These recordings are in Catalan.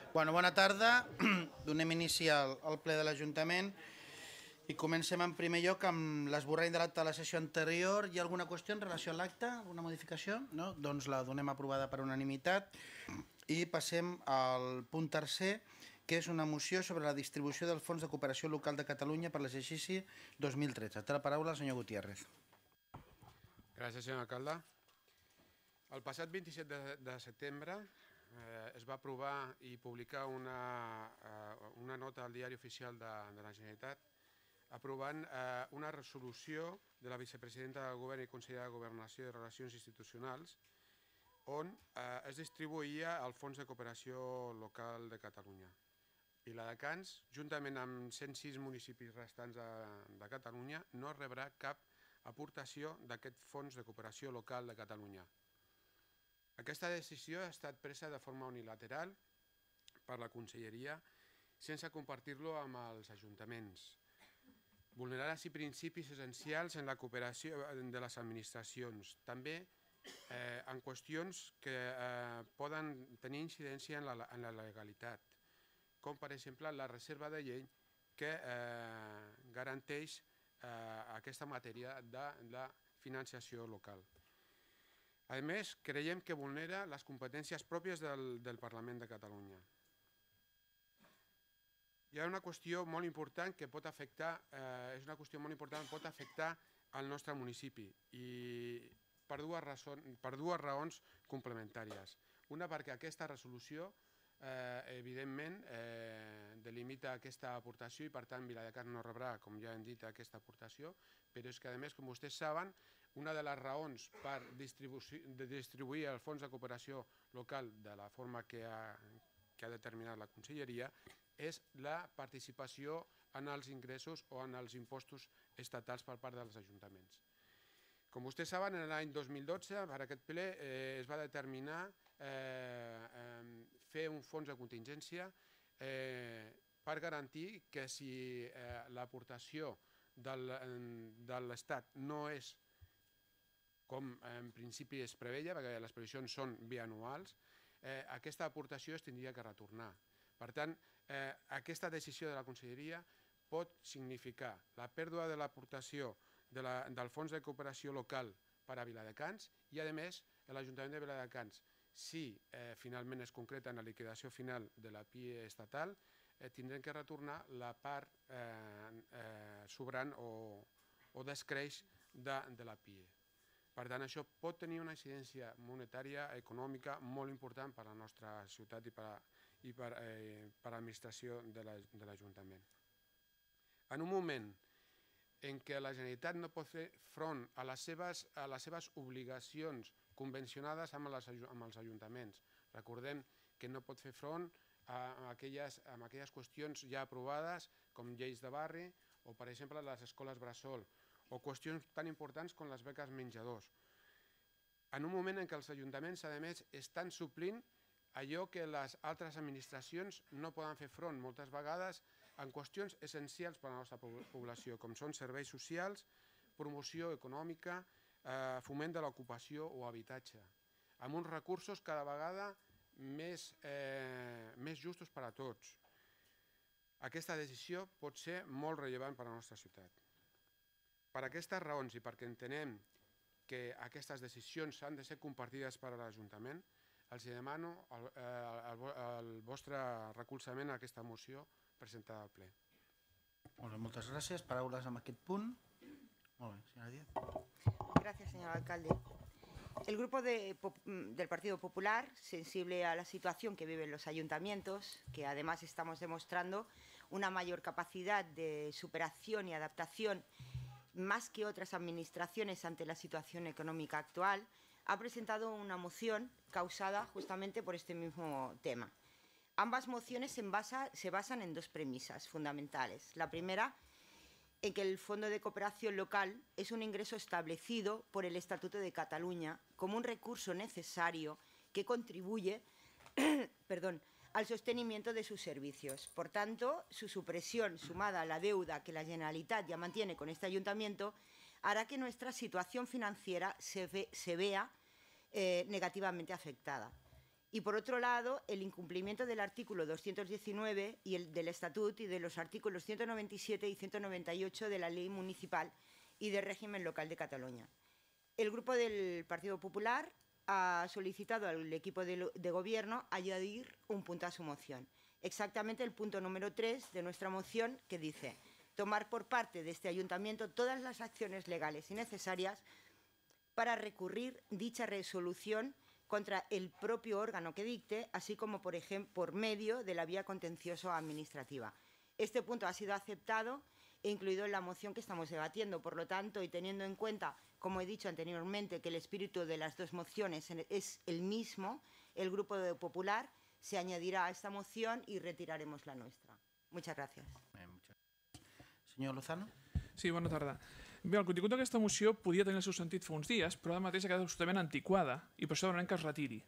Bueno, bona tarda. Donem inici al ple de l'Ajuntament i comencem en primer lloc amb l'esborrany de l'acte de la sessió anterior. Hi ha alguna qüestió en relació a l'acte? Alguna modificació? No? Doncs la donem aprovada per unanimitat. I passem al punt tercer, que és una moció sobre la distribució del Fons de Cooperació Local de Catalunya per l'exercici 2013. Té la paraula el senyor Gutiérrez. Gràcies, senyor alcalde. El passat 27 de setembre es va aprovar i publicar una nota al Diari Oficial de la Generalitat aprovant una resolució de la vicepresidenta del Govern i consellera de Governació i Relacions Institucionals on es distribuïa el Fons de Cooperació Local de Catalunya. Viladecans, juntament amb 106 municipis restants de Catalunya, no rebrà cap aportació d'aquest Fons de Cooperació Local de Catalunya. Aquesta decisió ha estat presa de forma unilateral per la Conselleria sense compartir-lo amb els ajuntaments. Vulnerar així principis essencials en la cooperació de les administracions, també en qüestions que poden tenir incidència en la legalitat, com per exemple la reserva de llei que garanteix aquesta matèria de la financiació local. A més, creiem que vulnera les competències pròpies del Parlament de Catalunya. Hi ha una qüestió molt important que pot afectar, el nostre municipi i per dues raons complementàries. Una, perquè aquesta resolució evidentment delimita aquesta aportació i per tant Viladecans no rebrà, com ja hem dit, aquesta aportació, però és que a més, com vostès saben, una de les raons per distribuir el Fons de Cooperació Local de la forma que ha determinat la Conselleria és la participació en els ingressos o en els impostos estatals per part dels ajuntaments. Com vostès saben, en l'any 2012, per aquest ple, es va determinar fer un fons de contingència per garantir que si l'aportació de l'Estat no és com en principi es preveia, perquè les previsions són bianuals, aquesta aportació es tindria que retornar. Per tant, aquesta decisió de la Conselleria pot significar la pèrdua de l'aportació del Fons de Cooperació Local per a Viladecans i, a més, l'Ajuntament de Viladecans, si finalment es concreta en la liquidació final de la PIE estatal, tindrem que retornar la part sobrant o d'escreix de la PIE. Per tant, això pot tenir una incidència monetària, econòmica, molt important per a la nostra ciutat i per a l'administració de l'Ajuntament. En un moment en què la Generalitat no pot fer front a les seves obligacions convencionades amb els ajuntaments, recordem que no pot fer front a aquelles qüestions ja aprovades com lleis de barri o, per exemple, les escoles bressol, o qüestions tan importants com les beques menjadors. En un moment en què els ajuntaments, a més, estan suplint allò que les altres administracions no poden fer front moltes vegades en qüestions essencials per a la nostra població, com són serveis socials, promoció econòmica, foment de l'ocupació o habitatge, amb uns recursos cada vegada més justos per a tots. Aquesta decisió pot ser molt rellevant per a la nostra ciutat. Per aquestes raons i perquè entenem que aquestes decisions han de ser compartides per a l'Ajuntament, els demano el vostre recolzament a aquesta moció presentada al ple. Molt bé, moltes gràcies. Paraules en aquest punt. Molt bé, senyora Díaz. Gracias, señor alcalde. El Grupo del Partido Popular, sensible a la situación que viven los ayuntamientos, que además estamos demostrando una mayor capacidad de superación y adaptación más que otras administraciones ante la situación económica actual, ha presentado una moción causada justamente por este mismo tema. Ambas mociones se basan en dos premisas fundamentales. La primera, en que el Fondo de Cooperación Local es un ingreso establecido por el Estatuto de Cataluña como un recurso necesario que contribuye al sostenimiento de sus servicios. Por tanto, su supresión, sumada a la deuda que la Generalitat ya mantiene con este ayuntamiento, hará que nuestra situación financiera se vea negativamente afectada. Y por otro lado, el incumplimiento del artículo 219 y el del Estatut y de los artículos 197 y 198 de la Ley Municipal y de Régimen Local de Cataluña. El Grupo del Partido Popular ha solicitado al equipo de Gobierno añadir un punto a su moción. Exactamente el punto número 3 de nuestra moción, que dice: tomar por parte de este ayuntamiento todas las acciones legales y necesarias para recurrir dicha resolución contra el propio órgano que dicte, así como, por ejemplo, por medio de la vía contencioso-administrativa. Este punto ha sido aceptado e incluido en la moción que estamos debatiendo. Por lo tanto, y teniendo en cuenta, como he dicho anteriormente, que el espíritu de las dos mociones es el mismo, el Grupo Popular se añadirá a esta moción y retiraremos la nuestra. Muchas gracias. Senyor Lozano. Sí, bona tarda. Bé, el contingut d'aquesta moció podia tenir el seu sentit fa uns dies, però ara mateix ha quedat absolutament antiquada i per això demanem que es retiri.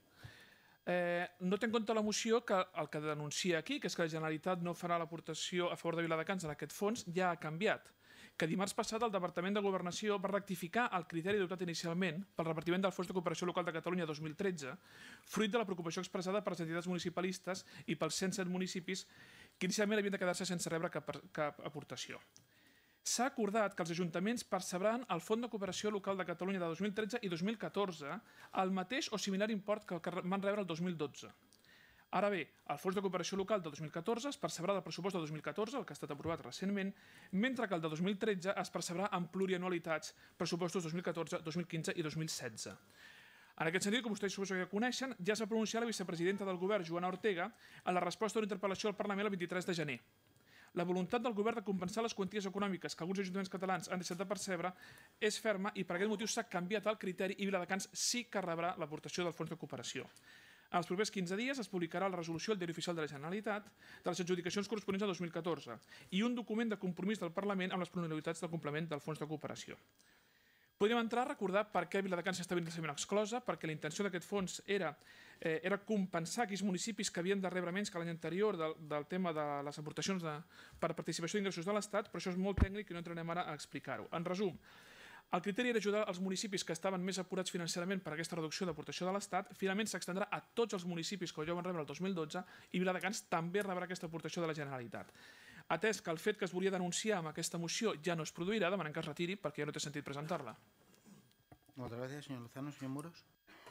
No té en compte la moció que el que denuncia aquí, que és que la Generalitat no farà l'aportació a favor de Viladecans en aquest fons, ja ha canviat. Que dimarts passat el Departament de Governació va rectificar el criteri adoptat inicialment pel repartiment del Fons de Cooperació Local de Catalunya 2013, fruit de la preocupació expressada per les entitats municipalistes i pels 107 municipis que inicialment havien de quedar-se sense rebre cap aportació. S'ha acordat que els ajuntaments percebran el Fons de Cooperació Local de Catalunya de 2013 i 2014 el mateix o similar import que el que van rebre el 2012. Ara bé, el Fons de Cooperació Local de 2014 es percebrà del pressupost de 2014, el que ha estat aprovat recentment, mentre que el de 2013 es percebrà en plurianualitats, pressupostos 2014, 2015 i 2016. En aquest sentit, com vostès suposo que coneixen, ja es va pronunciar la vicepresidenta del govern, Joana Ortega, a la resposta a una interpel·lació al Parlament el 23 de gener. La voluntat del govern de compensar les quanties econòmiques que alguns ajuntaments catalans han deixat de percebre és ferma i per aquest motiu s'ha canviat el criteri i Viladecans sí que rebrà l'aportació del fons de cooperació. En els propers 15 dies es publicarà la resolució al Diari Oficial de la Generalitat de les adjudicacions corresponents a 2014 i un document de compromís del Parlament amb les probabilitats del complement del fons de cooperació. Podríem entrar a recordar per què Viladecans està ben exclosa, perquè la intenció d'aquest fons era compensar aquells municipis que havien de rebre menys que l'any anterior del tema de les aportacions per participació d'ingressos de l'Estat, però això és molt tècnic i no entrarem ara a explicar-ho. En resum, el criteri era ajudar els municipis que estaven més apurats financerament per aquesta reducció d'aportació de l'Estat, finalment s'extendrà a tots els municipis que ja van rebre el 2012 i Viladecans també rebrà aquesta aportació de la Generalitat. Atès que el fet que es volia denunciar amb aquesta moció ja no es produirà, demanem que es retiri perquè ja no té sentit presentar-la. Moltes gràcies, senyor Lozano. Senyor Muros.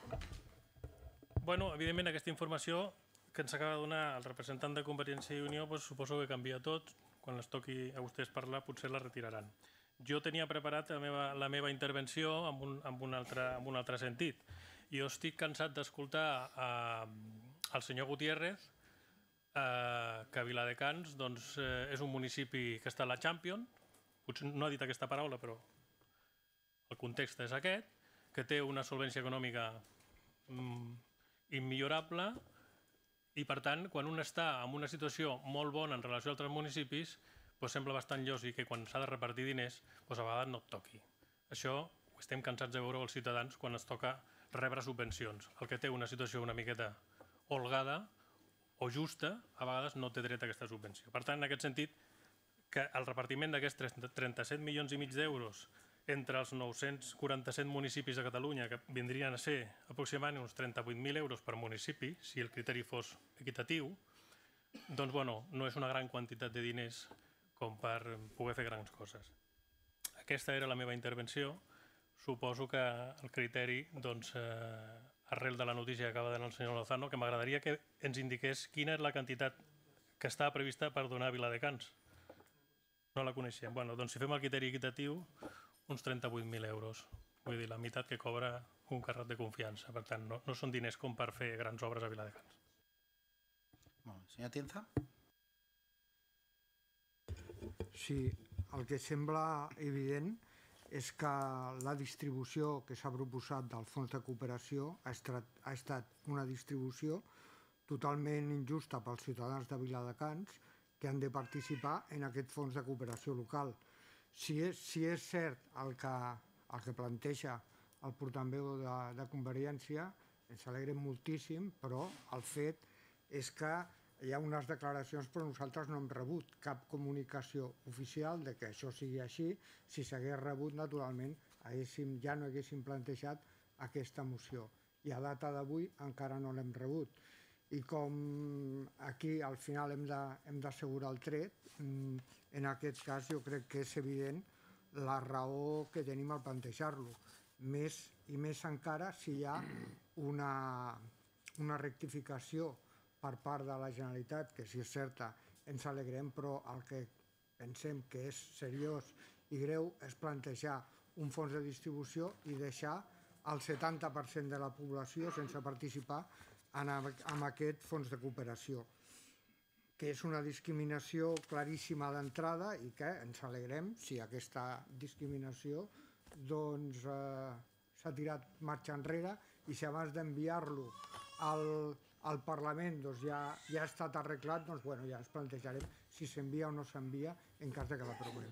Bueno, evidentment aquesta informació que ens acaba de donar el representant de Convergència i Unió suposo que canvia tot. Quan els toqui a vostès parlar potser la retiraran. Jo tenia preparat la meva intervenció amb un altre sentit. Jo estic cansat d'escoltar el senyor Gutiérrez que Viladecans és un municipi que està a la Champions, potser no ha dit aquesta paraula però el context és aquest, que té una solvència econòmica immillorable i per tant quan un està en una situació molt bona en relació a altres municipis sembla bastant lògic que quan s'ha de repartir diners a vegades no et toqui. Això ho estem cansats de veure els ciutadans quan es toca rebre subvencions. El que té una situació una miqueta holgada o justa, a vegades no té dret a aquesta subvenció. Per tant, en aquest sentit, que el repartiment d'aquests 37 milions i mig d'euros entre els 947 municipis de Catalunya, que vindrien a ser aproximadament uns 38.000 euros per municipi, si el criteri fos equitatiu, doncs, bueno, no és una gran quantitat de diners com per poder fer grans coses. Aquesta era la meva intervenció. Suposo que el criteri, doncs, arrel de la notícia que acaba de donar el senyor Lozano, que m'agradaria que ens indiqués quina és la quantitat que estava prevista per donar a Viladecans. No la coneixem. Bueno, doncs si fem el criteri equitatiu, uns 38.000 euros. Vull dir, la meitat que cobra un carret de confiança. Per tant, no són diners com per fer grans obres a Viladecans. Senyor Tienza. Sí, el que sembla evident és que la distribució que s'ha proposat del fons de cooperació ha estat una distribució totalment injusta pels ciutadans de Viladecans que han de participar en aquest fons de cooperació local. Si és cert el que planteja el portaveu de Convergència, ens alegrem moltíssim, però el fet és que hi ha unes declaracions però nosaltres no hem rebut cap comunicació oficial de que això sigui així. Si s'hagués rebut, naturalment, ja no haguéssim plantejat aquesta moció. i a data d'avui encara no l'hem rebut. I com aquí al final hem d'assegurar el tret, en aquest cas jo crec que és evident la raó que tenim al plantejar-lo. Més i més encara si hi ha una rectificació per part de la Generalitat, que si és certa ens alegrem, però el que pensem que és seriós i greu és plantejar un fons de distribució i deixar el 70% de la població sense participar en aquest fons de cooperació, que és una discriminació claríssima d'entrada i que ens alegrem si aquesta discriminació doncs s'ha tirat marxa enrere i si abans d'enviar-lo al Parlament doncs ja ha estat arreglat, doncs bueno, ja ens plantejarem si s'envia o no s'envia en cas que l'aprovem.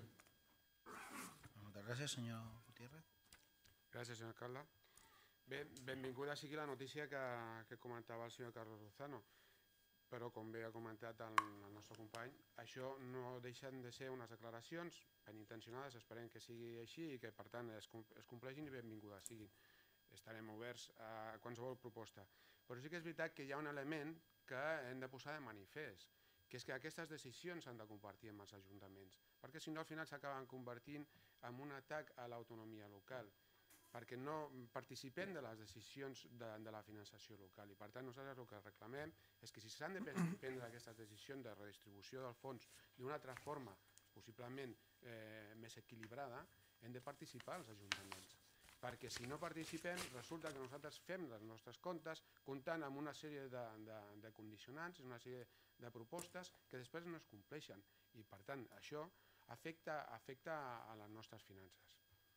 Moltes gràcies, senyor Gutiérrez. Gràcies, senyor alcalde. Bé, benvinguda sigui la notícia que comentava el senyor Carlos Lozano, però com bé ha comentat el nostre company, això no deixen de ser unes declaracions ben intencionades, esperem que sigui així i que per tant es compleixin i benvingudes siguin. Estarem oberts a qualsevol proposta. Però sí que és veritat que hi ha un element que hem de posar de manifest, que és que aquestes decisions s'han de compartir amb els ajuntaments, perquè si no al final s'acaben convertint en un atac a l'autonomia local, perquè no participem de les decisions de la finançació local i per tant nosaltres el que reclamem és que si s'han de prendre aquestes decisions de redistribució del fons d'una altra forma, possiblement més equilibrada, hem de participar els ajuntaments. Perquè si no participem resulta que nosaltres fem els nostres comptes comptant amb una sèrie de condicionants, una sèrie de propostes que després no es compleixen i per tant això afecta a les nostres finances.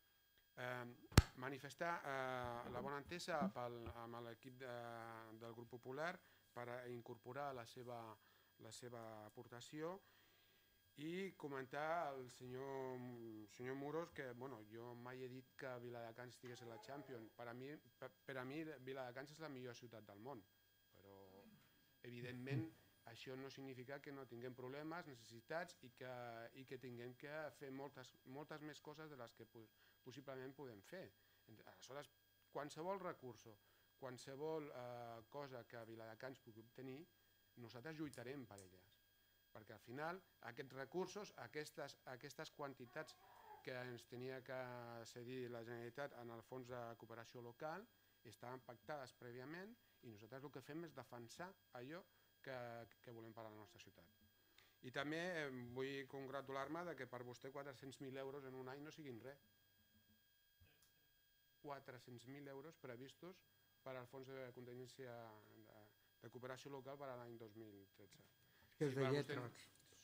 Manifestar la bona entesa amb l'equip del grup popular per incorporar la seva aportació i comentar al senyor Muros que jo mai he dit que Viladecans estigués a la Champions. Per a mi Viladecans és la millor ciutat del món, però evidentment això no significa que no tinguem problemes, necessitats i que tinguem que fer moltes més coses de les que possiblement podem fer. Aleshores, qualsevol recurso, qualsevol cosa que Viladecans pugui obtenir, nosaltres lluitarem per elles. Perquè al final aquests recursos, aquestes quantitats que ens tenia que cedir la Generalitat en el fons de cooperació local estaven pactades prèviament i nosaltres el que fem és defensar allò que volem per a la nostra ciutat. I també vull congratular-me que per vostè 400.000 euros en un any no siguin res. 400.000 euros previstos per al fons de contingència de cooperació local per a l'any 2013. Que és de lletres.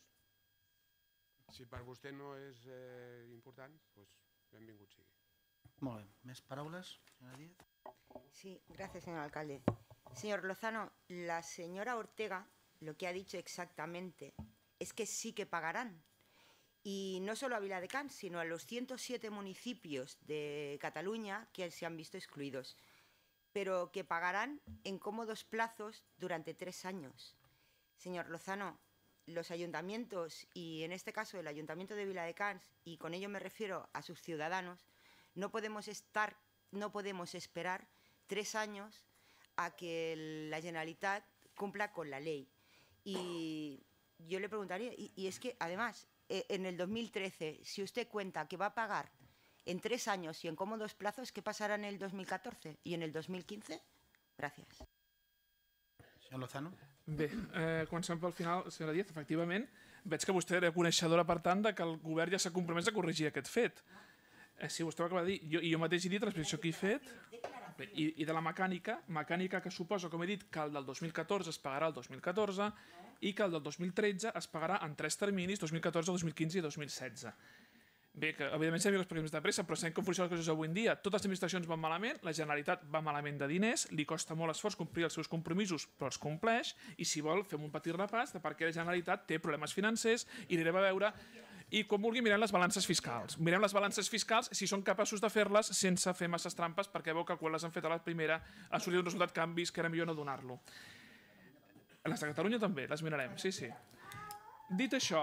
Si per vostè no és important, doncs benvingut sigui. Molt bé. ¿Més paraules, señora Díez? Sí, gracias, señor alcalde. Señor Lozano, la señora Ortega lo que ha dicho exactamente es que sí que pagarán. Y no solo a Viladecans, sino a los 107 municipios de Cataluña que se han visto excluidos, pero que pagarán en cómodos plazos durante 3 años. Señor Lozano, los ayuntamientos, y en este caso el Ayuntamiento de Viladecans, y con ello me refiero a sus ciudadanos, no podemos esperar 3 años a que la Generalitat cumpla con la ley. Y yo le preguntaría, y es que además, en el 2013, si usted cuenta que va a pagar en 3 años y en cómodos plazos, ¿qué pasará en el 2014 y en el 2015? Gracias. Senyor Lozano? Bé, comencem pel final, senyora Díaz. Efectivament, veig que vostè era coneixedora, per tant, que el govern ja s'ha compromès a corregir aquest fet. Si vostè ho acaba de dir, jo mateix he dit l'explicació que he fet, i de la mecànica que suposa, com he dit, que el del 2014 es pagarà el 2014 i que el del 2013 es pagarà en 3 terminis, 2014, 2015 i 2016. Bé, que evidentment sabem que els paguem més de pressa, però sabem com funcionen les coses avui en dia. Totes les administracions van malament, la Generalitat va malament de diners, li costa molt esforç complir els seus compromisos, però els compleix, i si vol fem un petit repàs de per què la Generalitat té problemes financers i anirem a veure, i quan vulgui mirem les balances fiscals. Mirem les balances fiscals si són capaços de fer-les sense fer masses trampes, perquè veu que quan les han fet a la primera ha sortit un resultat canvis que era millor no donar-lo. Les de Catalunya també, les mirarem, sí. Dit això,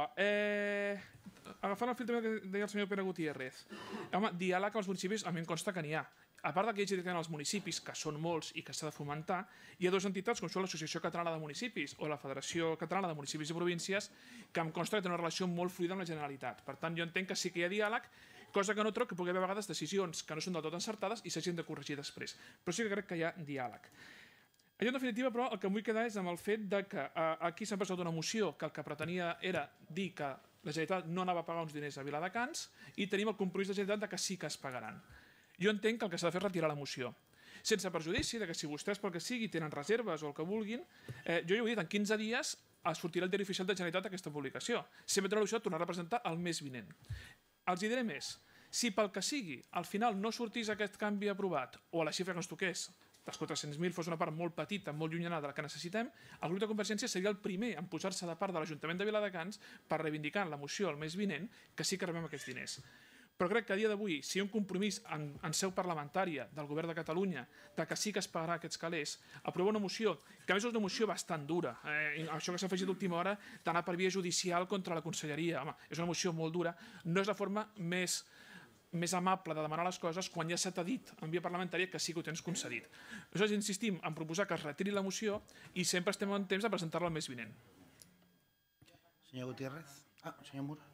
agafant el fil també que deia el senyor Pere Gutiérrez, home, diàleg amb els municipis a mi em consta que n'hi ha. a part que hi hagi directament als municipis, que són molts i que s'ha de fomentar, hi ha dues entitats com són l'Associació Catalana de Municipis o la Federació Catalana de Municipis i Províncies que em consta que té una relació molt fluida amb la Generalitat. Per tant, jo entenc que sí que hi ha diàleg, cosa que no trobo que pugui haver a vegades decisions que no són del tot encertades i s'hagin de corregir després. Però sí que crec que hi ha diàleg. En definitiva, però, el que em vull quedar és amb el fet de que aquí s'ha presentat una moció que el que pretenia era dir que la Generalitat no anava a pagar uns diners a Viladecans i tenim el compromís de la Generalitat que sí que es pagaran. Jo entenc que el que s'ha de fer és retirar la moció, sense perjudici que si vostès pel que sigui tenen reserves o el que vulguin, jo ja ho he dit, en 15 dies sortirà el diari oficial de la Generalitat aquesta publicació. Sempre tindrà l'opció de tornar a representar el mes vinent. Els diré més, si pel que sigui al final no sortís aquest canvi aprovat o la xifra que ens toqués, dels 400.000 fos una part molt petita, molt llunyana de la que necessitem, el grup de Convergència seria el primer en posar-se de part de l'Ajuntament de Viladecans per reivindicar en la moció el mes vinent que sí que rebem aquests diners. Però crec que a dia d'avui, si hi ha un compromís en seu parlamentària del Govern de Catalunya de que sí que es pagarà aquests calés, aprovar una moció, que a més és una moció bastant dura, això que s'ha afegit d'última hora d'anar per via judicial contra la conselleria, home, és una moció molt dura, no és la forma més amable de demanar les coses quan ja s'ha dit en via parlamentària que sí que ho tens concedit. Nosaltres insistim en proposar que es retiri la moció i sempre estem en temps de presentar-la el mes vinent. Senyor Gutiérrez. Senyor Mura.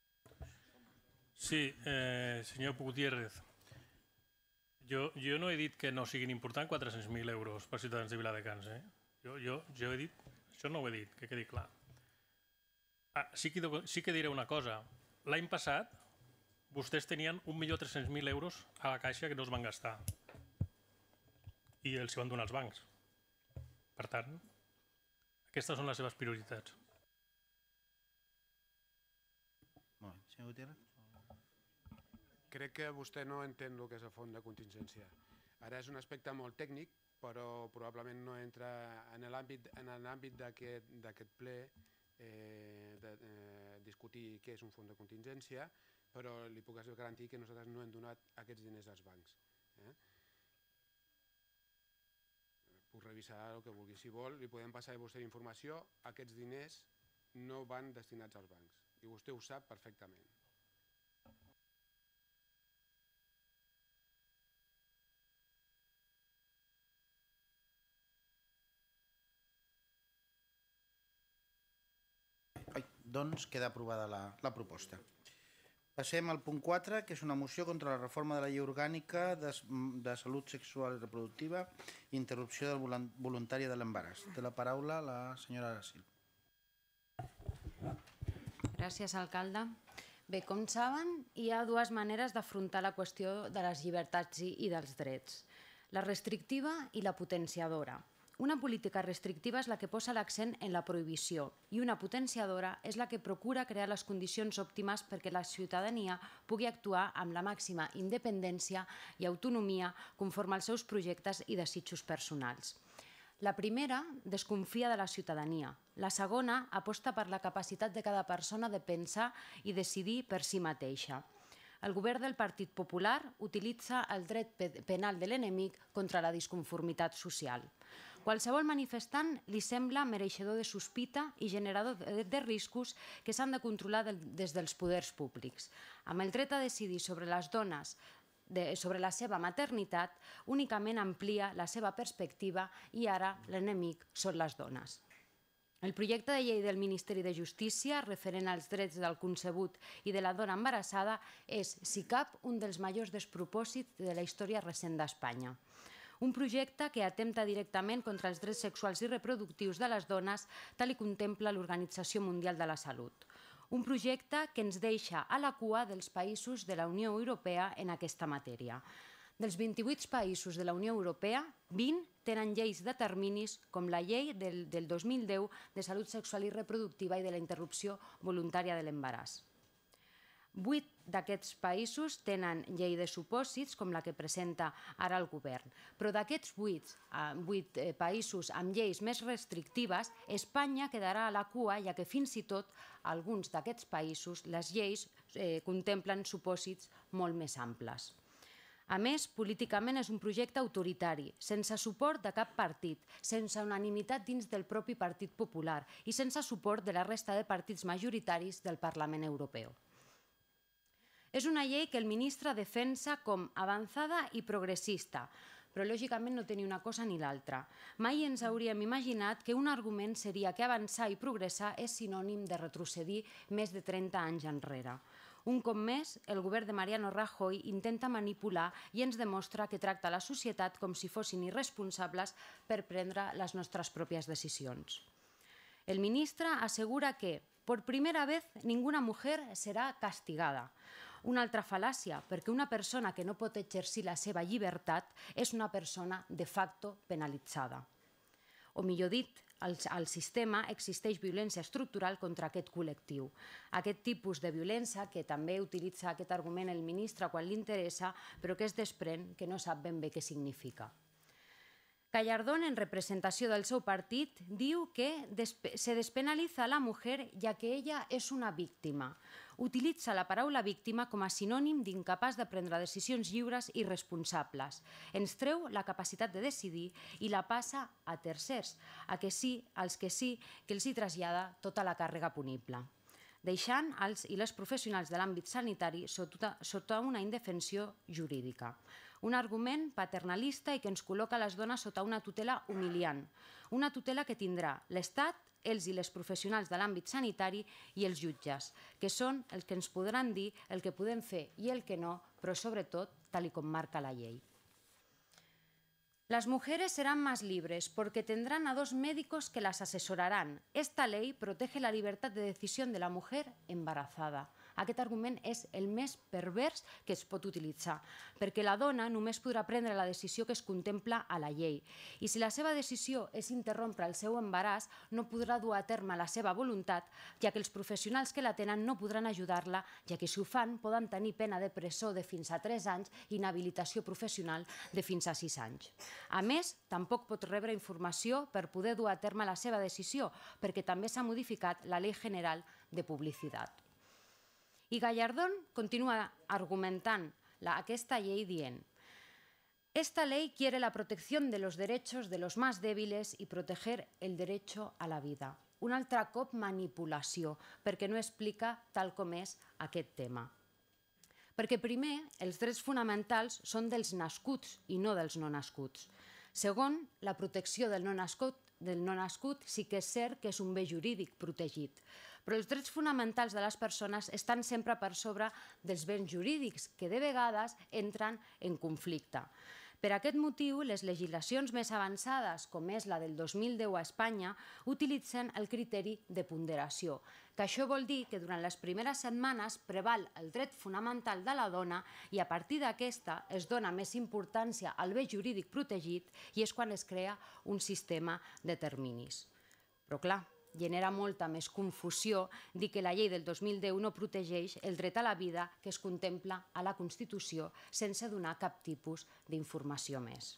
Sí, senyor Gutiérrez. Jo no he dit que no siguin importants 400.000 euros per ciutadans de Viladecans. Jo he dit, això no ho he dit, que quedi clar. Sí que diré una cosa. L'any passat vostès tenien 1.300.000 euros a la caixa que no es van gastar i els van donar als bancs. Per tant, aquestes són les seves prioritats. Molt bé. Senyor Gutiérrez. Crec que vostè no entén el que és el fons de contingència. Ara és un aspecte molt tècnic, però probablement no entra en l'àmbit d'aquest ple discutir què és un fons de contingència, però li puc garantir que nosaltres no hem donat aquests diners als bancs. Puc revisar el que vulgui. Si vol, li podem passar a vostè informació. Aquests diners no van destinats als bancs i vostè ho sap perfectament. Doncs queda aprovada la proposta. Passem al punt 4, que és una moció contra la reforma de la llei orgànica de salut sexual i reproductiva i interrupció voluntària de l'embaràs. Té la paraula la senyora Aracil. Gràcies, alcalde. Bé, com saben, hi ha dues maneres d'afrontar la qüestió de les llibertats i dels drets. La restrictiva i la potenciadora. Una política restrictiva és la que posa l'accent en la prohibició i una potenciadora és la que procura crear les condicions òptimes perquè la ciutadania pugui actuar amb la màxima independència i autonomia conforme als seus projectes i desitjos personals. La primera desconfia de la ciutadania. La segona aposta per la capacitat de cada persona de pensar i decidir per si mateixa. El govern del Partit Popular utilitza el dret penal de l'enemic contra la disconformitat social. Qualsevol manifestant li sembla mereixedor de sospita i generador de riscos que s'han de controlar des dels poders públics. Amb el dret a decidir sobre les dones, sobre la seva maternitat, únicament amplia la seva perspectiva i ara l'enemic són les dones. El projecte de llei del Ministeri de Justícia referent als drets del concebut i de la dona embarassada és, si cap, un dels majors despropòsits de la història recent d'Espanya. Un projecte que atempta directament contra els drets sexuals i reproductius de les dones, tal i contempla l'Organització Mundial de la Salut. Un projecte que ens deixa a la cua dels països de la Unió Europea en aquesta matèria. Dels 28 països de la Unió Europea, 20 tenen lleis de terminis com la llei del 2010 de salut sexual i reproductiva i de la interrupció voluntària de l'embaràs. 8 d'aquests països tenen llei de supòsits, com la que presenta ara el govern. Però d'aquests 8 països amb lleis més restrictives, Espanya quedarà a la cua, ja que fins i tot alguns d'aquests països les lleis contemplen supòsits molt més amples. A més, políticament és un projecte autoritari, sense suport de cap partit, sense unanimitat dins del propi Partit Popular i sense suport de la resta de partits majoritaris del Parlament Europeu. És una llei que el ministre defensa com avançada i progressista, però lògicament no té ni una cosa ni l'altra. Mai ens hauríem imaginat que un argument seria que avançar i progressar és sinònim de retrocedir més de 30 anys enrere. Un cop més, el govern de Mariano Rajoy intenta manipular i ens demostra que tracta la societat com si fossin irresponsables per prendre les nostres pròpies decisions. El ministre asegura que, por primera vez, ninguna mujer serà castigada. Una altra fal·làcia, perquè una persona que no pot exercir la seva llibertat és una persona de facto penalitzada. O millor dit, al sistema existeix violència estructural contra aquest col·lectiu. Aquest tipus de violència, que també utilitza aquest argument el ministre quan li interessa, però que es desprèn que no sap ben bé què significa. Gallardón, en representació del seu partit, diu que se despenalitza a la mujer ja que ella és una víctima. Utilitza la paraula víctima com a sinònim d'incapaç de prendre decisions lliures i responsables. Ens treu la capacitat de decidir i la passa a tercers, als que sí que els hi trasllada tota la càrrega punible, deixant els i les professionals de l'àmbit sanitari sota una indefensió jurídica. Un argument paternalista i que ens col·loca les dones sota una tutela humiliant. Una tutela que tindrà l'Estat, els i les professionals de l'àmbit sanitari i els jutges, que són els que ens podran dir el que podem fer i el que no, però sobretot tal com marca la llei. Las mujeres serán más libres porque tendrán a 2 médicos que las asesorarán. Esta ley protege la libertad de decisión de la mujer embarazada. Aquest argument és el més pervers que es pot utilitzar, perquè la dona només podrà prendre la decisió que es contempla a la llei. I si la seva decisió és interrompre el seu embaràs, no podrà dur a terme la seva voluntat, ja que els professionals que la tenen no podran ajudar-la, ja que si ho fan poden tenir pena de presó de fins a 3 anys i inhabilitació professional de fins a 6 anys. A més, tampoc pot rebre informació per poder dur a terme la seva decisió, perquè també s'ha modificat la Ley General de Publicitat. I Gallardón continua argumentant aquesta llei dient: esta ley quiere la protección de los derechos de los más débiles y proteger el derecho a la vida. Un altre cop manipulació, perquè no explica tal com és aquest tema. Perquè primer, els drets fonamentals són dels nascuts i no dels no nascuts. Segon, la protecció del no nascut sí que és cert que és un bé jurídic protegit, però els drets fonamentals de les persones estan sempre per sobre dels béns jurídics, que de vegades entren en conflicte. Per aquest motiu, les legislacions més avançades, com és la del 2010 a Espanya, utilitzen el criteri de ponderació, que això vol dir que durant les primeres setmanes preval el dret fonamental de la dona i a partir d'aquesta es dona més importància al bé jurídic protegit i és quan es crea un sistema de terminis. Però clar, genera molta més confusió dir que la llei del 2010 no protegeix el dret a la vida que es contempla a la Constitució sense donar cap tipus d'informació més.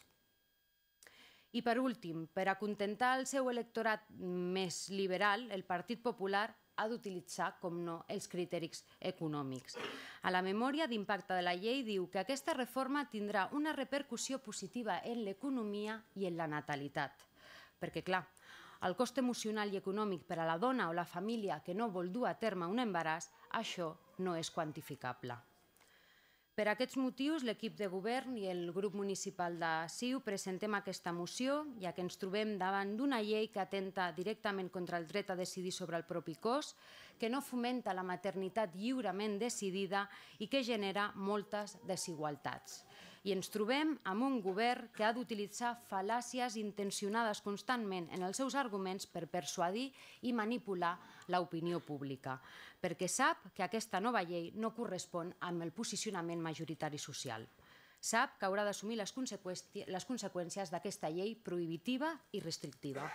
I per últim, per acontentar el seu electorat més liberal, el Partit Popular ha d'utilitzar, com no, els criteris econòmics. A la memòria d'impacte de la llei diu que aquesta reforma tindrà una repercussió positiva en l'economia i en la natalitat. Perquè, clar, el cost emocional i econòmic per a la dona o la família que no vol dur a terme un embaràs, això no és quantificable. Per aquests motius, l'equip de govern i el grup municipal de CiU presentem aquesta moció, ja que ens trobem davant d'una llei que atenta directament contra el dret a decidir sobre el propi cos, que no fomenta la maternitat lliurement decidida i que genera moltes desigualtats. I ens trobem amb un govern que ha d'utilitzar fal·làcies intencionades constantment en els seus arguments per persuadir i manipular l'opinió pública, perquè sap que aquesta nova llei no correspon amb el posicionament majoritari social. Sap que haurà d'assumir les conseqüències d'aquesta llei prohibitiva i restrictiva.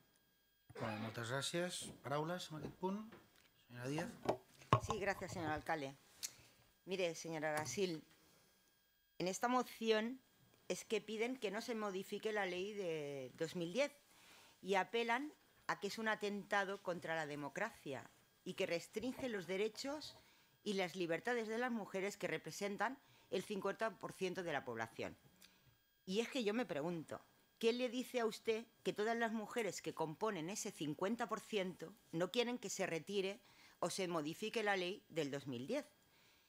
Moltes gràcies. Paraules en aquest punt? Senyora Díaz. Sí, gracias, señor alcalde. Mire, señora Gasil, en esta moción es que piden que no se modifique la ley de 2010 y apelan a que es un atentado contra la democracia y que restringe los derechos y las libertades de las mujeres que representan el 50% de la población. Y es que yo me pregunto, ¿qué le dice a usted que todas las mujeres que componen ese 50% no quieren que se retire o se modifique la ley del 2010?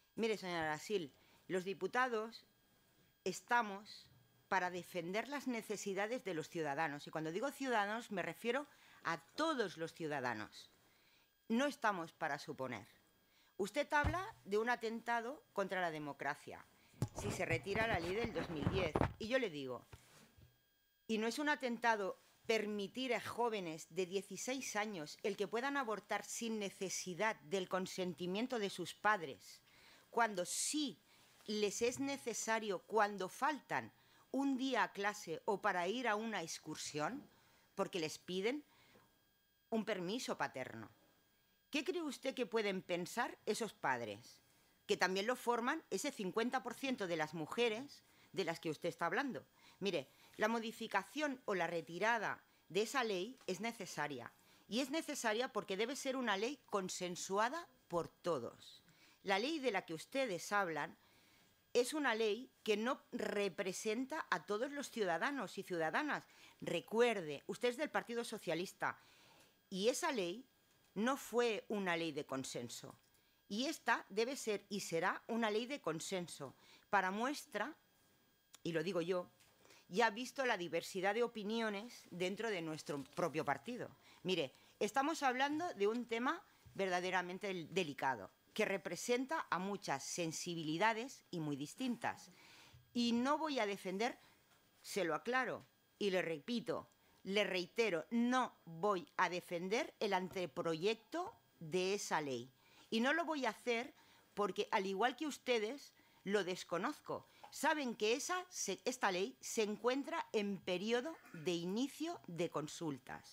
Mire, señora Sil, los diputados estamos para defender las necesidades de los ciudadanos. Y cuando digo ciudadanos me refiero a todos los ciudadanos. No estamos para suponer. Usted habla de un atentado contra la democracia, si se retira la ley del 2010. Y yo le digo, ¿y no es un atentado permitir a jóvenes de 16 años el que puedan abortar sin necesidad del consentimiento de sus padres, cuando sí les es necesario, cuando faltan un día a clase o para ir a una excursión, porque les piden un permiso paterno? ¿Qué cree usted que pueden pensar esos padres? Que también lo forman ese 50% de las mujeres de las que usted está hablando. Mire, la modificación o la retirada de esa ley es necesaria. Y es necesaria porque debe ser una ley consensuada por todos. La ley de la que ustedes hablan es una ley que no representa a todos los ciudadanos y ciudadanas. Recuerde, usted es del Partido Socialista y esa ley no fue una ley de consenso. Y esta debe ser y será una ley de consenso. Para muestra, y lo digo yo, ya ha visto la diversidad de opiniones dentro de nuestro propio partido. Mire, estamos hablando de un tema verdaderamente delicado, que representa a muchas sensibilidades y muy distintas. Y no voy a defender, se lo aclaro y le repito, le reitero, no voy a defender el anteproyecto de esa ley. Y no lo voy a hacer porque, al igual que ustedes, lo desconozco. Saben que esta ley se encuentra en periodo de inicio de consultas.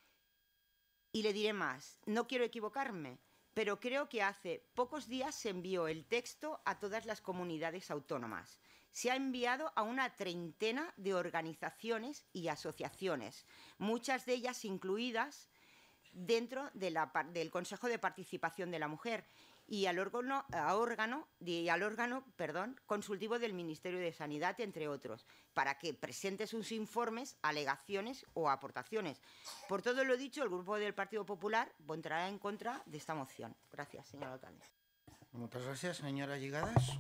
Y le diré más, no quiero equivocarme, pero creo que hace pocos días se envió el texto a todas las comunidades autónomas. Se ha enviado a una treintena de organizaciones y asociaciones, muchas de ellas incluidas dentro del Consejo de Participación de la Mujer y al órgano consultivo del Ministerio de Sanidad, entre otros, para que presente sus informes, alegaciones o aportaciones. Por todo lo dicho, el Grupo del Partido Popular votará en contra de esta moción. Gracias, señor alcalde. Moltes gràcies, senyora Lligades.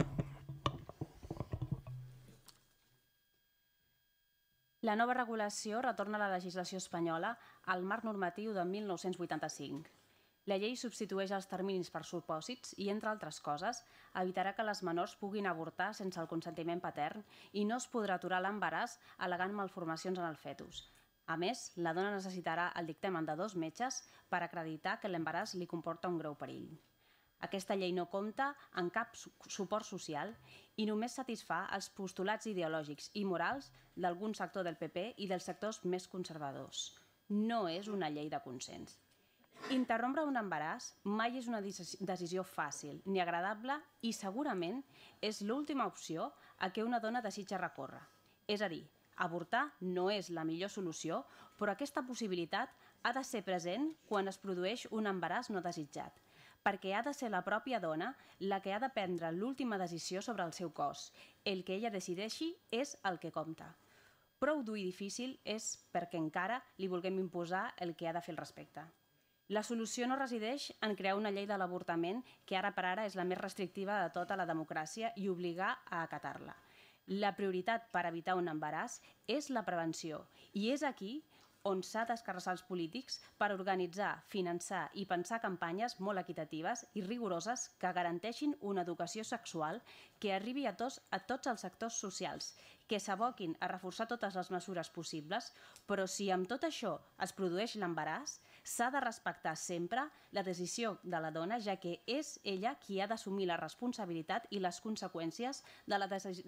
La nova regulació retorna a la legislació espanyola al marc normatiu de 1985. La llei substitueix els terminis per supòsits i, entre altres coses, evitarà que les menors puguin avortar sense el consentiment patern i no es podrà aturar l'embaràs al·legant malformacions en el fetus. A més, la dona necessitarà el dictamen de 2 metges per acreditar que l'embaràs li comporta un greu perill. Aquesta llei no compta amb cap suport social i només satisfà els postulats ideològics i morals d'algun sector del PP i dels sectors més conservadors. No és una llei de consens. Interrompre un embaràs mai és una decisió fàcil ni agradable i segurament és l'última opció a què una dona desitja recórrer. És a dir, avortar no és la millor solució, però aquesta possibilitat ha de ser present quan es produeix un embaràs no desitjat, perquè ha de ser la pròpia dona la que ha de prendre l'última decisió sobre el seu cos. El que ella decideixi és el que compta. Prou dur i difícil és perquè encara li vulguem imposar el que ha de fer al respecte. La solució no resideix en crear una llei de l'avortament que ara per ara és la més restrictiva de tota la democràcia i obligar a acatar-la. La prioritat per evitar un embaràs és la prevenció i és aquí on s'ha d'escarrassar els polítics per organitzar, finançar i pensar campanyes molt equitatives i rigoroses que garanteixin una educació sexual que arribi a tots els sectors socials, que s'aboquin a reforçar totes les mesures possibles, però si amb tot això es produeix l'embaràs, s'ha de respectar sempre la decisió de la dona, ja que és ella qui ha d'assumir la responsabilitat i les conseqüències de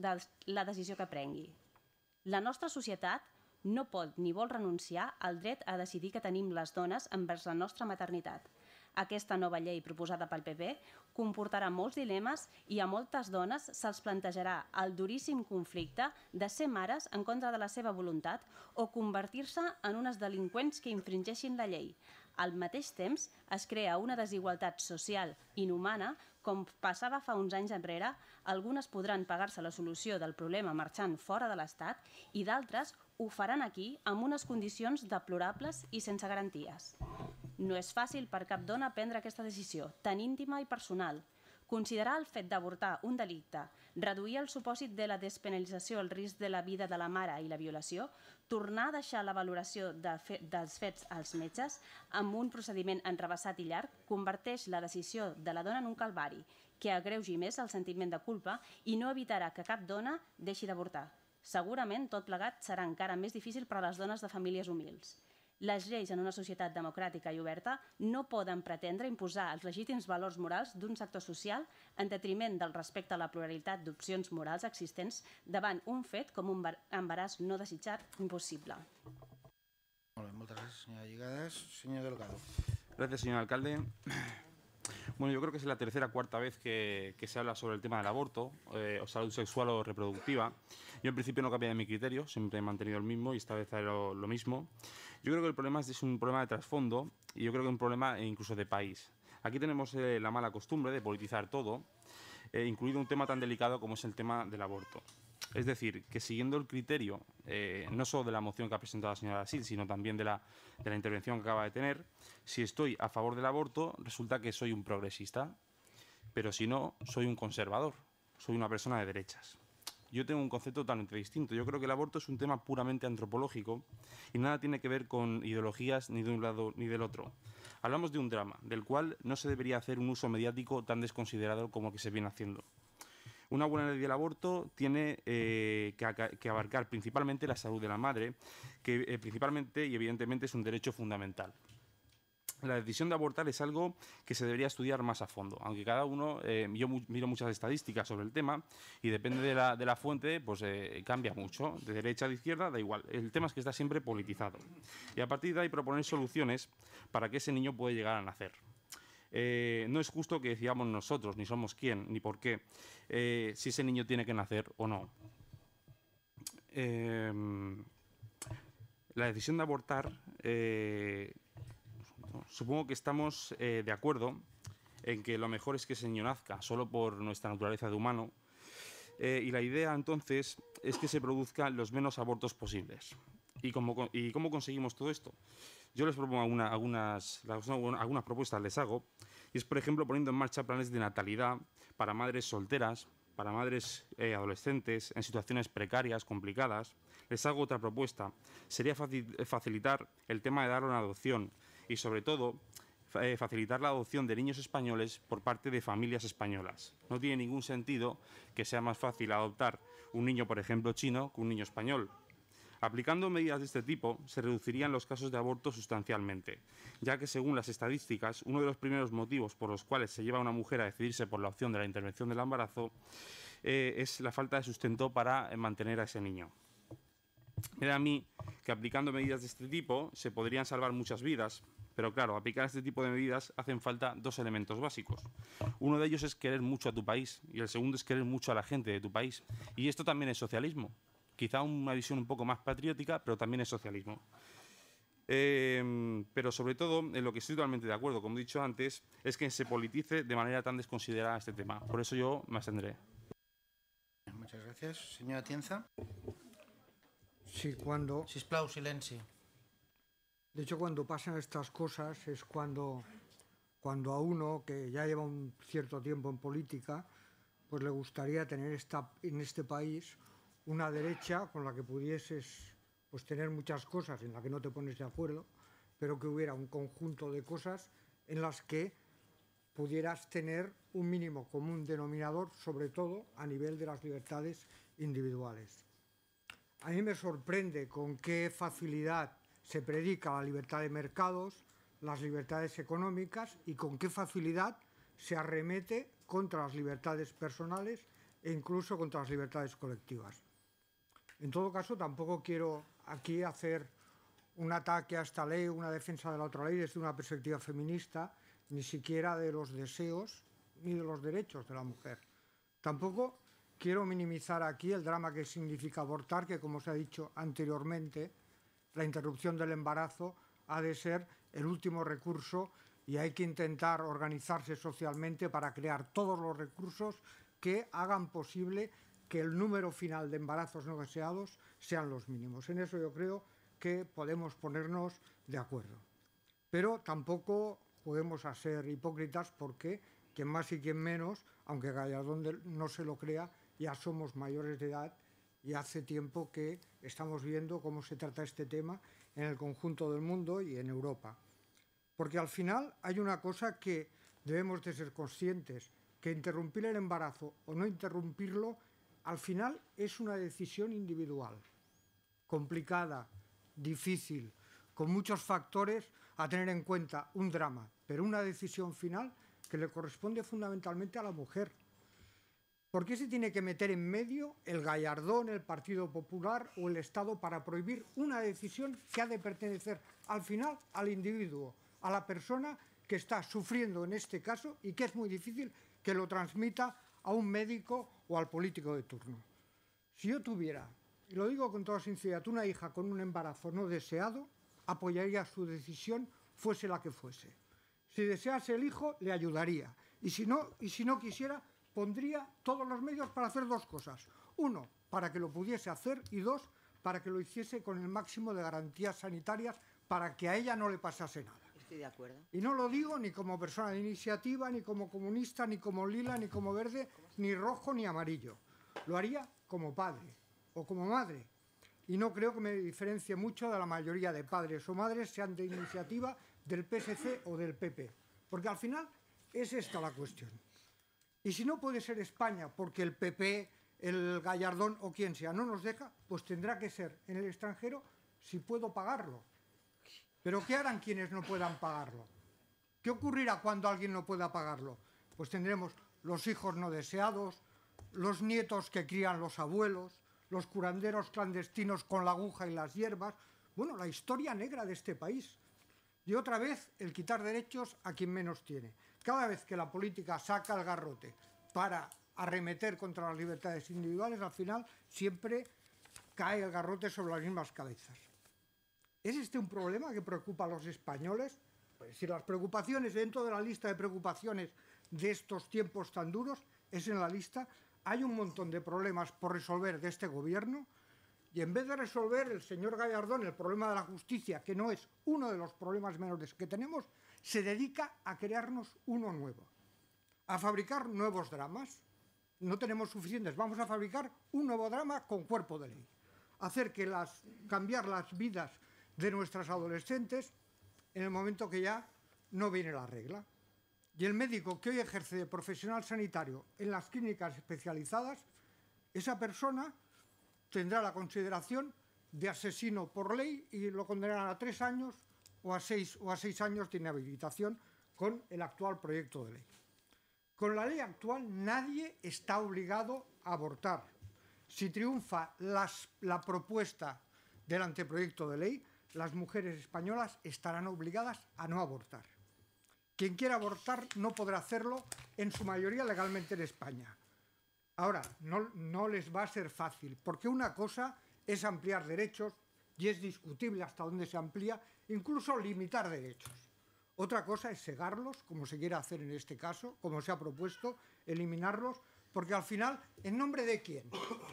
la decisió que prengui. La nostra societat no pot ni vol renunciar al dret a decidir que tenim les dones envers la nostra maternitat. Aquesta nova llei proposada pel PP comportarà molts dilemes i a moltes dones se'ls plantejarà el duríssim conflicte de ser mares en contra de la seva voluntat o convertir-se en unes delinqüents que infringeixin la llei. Al mateix temps, es crea una desigualtat social inhumana, com passava fa uns anys enrere, algunes podran pagar-se la solució del problema marxant fora de l'Estat i d'altres ho faran aquí amb unes condicions deplorables i sense garanties. No és fàcil per cap dona prendre aquesta decisió, tan íntima i personal. Considerar el fet d'avortar un delicte, reduir el supòsit de la despenalització al risc de la vida de la mare i la violació, tornar a deixar la valoració dels fets als metges amb un procediment enrevessat i llarg, converteix la decisió de la dona en un calvari que agreugi més el sentiment de culpa i no evitarà que cap dona deixi d'avortar. Segurament tot plegat serà encara més difícil per a les dones de famílies humils. Les lleis en una societat democràtica i oberta no poden pretendre imposar els legítims valors morals d'un sector social en detriment del respecte a la pluralitat d'opcions morals existents davant un fet com un embaràs no desitjat impossible. Molt bé, moltes gràcies, senyora Lligadas. Senyor Delgado. Gracias, señor alcalde. Bueno, yo creo que es la tercera o cuarta vez que se habla sobre el tema del aborto, o salud sexual o reproductiva. Yo en principio no cambié de mi criterio, siempre he mantenido el mismo y esta vez haré lo mismo. Yo creo que el problema es un problema de trasfondo y yo creo que es un problema incluso de país. Aquí tenemos la mala costumbre de politizar todo, incluido un tema tan delicado como es el tema del aborto. Es decir, que siguiendo el criterio, no solo de la moción que ha presentado la señora Sil, sino también de la intervención que acaba de tener, si estoy a favor del aborto, resulta que soy un progresista, pero si no, soy un conservador, soy una persona de derechas. Yo tengo un concepto totalmente distinto. Yo creo que el aborto es un tema puramente antropológico y nada tiene que ver con ideologías ni de un lado ni del otro. Hablamos de un drama, del cual no se debería hacer un uso mediático tan desconsiderado como el que se viene haciendo. Una buena ley del aborto tiene que abarcar principalmente la salud de la madre, que principalmente y evidentemente es un derecho fundamental. La decisión de abortar es algo que se debería estudiar más a fondo, aunque cada uno, yo miro muchas estadísticas sobre el tema y depende de la fuente, pues cambia mucho, de derecha a de izquierda, da igual. El tema es que está siempre politizado. Y a partir de ahí proponer soluciones para que ese niño pueda llegar a nacer. No es justo que decíamos nosotros, ni somos quién, ni por qué, si ese niño tiene que nacer o no. La decisión de abortar, supongo que estamos de acuerdo en que lo mejor es que ese niño nazca, solo por nuestra naturaleza de humano, y la idea entonces es que se produzcan los menos abortos posibles. ¿Y cómo conseguimos todo esto? Yo les propongo algunas propuestas, les hago, y es, por ejemplo, poniendo en marcha planes de natalidad para madres solteras, para madres adolescentes en situaciones precarias, complicadas. Les hago otra propuesta, sería facilitar el tema de dar una adopción y, sobre todo, facilitar la adopción de niños españoles por parte de familias españolas. No tiene ningún sentido que sea más fácil adoptar un niño, por ejemplo, chino que un niño español. Aplicando medidas de este tipo, se reducirían los casos de aborto sustancialmente, ya que, según las estadísticas, uno de los primeros motivos por los cuales se lleva a una mujer a decidirse por la opción de la intervención del embarazo es la falta de sustento para mantener a ese niño. Me da a mí que aplicando medidas de este tipo se podrían salvar muchas vidas, pero claro, aplicar este tipo de medidas hacen falta dos elementos básicos. Uno de ellos es querer mucho a tu país y el segundo es querer mucho a la gente de tu país. Y esto también es socialismo. Quizá una visión un poco más patriótica, pero también es socialismo. Pero sobre todo, en lo que estoy totalmente de acuerdo, como he dicho antes, es que se politice de manera tan desconsiderada este tema. Por eso yo me abstendré. Muchas gracias. Señora Tienza. Sí, cuando... Sisplau, silenci. De hecho, cuando pasan estas cosas es cuando a uno que ya lleva un cierto tiempo en política, pues le gustaría tener en este país una derecha con la que pudieses pues, tener muchas cosas en las que no te pones de acuerdo, pero que hubiera un conjunto de cosas en las que pudieras tener un mínimo común denominador, sobre todo a nivel de las libertades individuales. A mí me sorprende con qué facilidad se predica la libertad de mercados, las libertades económicas y con qué facilidad se arremete contra las libertades personales e incluso contra las libertades colectivas. En todo caso, tampoco quiero aquí hacer un ataque a esta ley, una defensa de la otra ley desde una perspectiva feminista, ni siquiera de los deseos ni de los derechos de la mujer. Tampoco quiero minimizar aquí el drama que significa abortar, que como se ha dicho anteriormente, la interrupción del embarazo ha de ser el último recurso y hay que intentar organizarse socialmente para crear todos los recursos que hagan posible que el número final de embarazos no deseados sean los mínimos. En eso yo creo que podemos ponernos de acuerdo. Pero tampoco podemos ser hipócritas porque quien más y quien menos, aunque Gallardón no se lo crea, ya somos mayores de edad y hace tiempo que estamos viendo cómo se trata este tema en el conjunto del mundo y en Europa. Porque al final hay una cosa que debemos de ser conscientes, que interrumpir el embarazo o no interrumpirlo, al final es una decisión individual, complicada, difícil, con muchos factores a tener en cuenta, un drama, pero una decisión final que le corresponde fundamentalmente a la mujer. ¿Por qué se tiene que meter en medio el Gallardón, el Partido Popular o el Estado para prohibir una decisión que ha de pertenecer al final al individuo, a la persona que está sufriendo en este caso y que es muy difícil que lo transmita a un médico o al político de turno? Si yo tuviera, y lo digo con toda sinceridad, una hija con un embarazo no deseado, apoyaría su decisión, fuese la que fuese. Si desease el hijo, le ayudaría. Y si no quisiera, pondría todos los medios para hacer dos cosas. Uno, para que lo pudiese hacer, y dos, para que lo hiciese con el máximo de garantías sanitarias para que a ella no le pasase nada. Estoy de acuerdo. Y no lo digo ni como persona de iniciativa, ni como comunista, ni como lila, ni como verde, ni rojo, ni amarillo. Lo haría como padre o como madre. Y no creo que me diferencie mucho de la mayoría de padres o madres, sean de iniciativa, del PSC o del PP. Porque al final es esta la cuestión. Y si no puede ser España porque el PP, el Gallardón o quien sea no nos deja, pues tendrá que ser en el extranjero si puedo pagarlo. ¿Pero qué harán quienes no puedan pagarlo? ¿Qué ocurrirá cuando alguien no pueda pagarlo? Pues tendremos los hijos no deseados, los nietos que crían los abuelos, los curanderos clandestinos con la aguja y las hierbas. Bueno, la historia negra de este país. Y otra vez el quitar derechos a quien menos tiene. Cada vez que la política saca el garrote para arremeter contra las libertades individuales, al final siempre cae el garrote sobre las mismas cabezas. ¿Es este un problema que preocupa a los españoles? Pues si las preocupaciones dentro de la lista de preocupaciones de estos tiempos tan duros, es en la lista, hay un montón de problemas por resolver de este gobierno, y en vez de resolver el señor Gallardón el problema de la justicia, que no es uno de los problemas menores que tenemos, se dedica a crearnos uno nuevo, a fabricar nuevos dramas. No tenemos suficientes, vamos a fabricar un nuevo drama con cuerpo de ley. Hacer que cambiar las vidas de nuestras adolescentes en el momento que ya no viene la regla. Y el médico que hoy ejerce de profesional sanitario en las clínicas especializadas, esa persona tendrá la consideración de asesino por ley y lo condenarán a 3 años o a 6 años de inhabilitación con el actual proyecto de ley. Con la ley actual nadie está obligado a abortar. Si triunfa la propuesta del anteproyecto de ley, las mujeres españolas estarán obligadas a no abortar. Quien quiera abortar no podrá hacerlo, en su mayoría legalmente en España. Ahora, no les va a ser fácil, porque una cosa es ampliar derechos, y es discutible hasta dónde se amplía, incluso limitar derechos. Otra cosa es cegarlos, como se quiere hacer en este caso, como se ha propuesto, eliminarlos, porque al final, ¿en nombre de quién?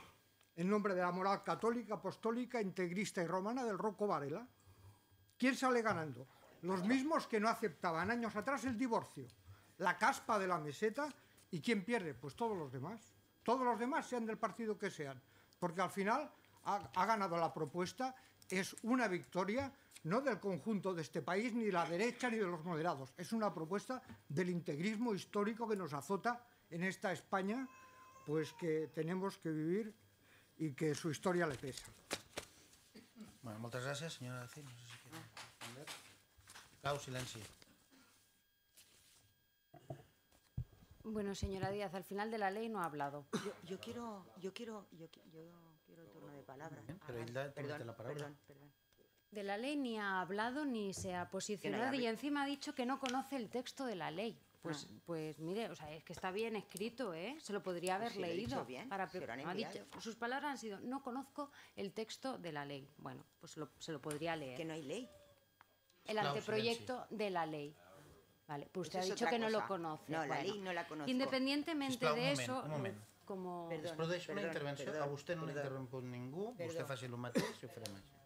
En nombre de la moral católica, apostólica, integrista y romana del Rocco Varela. ¿Quién sale ganando? Los mismos que no aceptaban años atrás el divorcio, la caspa de la meseta. ¿Y quién pierde? Pues todos los demás. Todos los demás, sean del partido que sean. Porque al final ha ganado la propuesta. Es una victoria no del conjunto de este país, ni de la derecha, ni de los moderados. Es una propuesta del integrismo histórico que nos azota en esta España, pues que tenemos que vivir y que su historia le pesa. Bueno, moltes gràcies, senyora García. No sé si quiere responder. Clau, silenci. Bueno, señora Díaz, al final de la ley no ha hablado. Yo quiero turno de palabra. Pero Hilda, tú la palabra. Perdón. De la ley ni ha hablado ni se ha posicionado y encima ha dicho que no conoce el texto de la ley. Pues mire, o sea, es que está bien escrito, ¿eh? Se lo podría haber Pues sí, leído. bien, Ha dicho, sus palabras han sido, no conozco el texto de la ley. Bueno, pues se lo podría leer. Que no hay ley. El anteproyecto de la ley. Vale, pues usted ha dicho que no lo conoce. No, la ley no la conozco. Independientemente de eso... Un moment. Com... Es produeix una intervenció. A vostè no l'ha interromput ningú. Vostè faci el mateix i ho farem així.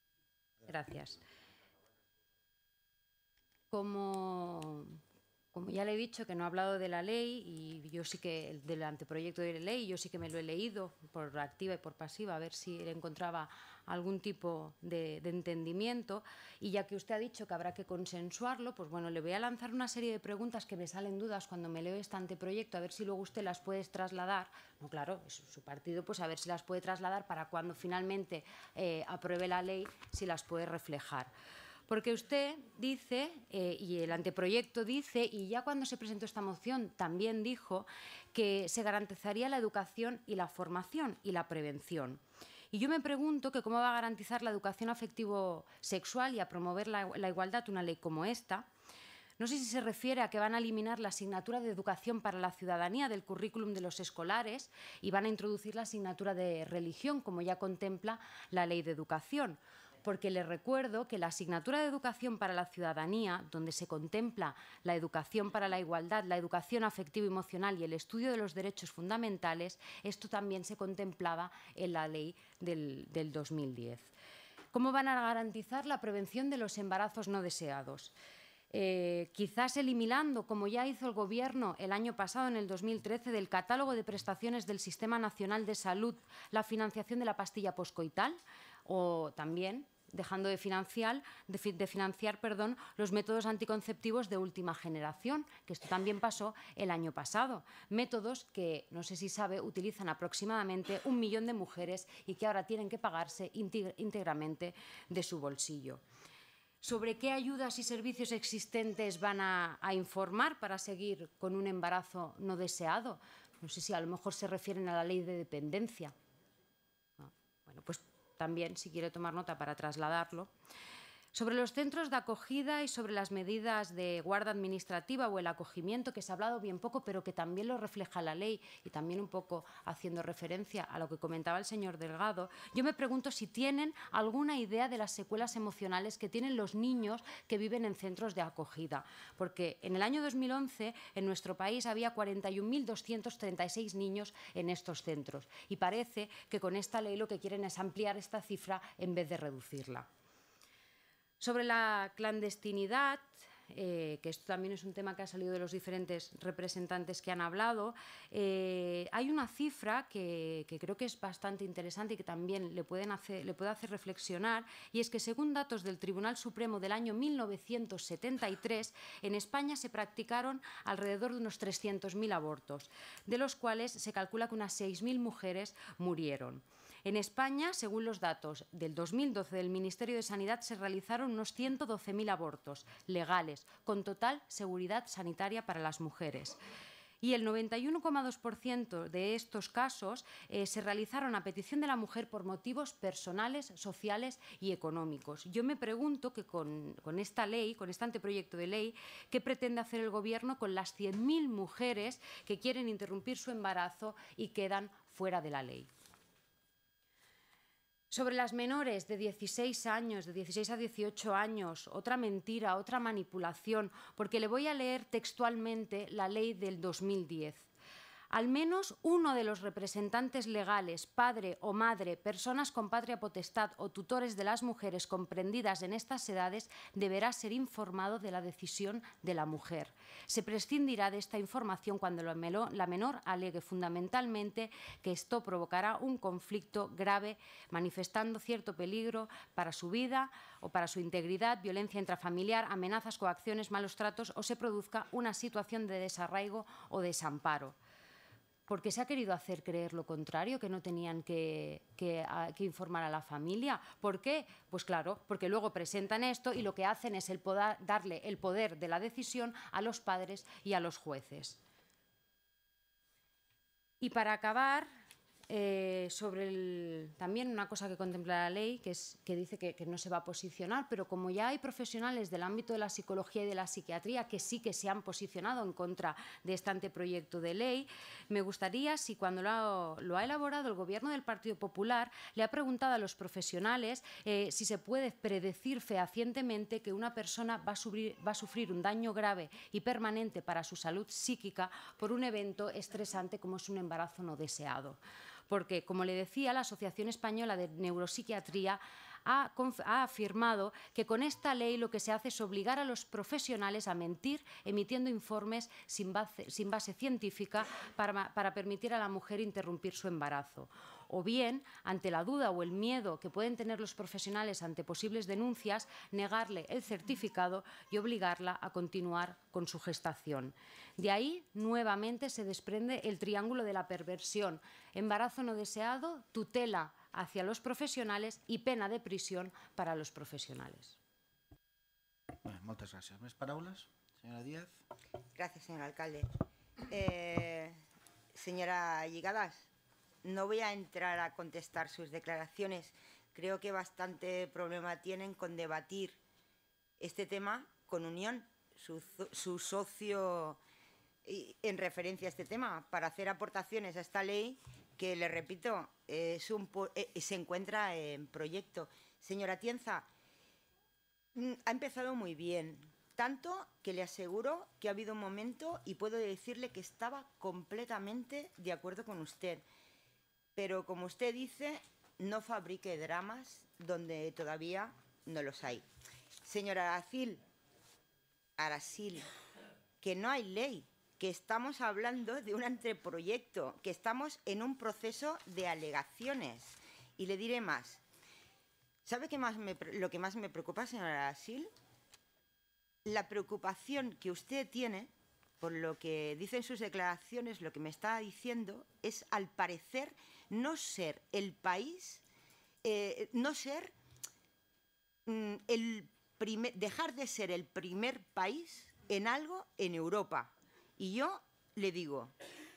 Gracias. Como ya le he dicho que no he hablado de la ley y yo sí que, del anteproyecto de ley, yo sí que me lo he leído por activa y por pasiva, a ver si encontraba algún tipo de entendimiento. Y ya que usted ha dicho que habrá que consensuarlo, pues bueno, le voy a lanzar una serie de preguntas que me salen dudas cuando me leo este anteproyecto, a ver si luego usted las puede trasladar. No, claro, es su partido, pues a ver si las puede trasladar para cuando finalmente apruebe la ley, si las puede reflejar. Porque usted dice, y el anteproyecto dice, y ya cuando se presentó esta moción también dijo, que se garantizaría la educación y la formación y la prevención. Y yo me pregunto que cómo va a garantizar la educación afectivo-sexual y a promover la igualdad una ley como esta. No sé si se refiere a que van a eliminar la asignatura de educación para la ciudadanía del currículum de los escolares y van a introducir la asignatura de religión, como ya contempla la ley de educación. Porque les recuerdo que la asignatura de educación para la ciudadanía, donde se contempla la educación para la igualdad, la educación afectivo-emocional y el estudio de los derechos fundamentales, esto también se contemplaba en la ley del 2010. ¿Cómo van a garantizar la prevención de los embarazos no deseados? Quizás eliminando, como ya hizo el Gobierno el año pasado, en el 2013, del catálogo de prestaciones del Sistema Nacional de Salud, la financiación de la pastilla poscoital, o también dejando de financiar los métodos anticonceptivos de última generación, que esto también pasó el año pasado. Métodos que, no sé si sabe, utilizan aproximadamente 1 millón de mujeres y que ahora tienen que pagarse íntegramente de su bolsillo. ¿Sobre qué ayudas y servicios existentes van a informar para seguir con un embarazo no deseado? No sé si a lo mejor se refieren a la ley de dependencia. ¿No? Bueno, pues también, si quiere tomar nota para trasladarlo. Sobre los centros de acogida y sobre las medidas de guarda administrativa o el acogimiento, que se ha hablado bien poco, pero que también lo refleja la ley y también un poco haciendo referencia a lo que comentaba el señor Delgado, yo me pregunto si tienen alguna idea de las secuelas emocionales que tienen los niños que viven en centros de acogida. Porque en el año 2011 en nuestro país había 41.236 niños en estos centros y parece que con esta ley lo que quieren es ampliar esta cifra en vez de reducirla. Sobre la clandestinidad, que esto también es un tema que ha salido de los diferentes representantes que han hablado, hay una cifra que creo que es bastante interesante y que también le puede hacer reflexionar, y es que según datos del Tribunal Supremo del año 1973, en España se practicaron alrededor de unos 300.000 abortos, de los cuales se calcula que unas 6.000 mujeres murieron. En España, según los datos del 2012 del Ministerio de Sanidad, se realizaron unos 112.000 abortos legales, con total seguridad sanitaria para las mujeres. Y el 91,2% de estos casos se realizaron a petición de la mujer por motivos personales, sociales y económicos. Yo me pregunto que con esta ley, con este anteproyecto de ley, ¿qué pretende hacer el Gobierno con las 100.000 mujeres que quieren interrumpir su embarazo y quedan fuera de la ley? Sobre las menores de 16 años, de 16 a 18 años, otra mentira, otra manipulación, porque le voy a leer textualmente la ley del 2010. Al menos uno de los representantes legales, padre o madre, personas con patria potestad o tutores de las mujeres comprendidas en estas edades, deberá ser informado de la decisión de la mujer. Se prescindirá de esta información cuando la menor alegue fundamentalmente que esto provocará un conflicto grave, manifestando cierto peligro para su vida o para su integridad, violencia intrafamiliar, amenazas, coacciones, malos tratos o se produzca una situación de desarraigo o desamparo. Porque se ha querido hacer creer lo contrario, que no tenían que informar a la familia. ¿Por qué? Pues claro, porque luego presentan esto y lo que hacen es darle el poder de la decisión a los padres y a los jueces. Y para acabar, también una cosa que contempla la ley, que dice que no se va a posicionar, pero como ya hay profesionales del ámbito de la psicología y de la psiquiatría que sí que se han posicionado en contra de este anteproyecto de ley, me gustaría, si cuando lo ha elaborado el Gobierno del Partido Popular, le ha preguntado a los profesionales si se puede predecir fehacientemente que una persona va a sufrir un daño grave y permanente para su salud psíquica por un evento estresante como es un embarazo no deseado. Porque, como le decía, la Asociación Española de Neuropsiquiatría ha afirmado que con esta ley lo que se hace es obligar a los profesionales a mentir emitiendo informes sin base científica para permitir a la mujer interrumpir su embarazo. O bien, ante la duda o el miedo que pueden tener los profesionales ante posibles denuncias, negarle el certificado y obligarla a continuar con su gestación. De ahí, nuevamente, se desprende el triángulo de la perversión: embarazo no deseado, tutela hacia los profesionales y pena de prisión para los profesionales. Bé, moltes gràcies. Més paraules? Senyora Díaz. Gracias, señor alcalde. Señora Lligadas, no voy a entrar a contestar sus declaraciones. Creo que bastante problema tienen con debatir este tema con Unión, su socio en referencia a este tema, para hacer aportaciones a esta ley que, le repito, se encuentra en proyecto. Señora Tienza, ha empezado muy bien, tanto que le aseguro que ha habido un momento y puedo decirle que estaba completamente de acuerdo con usted. Pero, como usted dice, no fabrique dramas donde todavía no los hay. Señora Aracil, que no hay ley, que estamos hablando de un anteproyecto, que estamos en un proceso de alegaciones. Y le diré más. ¿Sabe lo que más me preocupa, señora Aracil? La preocupación que usted tiene, por lo que dicen sus declaraciones, lo que me está diciendo, es, al parecer, no ser el país, dejar de ser el primer país en algo en Europa. Y yo le digo,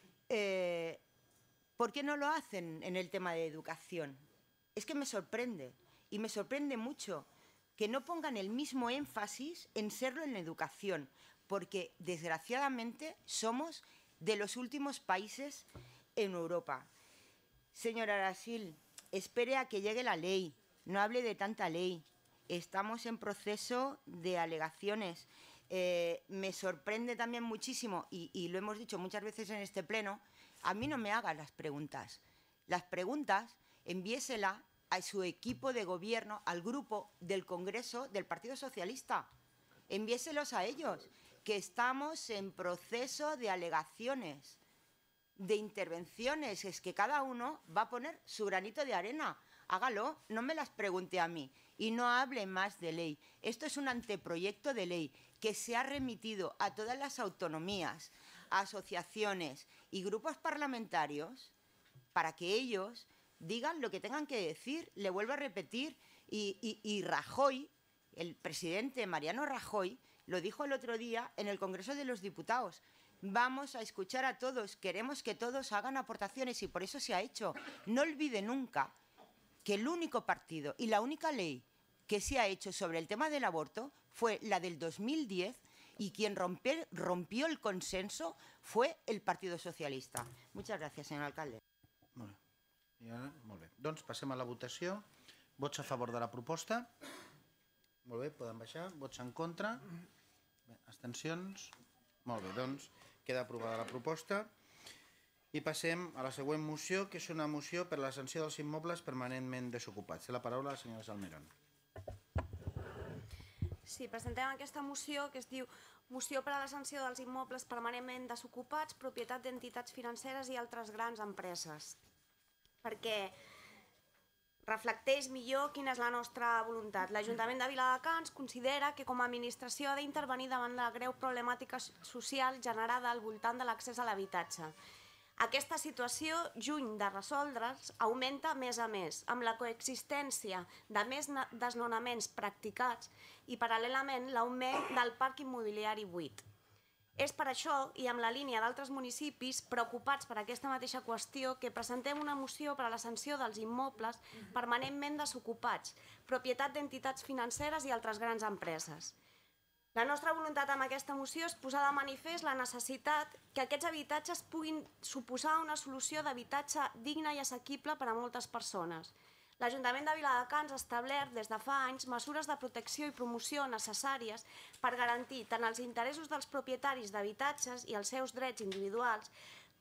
¿por qué no lo hacen en el tema de educación? Es que me sorprende, y me sorprende mucho que no pongan el mismo énfasis en serlo en la educación, porque desgraciadamente somos de los últimos países en Europa. Señora Aracil, espere a que llegue la ley, no hable de tanta ley. Estamos en proceso de alegaciones. Me sorprende también muchísimo, y lo hemos dicho muchas veces en este pleno, a mí no me hagan las preguntas. Las preguntas envíesela a su equipo de gobierno, al grupo del Congreso del Partido Socialista. Envíeselos a ellos, que estamos en proceso de alegaciones, de intervenciones. Es que cada uno va a poner su granito de arena. Hágalo, no me las pregunte a mí y no hable más de ley. Esto es un anteproyecto de ley que se ha remitido a todas las autonomías, asociaciones y grupos parlamentarios para que ellos digan lo que tengan que decir. Le vuelvo a repetir, y Rajoy, el presidente Mariano Rajoy, lo dijo el otro día en el Congreso de los Diputados. Vamos a escuchar a todos, queremos que todos hagan aportaciones, y por eso se ha hecho. No olvide nunca que el único partido y la única ley que se ha hecho sobre el tema del aborto fue la del 2010, y quien rompió el consenso fue el Partido Socialista. Muchas gracias, señor alcalde. Molt bé. I ara, molt bé. Doncs passem a la votació. Vots a favor de la proposta? Molt bé, poden baixar. Vots en contra? Bé, abstencions? Molt bé, doncs queda aprovada la proposta. I passem a la següent moció, que és una moció per a la sanció dels immobles permanentment desocupats. Té la paraula la senyora Salmerón. Sí, presentem aquesta moció que es diu Moció per a la sanció dels immobles permanentment desocupats, propietat d'entitats financeres i altres grans empreses. Perquè reflecteix millor quina és la nostra voluntat. L'Ajuntament de Viladecans considera que com a administració ha d'intervenir davant la greu problemàtica social generada al voltant de l'accés a l'habitatge. Aquesta situació, lluny de resoldre's, augmenta més a més, amb la coexistència de més desnonaments practicats i, paral·lelament, l'augment del parc immobiliari buit. És per això, i amb la línia d'altres municipis preocupats per aquesta mateixa qüestió, que presentem una moció per a la sanció dels immobles permanentment desocupats, propietat d'entitats financeres i altres grans empreses. La nostra voluntat amb aquesta moció és posar de manifest la necessitat que aquests habitatges puguin suposar una solució d'habitatge digne i assequible per a moltes persones. L'Ajuntament de Viladecans ha establert des de fa anys mesures de protecció i promoció necessàries per garantir tant els interessos dels propietaris d'habitatges i els seus drets individuals,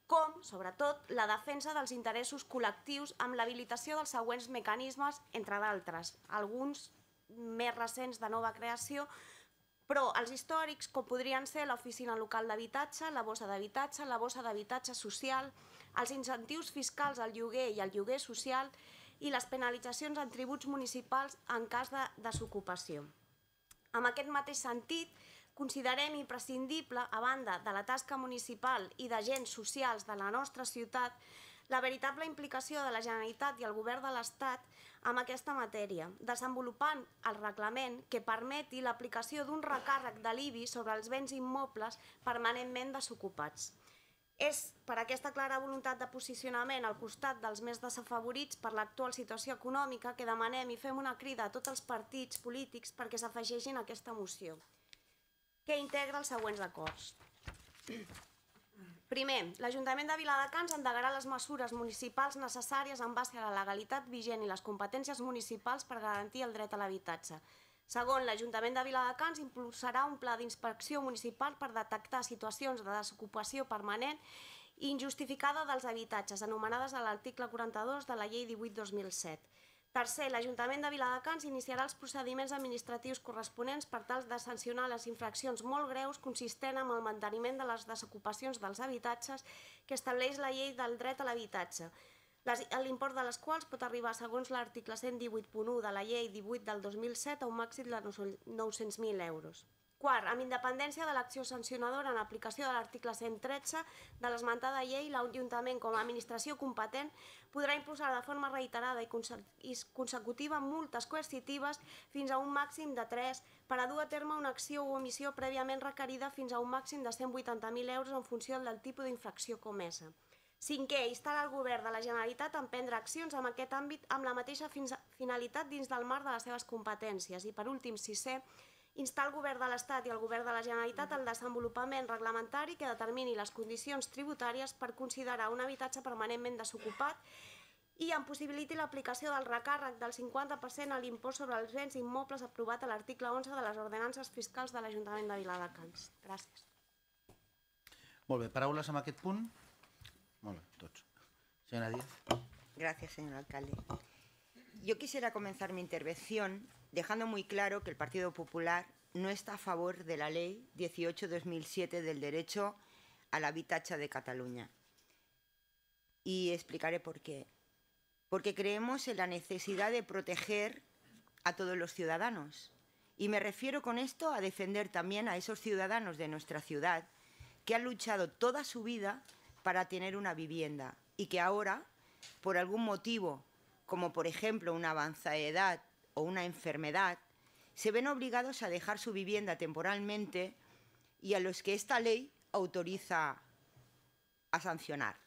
com, sobretot, la defensa dels interessos col·lectius amb l'habilitació dels següents mecanismes, entre d'altres, alguns més recents de nova creació, però els històrics, com podrien ser l'Oficina Local d'Habitatge, la Bossa d'Habitatge Social, els incentius fiscals al lloguer i al lloguer social i les penalitzacions en tributs municipals en cas de desocupació. En aquest mateix sentit, considerem imprescindible, a banda de la tasca municipal i d'agents socials de la nostra ciutat, la veritable implicació de la Generalitat i el Govern de l'Estat en aquesta matèria, desenvolupant el reglament que permeti l'aplicació d'un recàrrec de l'IBI sobre els béns immobles permanentment desocupats. És per aquesta clara voluntat de posicionament al costat dels més desafavorits per l'actual situació econòmica que demanem i fem una crida a tots els partits polítics perquè s'afegeixin a aquesta moció, que integra els següents acords. Primer, l'Ajuntament de Viladecans endegarà les mesures municipals necessàries en base a la legalitat vigent i les competències municipals per garantir el dret a l'habitatge. Segon, l'Ajuntament de Viladecans impulsarà un pla d'inspecció municipal per detectar situacions de desocupació permanent i injustificada dels habitatges, anomenades a l'article 42 de la Llei 18/2007. Tercer, l'Ajuntament de Viladecans iniciarà els procediments administratius corresponents per tal de sancionar les infraccions molt greus consistent en el manteniment de les desocupacions dels habitatges que estableix la Llei del dret a l'habitatge, l'import de les quals pot arribar, segons l'article 118.1 de la Llei 18 del 2007, a un màxim de 900.000 euros. Quart, amb independència de l'acció sancionadora en aplicació de l'article 113 de l'esmentada llei, l'Ajuntament, com a administració competent, podrà imposar de forma reiterada i consecutiva multes coercitives fins a un màxim de 3 per a dur a terme una acció o omissió prèviament requerida fins a un màxim de 180.000 euros en funció del tipus d'infracció comesa. Cinquè, instar el Govern de la Generalitat a emprendre accions en aquest àmbit amb la mateixa finalitat dins del marc de les seves competències. I per últim, sisè, instar el Govern de l'Estat i el Govern de la Generalitat al desenvolupament reglamentari que determini les condicions tributàries per considerar un habitatge permanentment desocupat i en possibiliti l'aplicació del recàrrec del 50% a l'impost sobre els béns immobles aprovat a l'article 11 de les ordenances fiscals de l'Ajuntament de Viladecans. Gràcies. Molt bé, paraules en aquest punt? Molt bé, tots. Señora Díaz. Gracias, señor alcalde. Yo quisiera comenzar mi intervención dejando muy claro que el Partido Popular no está a favor de la Ley 18/2007 del derecho al habitatge de Cataluña. Y explicaré por qué. Porque creemos en la necesidad de proteger a todos los ciudadanos. Y me refiero con esto a defender también a esos ciudadanos de nuestra ciudad que han luchado toda su vida para tener una vivienda y que ahora, por algún motivo, como por ejemplo una avanzada edad o una enfermedad, se ven obligados a dejar su vivienda temporalmente y a los que esta ley autoriza a sancionar.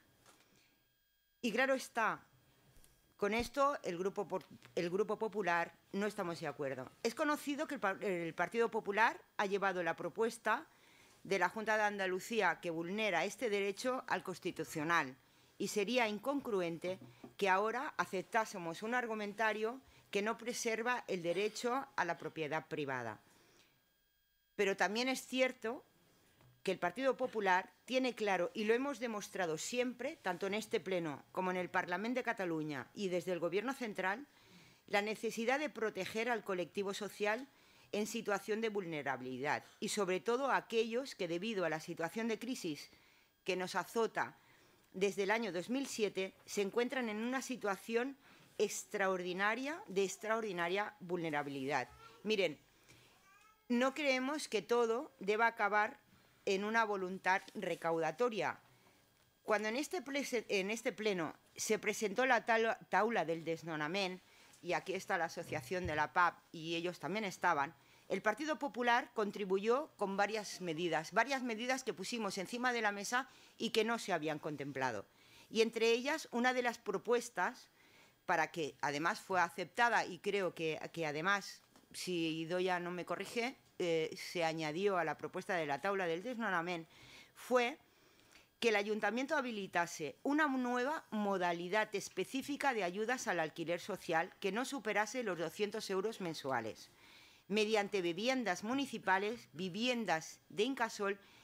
Y claro está, con esto el Grupo Popular no estamos de acuerdo. Es conocido que el Partido Popular ha llevado la propuesta de la Junta de Andalucía que vulnera este derecho al Constitucional y sería incongruente que ahora aceptásemos un argumentario que no preserva el derecho a la propiedad privada. Pero también es cierto que el Partido Popular tiene claro, y lo hemos demostrado siempre, tanto en este Pleno como en el Parlamento de Cataluña y desde el Gobierno central, la necesidad de proteger al colectivo social en situación de vulnerabilidad y sobre todo a aquellos que debido a la situación de crisis que nos azota desde el año 2007 se encuentran en una situación de extraordinaria vulnerabilidad. Miren, no creemos que todo deba acabar en una voluntad recaudatoria. Cuando en este Pleno se presentó la taula del desnonament, y aquí está la asociación de la PAP y ellos también estaban, el Partido Popular contribuyó con varias medidas que pusimos encima de la mesa y que no se habían contemplado. Y entre ellas, una de las propuestas, para que además fue aceptada y creo que además, si Idoia no me corrige, se añadió a la propuesta de la taula del desnonament, fue que el Ayuntamiento habilitase una nueva modalidad específica de ayudas al alquiler social que no superase los 200 euros mensuales, mediante viviendas municipales, viviendas de Incasòl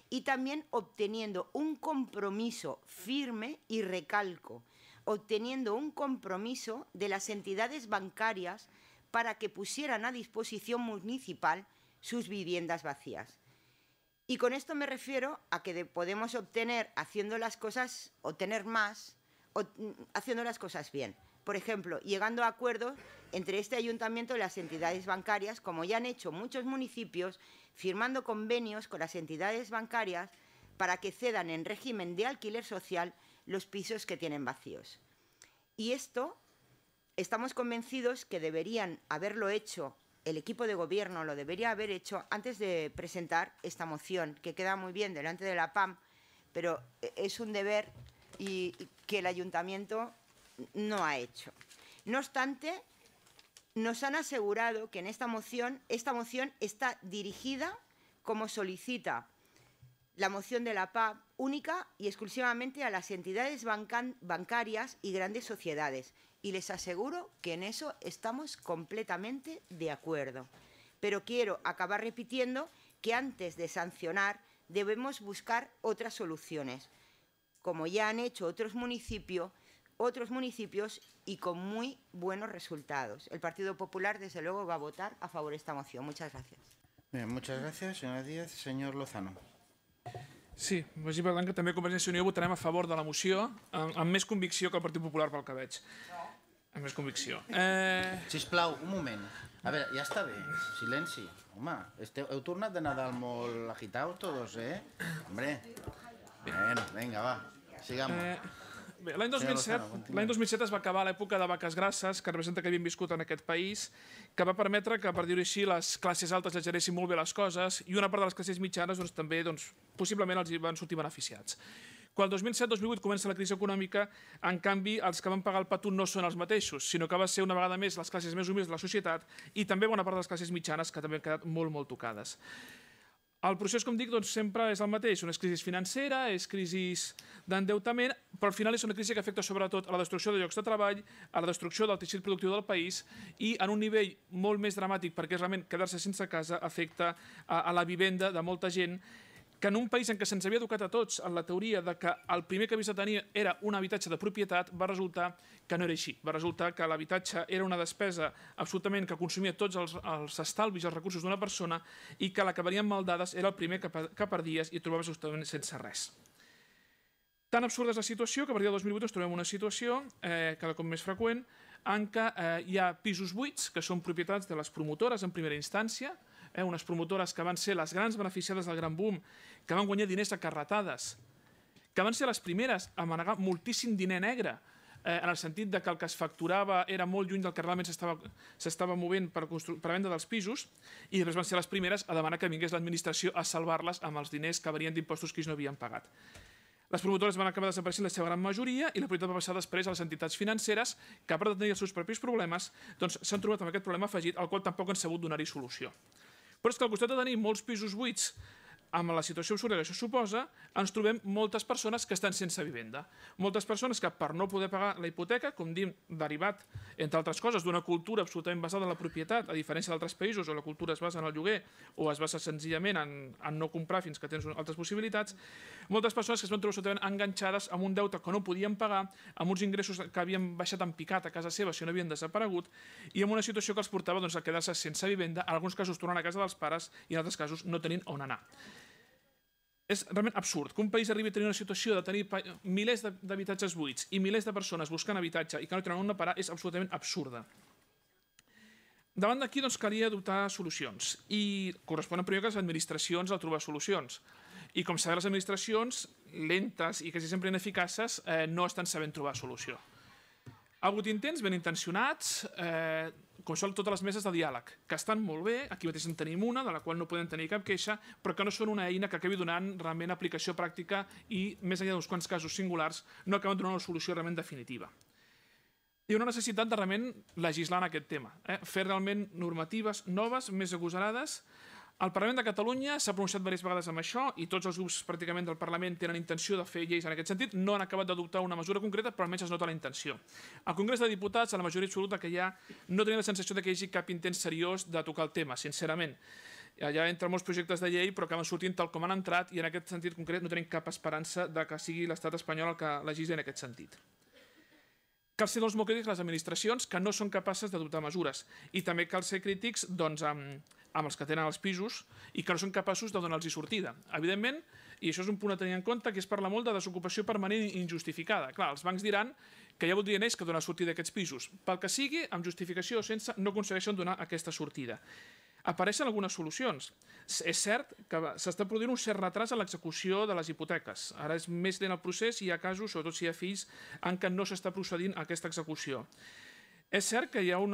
y también obteniendo un compromiso firme, y recalco, obteniendo un compromiso de las entidades bancarias para que pusieran a disposición municipal sus viviendas vacías. Y con esto me refiero a que podemos obtener, haciendo las cosas, obtener más, haciendo las cosas bien. Por ejemplo, llegando a acuerdos entre este ayuntamiento y las entidades bancarias, como ya han hecho muchos municipios, firmando convenios con las entidades bancarias para que cedan en régimen de alquiler social los pisos que tienen vacíos. Y esto, estamos convencidos que deberían haberlo hecho, el equipo de gobierno lo debería haber hecho antes de presentar esta moción, que queda muy bien delante de la PAM, pero es un deber y que el ayuntamiento no ha hecho. No obstante, nos han asegurado que en esta moción está dirigida, como solicita la moción de la PAM, única y exclusivamente a las entidades bancarias y grandes sociedades. Y les aseguro que en eso estamos completamente de acuerdo. Pero quiero acabar repitiendo que antes de sancionar debemos buscar otras soluciones, como ya han hecho otros municipios y con muy buenos resultados. El Partido Popular, desde luego, va a votar a favor de esta moción. Muchas gracias. Bien, muchas gracias, senyora Díaz. Senyor Lozano. Sí, vagi per tant que també Convergència i Unió votarem a favor de la moció amb més convicció que el Partit Popular, pel que veig. Amb més convicció. Sisplau, un moment. A veure, ja està bé. Silenci. Home, heu tornat de Nadal molt agitados todos, eh? Hombre. Bueno, venga, va. Sigamos. Bé, l'any 2007 es va acabar l'època de vaques grasses, que representa que havíem viscut en aquest país, que va permetre que, per dir-ho així, les classes altes llegeressin molt bé les coses i una part de les classes mitjanes també possiblement els hi van sortir beneficiats. Quan el 2007-2008 comença la crisi econòmica, en canvi, els que van pagar el patum no són els mateixos, sinó que va ser una vegada més les classes més humils de la societat i també bona part de les classes mitjanes, que també han quedat molt, molt tocades. El procés, com dic, sempre és el mateix. És crisi financera, és crisi d'endeutament, però al final és una crisi que afecta sobretot a la destrucció de llocs de treball, a la destrucció del teixit productiu del país i en un nivell molt més dramàtic, perquè realment quedar-se sense casa afecta a la vivenda de molta gent, que en un país en què se'ns havia educat a tots en la teoria de que el primer que havies de tenir era un habitatge de propietat, va resultar que no era així. Va resultar que l'habitatge era una despesa absolutament que consumia tots els estalvis i els recursos d'una persona i que la que venien mal dades era el primer que perdies i et trobaves justament sense res. Tan absurda és la situació que a partir del 2008 ens trobem una situació cada cop més freqüent en què hi ha pisos buits que són propietats de les promotores en primera instància, unes promotores que van ser les grans beneficiades del gran boom, que van guanyar diners a carretades, que van ser les primeres a manegar moltíssim diner negre, en el sentit que el que es facturava era molt lluny del que realment s'estava movent per venda dels pisos, i després van ser les primeres a demanar que vingués l'administració a salvar-les amb els diners que venien d'impostos que ells no havien pagat. Les promotores van acabar desapareixent la seva gran majoria i la prioritat va passar després a les entitats financeres que, a part de tenir els seus propis problemes, s'han trobat amb aquest problema afegit al qual tampoc han sabut donar-hi solució. Però és que al costat de tenir molts pisos buits amb la situació absurda que això suposa, ens trobem moltes persones que estan sense vivenda. Moltes persones que, per no poder pagar la hipoteca, com dim, derivat, entre altres coses, d'una cultura absolutament basada en la propietat, a diferència d'altres països on la cultura es basa en el lloguer o es basa senzillament en no comprar fins que tens altres possibilitats, moltes persones que es van trobar absolutament enganxades amb un deute que no podien pagar, amb uns ingressos que havien baixat en picat a casa seva si no havien desaparegut, i amb una situació que els portava a quedar-se sense vivenda, en alguns casos tornant a casa dels pares i en altres casos no tenint on anar. És realment absurd que un país arribi a tenir una situació de tenir milers d'habitatges buits i milers de persones buscant habitatge i que no tenen on parar és absolutament absurda. Davant d'aquí calia adoptar solucions i correspon en primer lloc a les administracions a trobar solucions. I com sabeu, les administracions, lentes i quasi sempre ineficaces, no estan sabent trobar solució. Ha hagut intents ben intencionats, com són totes les meses de diàleg, que estan molt bé, aquí mateix en tenim una, de la qual no podem tenir cap queixa, però que no són una eina que acabi donant realment aplicació pràctica i, més enllà d'uns quants casos singulars, no acaben donant una solució realment definitiva. Hi ha una necessitat de realment legislar en aquest tema, fer realment normatives noves, més agosarades. El Parlament de Catalunya s'ha pronunciat diverses vegades amb això i tots els grups pràcticament del Parlament tenen intenció de fer lleis en aquest sentit. No han acabat d'adoptar una mesura concreta, però almenys es nota la intenció. Al Congrés de Diputats, a la majoria absoluta que hi ha, no tenia la sensació que hi hagi cap intent seriós de tocar el tema, sincerament. Allà entren molts projectes de llei, però acaben sortint tal com han entrat, i en aquest sentit concret no tenim cap esperança de que sigui l'estat espanyol el que legisli en aquest sentit. Cal ser molt crítics les administracions que no són capaces d'adoptar mesures, i també cal ser crítics amb els que tenen els pisos i que no són capaços de donar-los sortida. Evidentment, i això és un punt a tenir en compte, que es parla molt de desocupació permanent i injustificada. Clar, els bancs diran que ja voldrien ells que donar sortida a aquests pisos. Pel que sigui, amb justificació o sense, no aconsegueixen donar aquesta sortida. Apareixen algunes solucions. És cert que s'està produint un cert retras en l'execució de les hipoteques. Ara és més lent el procés i hi ha casos, sobretot si hi ha fills, en què no s'està procedint a aquesta execució. És cert que hi ha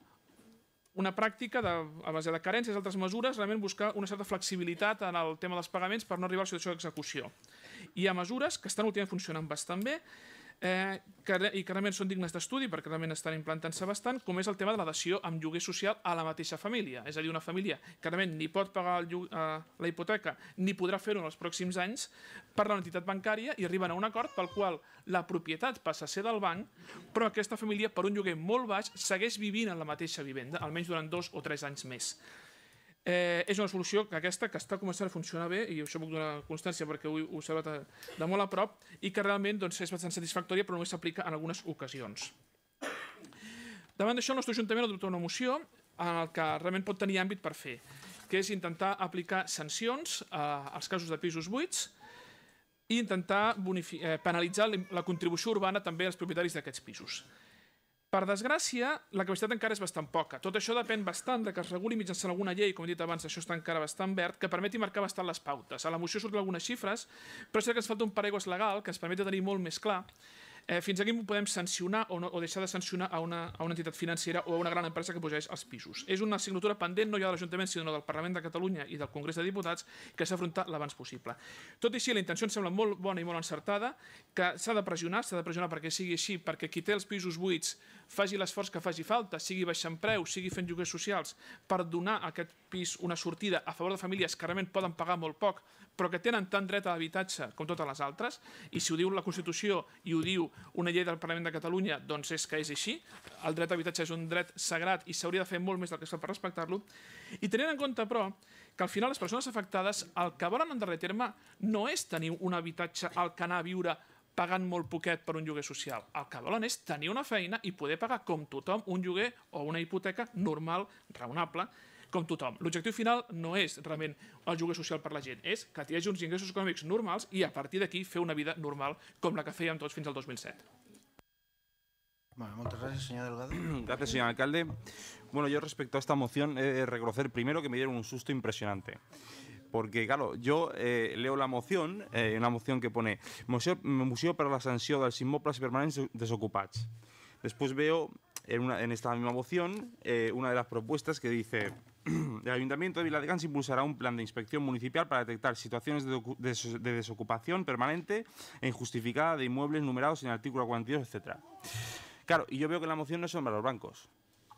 una pràctica a base de carències i altres mesures, realment buscar una certa flexibilitat en el tema dels pagaments per no arribar a la situació d'execució. Hi ha mesures que estan últimament funcionant bastant bé i que realment són dignes d'estudi perquè realment estan implantant-se bastant, com és el tema de la dació amb lloguer social a la mateixa família. És a dir, una família que realment ni pot pagar la hipoteca ni podrà fer-ho en els pròxims anys, parla amb l'entitat bancària i arriben a un acord pel qual la propietat passa a ser del banc, però aquesta família, per un lloguer molt baix, segueix vivint en la mateixa vivenda, almenys durant 2 o 3 anys més. És una solució que aquesta que està començant a funcionar bé, i això puc donar constància perquè ho he observat de molt a prop, i que realment és bastant satisfactòria, però només s'aplica en algunes ocasions. Davant d'això, el nostre Ajuntament adopta una moció en el que realment pot tenir àmbit per fer, que és intentar aplicar sancions als casos de pisos buits i intentar penalitzar la contribució urbana també als propietaris d'aquests pisos. Per desgràcia, la capacitat encara és bastant poca. Tot això depèn bastant de que es reguli mitjançant alguna llei, com he dit abans, això està encara bastant verd, que permeti marcar bastant les pautes. A la moció surten algunes xifres, però és que ens falta un paraigües legal que ens permeti tenir molt més clar fins a quin podem sancionar o deixar de sancionar a una entitat financera o a una gran empresa que posseeix els pisos. És una assignatura pendent no ja de l'Ajuntament, sinó del Parlament de Catalunya i del Congrés de Diputats, que s'ha d'afrontar l'abans possible. Tot i així, la intenció em sembla molt bona i molt encertada, que s'ha de pressionar perquè sigui així, perquè qui té els pisos buits faci l'esforç que faci falta, sigui baixant preus, sigui fent lloguers socials, per donar a aquest pis una sortida a favor de famílies que realment poden pagar molt poc, però que tenen tant dret a l'habitatge com totes les altres, i si ho diu la Constitució i ho diu una llei del Parlament de Catalunya, doncs és que és així. El dret a l'habitatge és un dret sagrat i s'hauria de fer molt més del que es fa per respectar-lo. I tenint en compte, però, que al final les persones afectades el que volen en darrer terme no és tenir un habitatge al que anar a viure pagant molt poquet per un lloguer social. El que volen és tenir una feina i poder pagar com tothom un lloguer o una hipoteca normal, raonable, com tothom. L'objectiu final no és realment el lloguer social per la gent, és que hi hagi uns ingressos econòmics normals i a partir d'aquí fer una vida normal com la que fèiem tots fins al 2007. Bueno, muchas gracias, señor Delgado. Gracias, señor alcalde. Bueno, yo respecto a esta moción he de reconocer primero que me dieron un susto impresionante. Porque, claro, yo leo la moción, una moción que pone Museo per a la sanció dels immobles permanents desocupats. Después veo en esta misma moción una de las propuestas que dice el Ayuntamiento de Viladecans impulsará un plan de inspección municipal para detectar situaciones de desocupación permanente e injustificada de inmuebles numerados en el artículo 42, etc. Claro, y yo veo que en la moción no se nombran los bancos.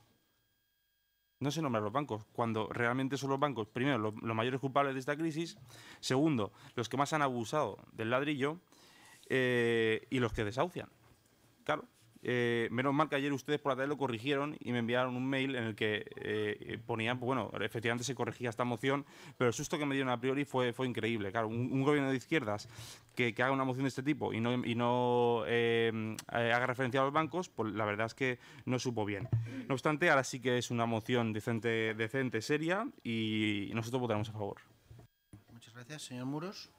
No se nombran los bancos, cuando realmente son los bancos, primero, los mayores culpables de esta crisis, segundo, los que más han abusado del ladrillo y los que desahucian. Claro. Menos mal que ayer ustedes por la tarde lo corrigieron y me enviaron un mail en el que ponían, bueno, efectivamente se corregía esta moción, pero el susto que me dieron a priori fue increíble. Claro, un gobierno de izquierdas que haga una moción de este tipo y no haga referencia a los bancos, pues la verdad es que no supo bien. No obstante, ahora sí que es una moción decente, seria, y nosotros votaremos a favor. Muchas gracias, señor Muros.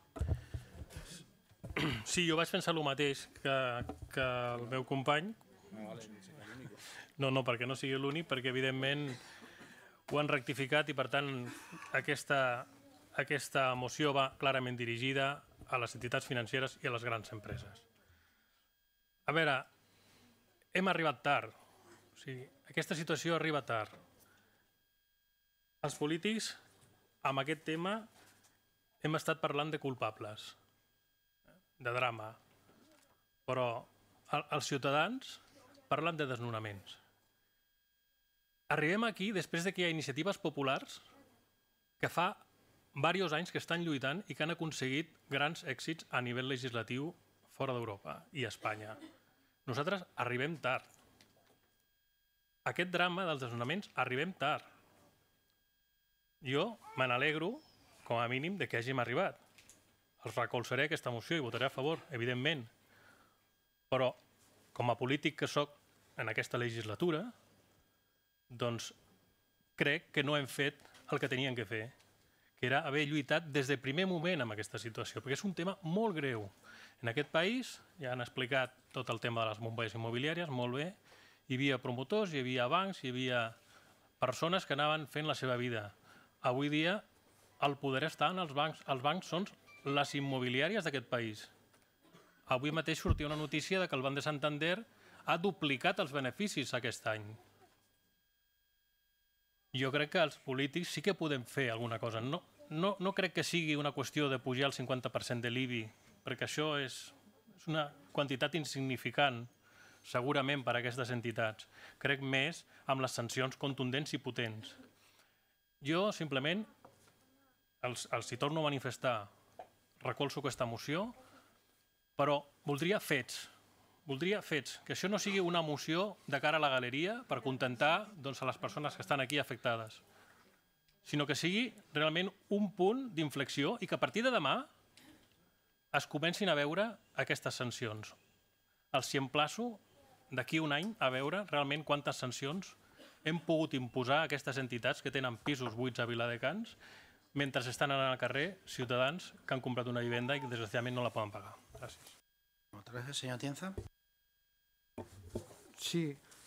Sí, jo vaig pensar el mateix que el meu company. No, perquè no sigui l'únic, perquè evidentment ho han rectificat i per tant aquesta moció va clarament dirigida a les entitats financeres i a les grans empreses. A veure, hem arribat tard. O sigui, aquesta situació arriba tard. Els polítics, amb aquest tema, hem estat parlant de culpables, de drama, però els ciutadans parlen de desnonaments. Arribem aquí després que hi ha iniciatives populars que fa diversos anys que estan lluitant i que han aconseguit grans èxits a nivell legislatiu fora d'Europa i a Espanya. Nosaltres arribem tard. Aquest drama dels desnonaments arribem tard. Jo me n'alegro, com a mínim, de que hàgim arribat. Els recolzaré aquesta moció i votaré a favor, evidentment. Però, com a polític que sóc en aquesta legislatura, doncs crec que no hem fet el que teníem que fer, que era haver lluitat des del primer moment amb aquesta situació, perquè és un tema molt greu. En aquest país, ja han explicat tot el tema de les bombolles immobiliàries, molt bé, hi havia promotors, hi havia bancs, hi havia persones que anaven fent la seva vida. Avui dia el poder està en els bancs. Els bancs són les immobiliàries d'aquest país. Avui mateix sortia una notícia que el Banc de Santander ha duplicat els beneficis aquest any. Jo crec que els polítics sí que podem fer alguna cosa. No crec que sigui una qüestió de pujar el 50% de l'IBI, perquè això és una quantitat insignificant, segurament, per a aquestes entitats. Crec més amb les sancions contundents i potents. Jo, simplement, els hi torno a manifestar, recolzo aquesta moció, però voldria fets. Voldria fets, que això no sigui una moció de cara a la galeria per acontentar a les persones que estan aquí afectades, sinó que sigui realment un punt d'inflexió i que a partir de demà es comencin a veure aquestes sancions. Els hi emplaço d'aquí un any a veure realment quantes sancions hem pogut imposar a aquestes entitats que tenen pisos buits a Viladecans mentre estan al carrer ciutadans que han comprat una vivenda i que desgraciadament no la poden pagar. Gràcies. Moltes gràcies, senyor Tienza. Sí,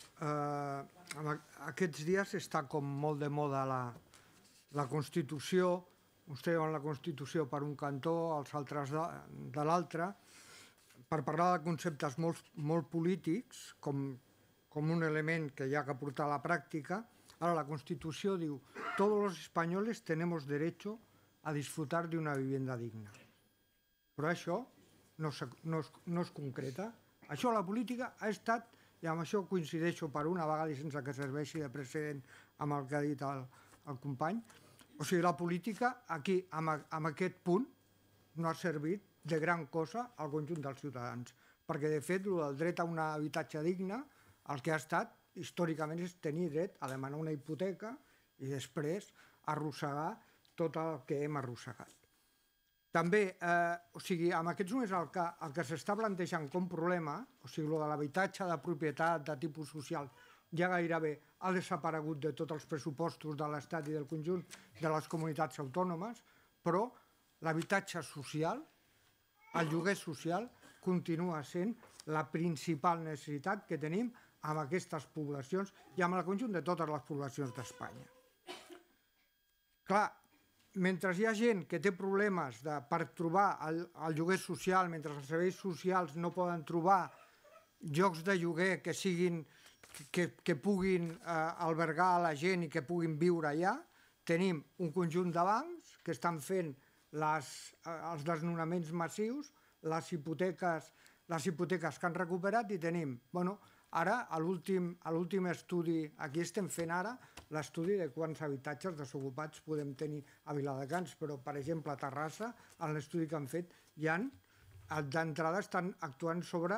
aquests dies està com molt de moda la Constitució. Uns treuen la Constitució per un cantó, els altres de l'altre, per parlar de conceptes molt polítics, com un element que hi ha que portar a la pràctica. Ara la Constitució diu «Todos los españoles tenemos derecho a disfrutar de una vivienda digna». Però això no es concreta. Això la política ha estat, i amb això coincideixo per una vegada i sense que serveixi de precedent amb el que ha dit el company, o sigui, la política aquí, amb aquest punt, no ha servit de gran cosa al conjunt dels ciutadans, perquè de fet el dret a un habitatge digne el que ha estat històricament és tenir dret a demanar una hipoteca i després arrossegar tot el que hem arrossegat. També, o sigui, amb aquests només el que s'està plantejant com problema, o sigui, el de l'habitatge de propietat de tipus social, ja gairebé ha desaparegut de tots els pressupostos de l'Estat i del conjunt de les comunitats autònomes, però l'habitatge social, el lloguer social, continua sent la principal necessitat que tenim amb aquestes poblacions i amb el conjunt de totes les poblacions d'Espanya. Clar, mentre hi ha gent que té problemes per trobar el lloguer social, mentre els serveis socials no poden trobar llocs de lloguer que puguin albergar a la gent i que puguin viure allà, tenim un conjunt de bancs que estan fent els desnonaments massius, les hipoteques que han recuperat i tenim, ara, a l'últim estudi, aquí estem fent ara l'estudi de quants habitatges desocupats podem tenir a Viladecans, però, per exemple, a Terrassa, en l'estudi que han fet, d'entrada estan actuant sobre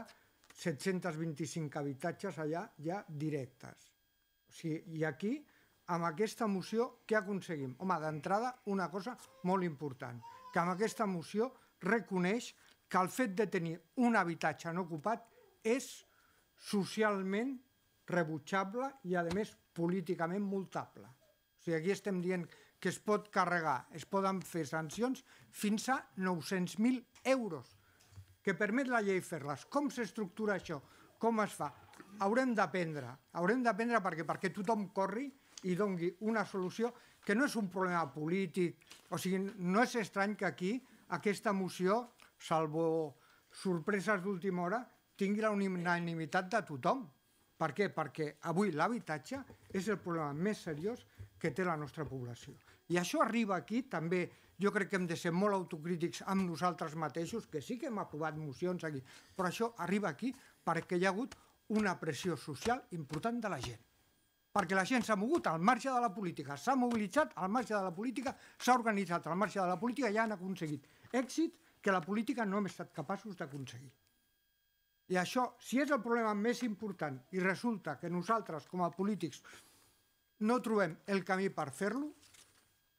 725 habitatges allà ja directes. O sigui, i aquí, amb aquesta moció, què aconseguim? Home, d'entrada, una cosa molt important, que amb aquesta moció reconeix que el fet de tenir un habitatge no ocupat és socialment rebutjable i, a més, políticament multable. O sigui, aquí estem dient que es pot carregar, es poden fer sancions fins a 900.000 euros, que permet la llei fer-les. Com s'estructura això? Com es fa? Haurem d'aprendre perquè tothom corri i doni una solució que no és un problema polític. O sigui, no és estrany que aquí aquesta moció, salvo sorpreses d'última hora, tingui la unanimitat de tothom. Per què? Perquè avui l'habitatge és el problema més seriós que té la nostra població. I això arriba aquí, també jo crec que hem de ser molt autocrítics amb nosaltres mateixos, que sí que hem aprovat mocions aquí, però això arriba aquí perquè hi ha hagut una pressió social important de la gent. Perquè la gent s'ha mogut al marge de la política, s'ha mobilitzat al marge de la política, s'ha organitzat al marge de la política i han aconseguit èxit que la política no hem estat capaços d'aconseguir. I això, si és el problema més important i resulta que nosaltres, com a polítics, no trobem el camí per fer-lo,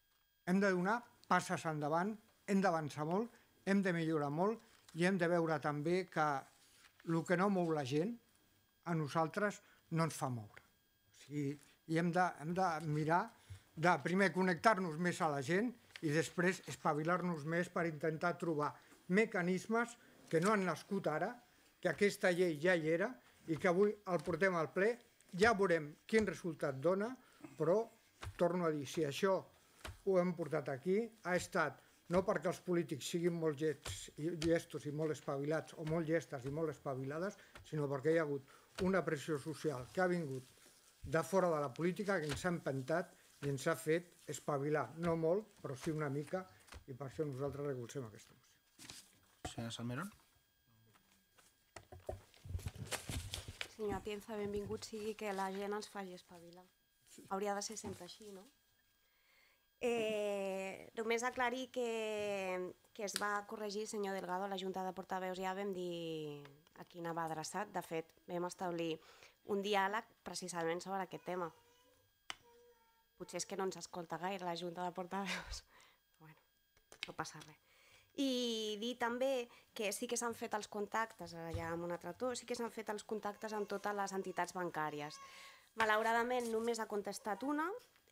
hem de donar passes endavant, hem d'avançar molt, hem de millorar molt i hem de veure també que el que no mou la gent a nosaltres no ens fa moure. O sigui, i hem de mirar de primer connectar-nos més a la gent i després espavilar-nos més per intentar trobar mecanismes que no han nascut ara, que aquesta llei ja hi era i que avui el portem al ple, ja veurem quin resultat dona, però torno a dir, si això ho hem portat aquí, ha estat no perquè els polítics siguin molt llestos i molt espavilats o molt llestes i molt espavilades, sinó perquè hi ha hagut una pressió social que ha vingut de fora de la política, que ens ha empentat i ens ha fet espavilar, no molt, però sí una mica, i per això nosaltres recolzem aquesta moció. Senyora Salmerón. Senyor Atienza, benvingut sigui que la gent ens faci espavilar. Hauria de ser sempre així, no? Només aclarir que es va corregir, senyor Delgado, a la Junta de Portaveus ja vam dir a qui anava adreçat. De fet, vam establir un diàleg precisament sobre aquest tema. Potser és que no ens escolta gaire la Junta de Portaveus. Bueno, no passa res. I dir també que sí que s'han fet els contactes, ja amb un altre to, sí que s'han fet els contactes amb totes les entitats bancàries. Malauradament només ha contestat una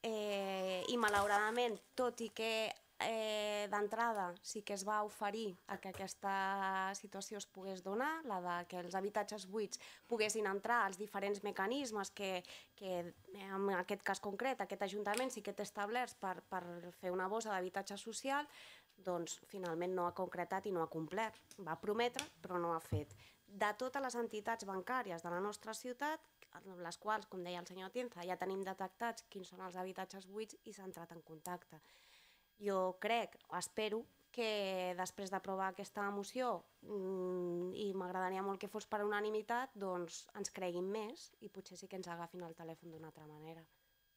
i malauradament, tot i que d'entrada sí que es va oferir a que aquesta situació es pogués donar, la de que els habitatges buits poguessin entrar als diferents mecanismes que en aquest cas concret aquest Ajuntament sí que té establerts per fer una bossa d'habitatge social, doncs finalment no ha concretat i no ha complert. Va prometre però no ha fet. De totes les entitats bancàries de la nostra ciutat, les quals, com deia el senyor Atienza, ja tenim detectats quins són els habitatges buits i s'ha entrat en contacte. Jo crec, o espero, que després d'aprovar aquesta moció, i m'agradaria molt que fos per unanimitat, doncs ens creguin més i potser sí que ens agafin el telèfon d'una altra manera.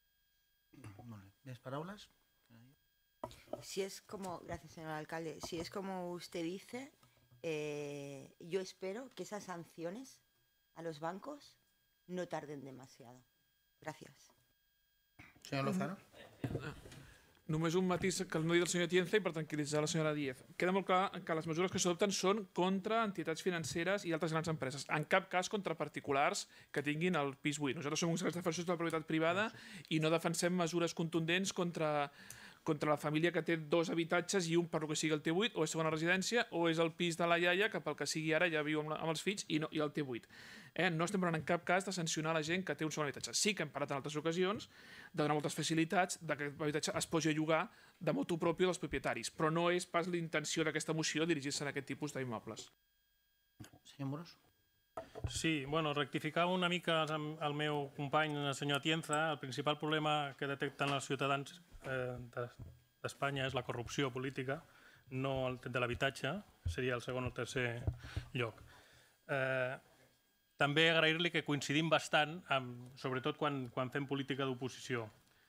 Molt bé. ¿Més paraules? Si es como, gracias señor alcalde, si es como usted dice, yo espero que esas sanciones a los bancos no tarden demasiado. Gracias. Senyor Lozano. Només un matís que no ha dit el senyor Atienza i per tranquil·litzar la senyora Díez. Queda molt clar que les mesures que s'adopten són contra entitats financeres i altres grans empreses. En cap cas contra particulars que tinguin el pis buit. Nosaltres som uns grans defensors de la propietat privada i no defensem mesures contundents contra la família que té 2 habitatges i un per lo que sigui el té buit, o és segona residència, o és el pis de la iaia, que pel que sigui ara ja viu amb els fills i el té buit. No estem parlant en cap cas de sancionar la gent que té un segon habitatge. Sí que hem parlat en altres ocasions de donar moltes facilitats que l'habitatge es posi a llogar de motu propi dels propietaris, però no és pas la intenció d'aquesta moció dirigir-se a aquest tipus d'immobles. Senyor Moros. Sí, bueno, rectificar una mica el meu company, el senyor Atienza. El principal problema que detecten els ciutadans d'Espanya és la corrupció política, no el de l'habitatge, seria el segon o el tercer lloc. També agrair-li que coincidim bastant, sobretot quan fem política d'oposició.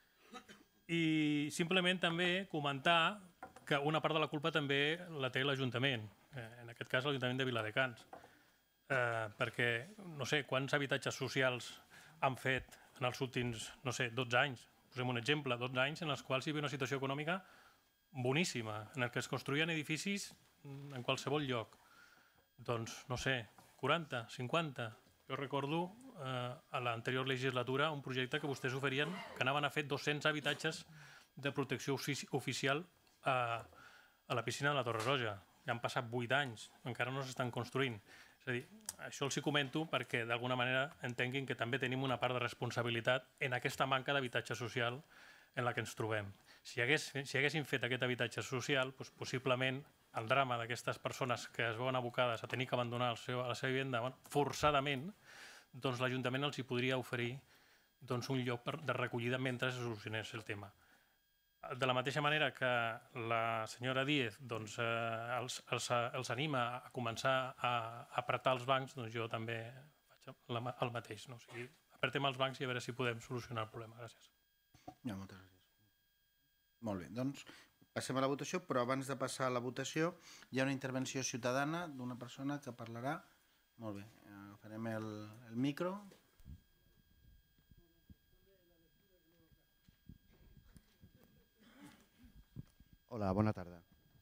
I simplement també comentar que una part de la culpa també la té l'Ajuntament, en aquest cas l'Ajuntament de Viladecans. Perquè, no sé, quants habitatges socials han fet en els últims, no sé, 12 anys. Posem un exemple, 12 anys en els quals hi havia una situació econòmica boníssima, en què es construïen edificis en qualsevol lloc. Doncs, no sé, 40, 50. Jo recordo a l'anterior legislatura un projecte que vostès oferien que anaven a fer 200 habitatges de protecció oficial a la piscina de la Torre Roja. Ja han passat 8 anys, encara no s'estan construint. És a dir, això els hi comento perquè d'alguna manera entenguin que també tenim una part de responsabilitat en aquesta manca d'habitatge social en la que ens trobem. Si haguéssim fet aquest habitatge social, possiblement el drama d'aquestes persones que es veuen abocades a tenir que abandonar la seva vivenda forçadament, doncs l'Ajuntament els hi podria oferir un lloc de recollida mentre es solucionés el tema. De la mateixa manera que la senyora Díez els anima a començar a apretar els bancs, doncs jo també faig el mateix. O sigui, apretem els bancs i a veure si podem solucionar el problema. Gràcies. Moltes gràcies. Molt bé, doncs passem a la votació, però abans de passar a la votació hi ha una intervenció ciutadana d'una persona que parlarà. Molt bé, farem el micro. Hola, bona tarda.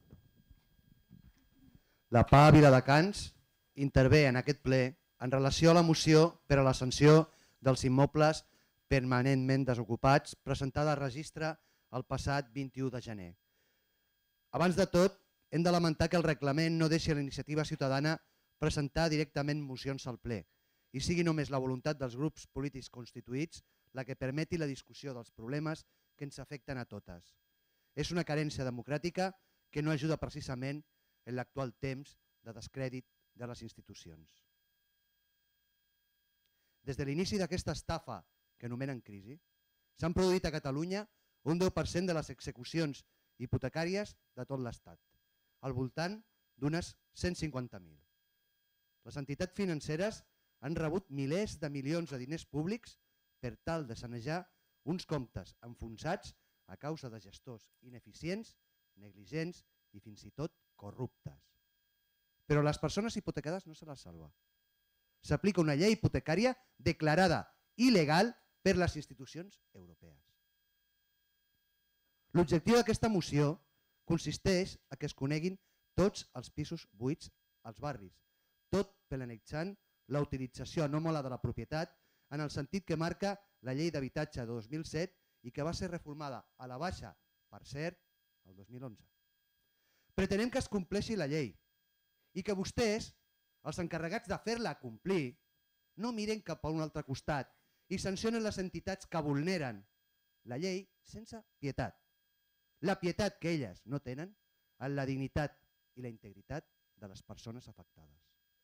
La PA Viladecans intervé en aquest ple en relació a la moció per a la sanció dels immobles permanentment desocupats presentada al registre el passat 21 de gener. Abans de tot, hem de lamentar que el reglament no deixi a la iniciativa ciutadana presentar directament mocions al ple i sigui només la voluntat dels grups polítics constituïts la que permeti la discussió dels problemes que ens afecten a totes. És una carència democràtica que no ajuda precisament en l'actual temps de descrèdit de les institucions. Des de l'inici d'aquesta estafa que anomenen crisi, s'han produït a Catalunya un 10% de les execucions hipotecàries de tot l'Estat, al voltant d'unes 150.000. Les entitats financeres han rebut milers de milions de diners públics per tal de sanejar uns comptes enfonsats a causa de gestors ineficients, negligents i fins i tot corruptes. Però a les persones hipotecades no se les salva. S'aplica una llei hipotecària declarada il·legal per les institucions europees. L'objectiu d'aquesta moció consisteix a que es coneguin tots els pisos buits als barris, tot penalitzant la utilització anòmala de la propietat en el sentit que marca la llei d'habitatge de 2007 i que va ser reformada a la baixa, per cert, el 2011. Pretenem que es compleixi la llei i que vostès, els encarregats de fer-la complir, no miren cap a un altre costat i sancionen les entitats que vulneren la llei sense pietat. La pietat que elles no tenen en la dignitat i la integritat de les persones afectades.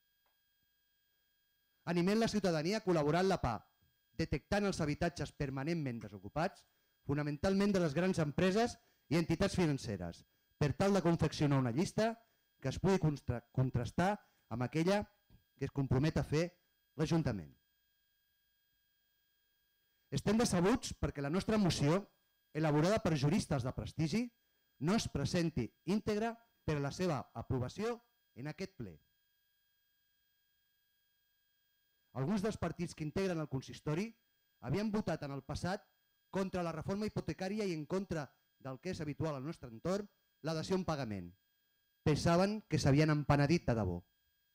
Animem la ciutadania a col·laborar en la PA, detectant els habitatges permanentment desocupats, fonamentalment de les grans empreses i entitats financeres, per tal de confeccionar una llista que es pugui contrastar amb aquella que es compromet a fer l'Ajuntament. Estem decebuts perquè la nostra moció, elaborada per juristes de prestigi, no es presenti íntegra per a la seva aprovació en aquest ple. Alguns dels partits que integren el consistori havien votat en el passat contra la reforma hipotecària i en contra del que és habitual al nostre entorn, la dació en pagament. Pensaven que s'havien empenedit de debò.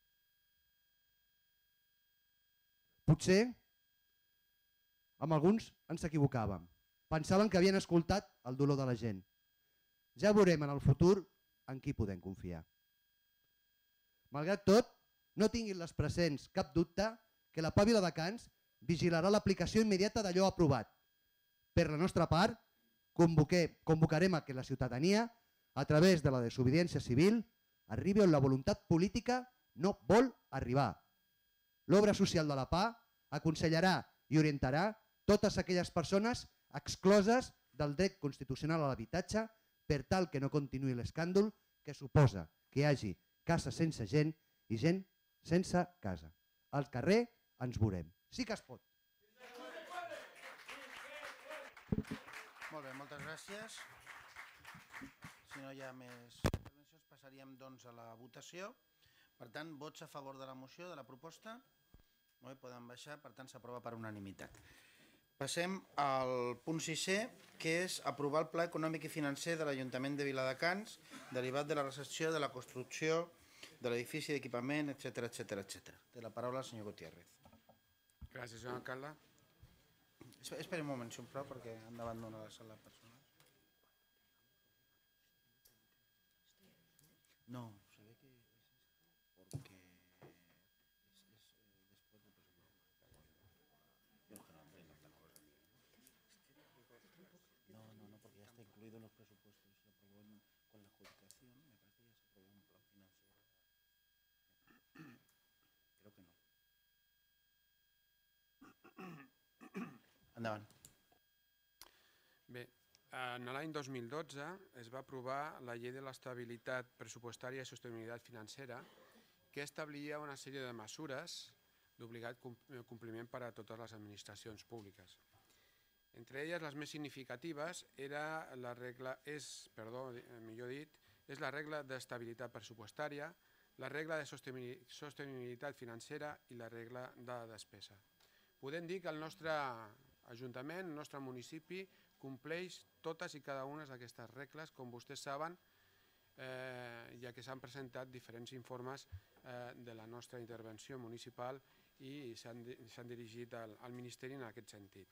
Potser amb alguns ens equivocàvem. Pensaven que havien escoltat el dolor de la gent. Ja veurem en el futur en qui podem confiar. Malgrat tot, no tinguin les presents cap dubte que la PA Viladecans vigilarà l'aplicació immediata d'allò aprovat. Per la nostra part, convocarem a que la ciutadania, a través de la desobediència civil, arribi on la voluntat política no vol arribar. L'obra social de la PA aconsellarà i orientarà totes aquelles persones excloses del dret constitucional a l'habitatge per tal que no continuï l'escàndol que suposa que hi hagi casa sense gent i gent sense casa. Al carrer ens veurem. Sí que es pot. Molt bé, moltes gràcies. Si no hi ha més intervencions, passaríem doncs a la votació. Per tant, vots a favor de la moció, de la proposta. Molt bé, poden baixar, per tant s'aprova per unanimitat. Passem al punt 6è, que és aprovar el Pla Econòmic i Financer de l'Ajuntament de Viladecans, derivat de la recepció de la construcció de l'edifici d'equipament, etc. Té la paraula el senyor Gutiérrez. Gràcies, senyor alcalde. Esperi un moment, sisplau, perquè han d'abandonar la sala personal. No, se ve que es porque después del presupuesto. No, porque ya está incluido en los presupuestos. Se aprobó con la adjudicación, me parece que ya se aprobó un plan financiero. Creo que no. Endavant. Bé, en l'any 2012 es va aprovar la Llei de l'Estabilitat Pressupostària i Sostenibilitat Financera, que establia una sèrie de mesures d'obligat compliment per a totes les administracions públiques. Entre elles, les més significatives és la regla d'estabilitat pressupostària, la regla de sostenibilitat financera i la regla de despesa. Podem dir que el nostre Ajuntament, el nostre municipi, compleix totes i cada una d'aquestes regles, com vostès saben, ja que s'han presentat diferents informes de la nostra intervenció municipal i s'han dirigit al Ministeri en aquest sentit.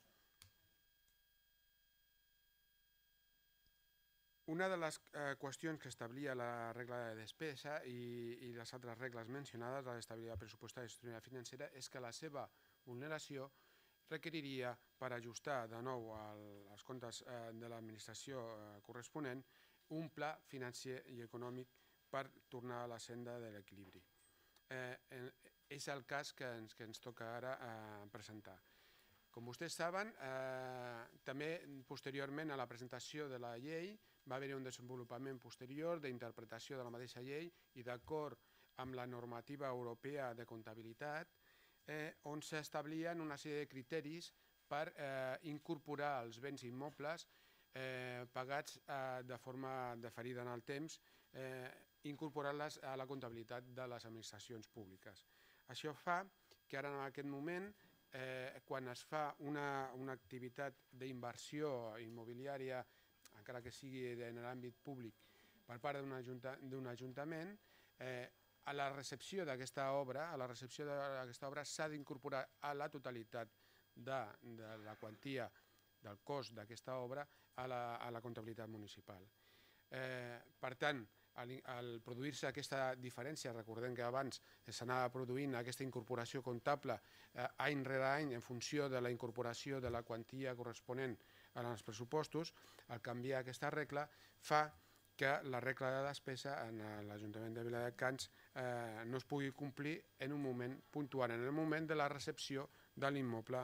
Una de les qüestions que establia la regla de despesa i les altres regles mencionades, la d'estabilitat pressupostària i sostenibilitat financera, és que la seva vulneració requeriria, per ajustar de nou els comptes de l'administració corresponent, un pla financer i econòmic per tornar a la senda de l'equilibri. És el cas que ens toca ara presentar. Com vostès saben, també posteriorment a la presentació de la llei va haver-hi un desenvolupament posterior d'interpretació de la mateixa llei i d'acord amb la normativa europea de comptabilitat, on s'establien una sèrie de criteris per incorporar els béns immobles pagats de forma diferida en el temps, incorporant-les a la comptabilitat de les administracions públiques. Això fa que ara en aquest moment, quan es fa una activitat d'inversió immobiliària, encara que sigui en l'àmbit públic, per part d'un ajuntament, a la recepció d'aquesta obra s'ha d'incorporar a la totalitat de la quantia del cost d'aquesta obra a la comptabilitat municipal. Per tant, al produir-se aquesta diferència, recordem que abans s'anava produint aquesta incorporació comptable any rere any en funció de la incorporació de la quantia corresponent als pressupostos, al canviar aquesta regla fa que la regla de despesa en l'Ajuntament de Viladecans no es pugui complir en un moment puntual, en el moment de la recepció de l'immoble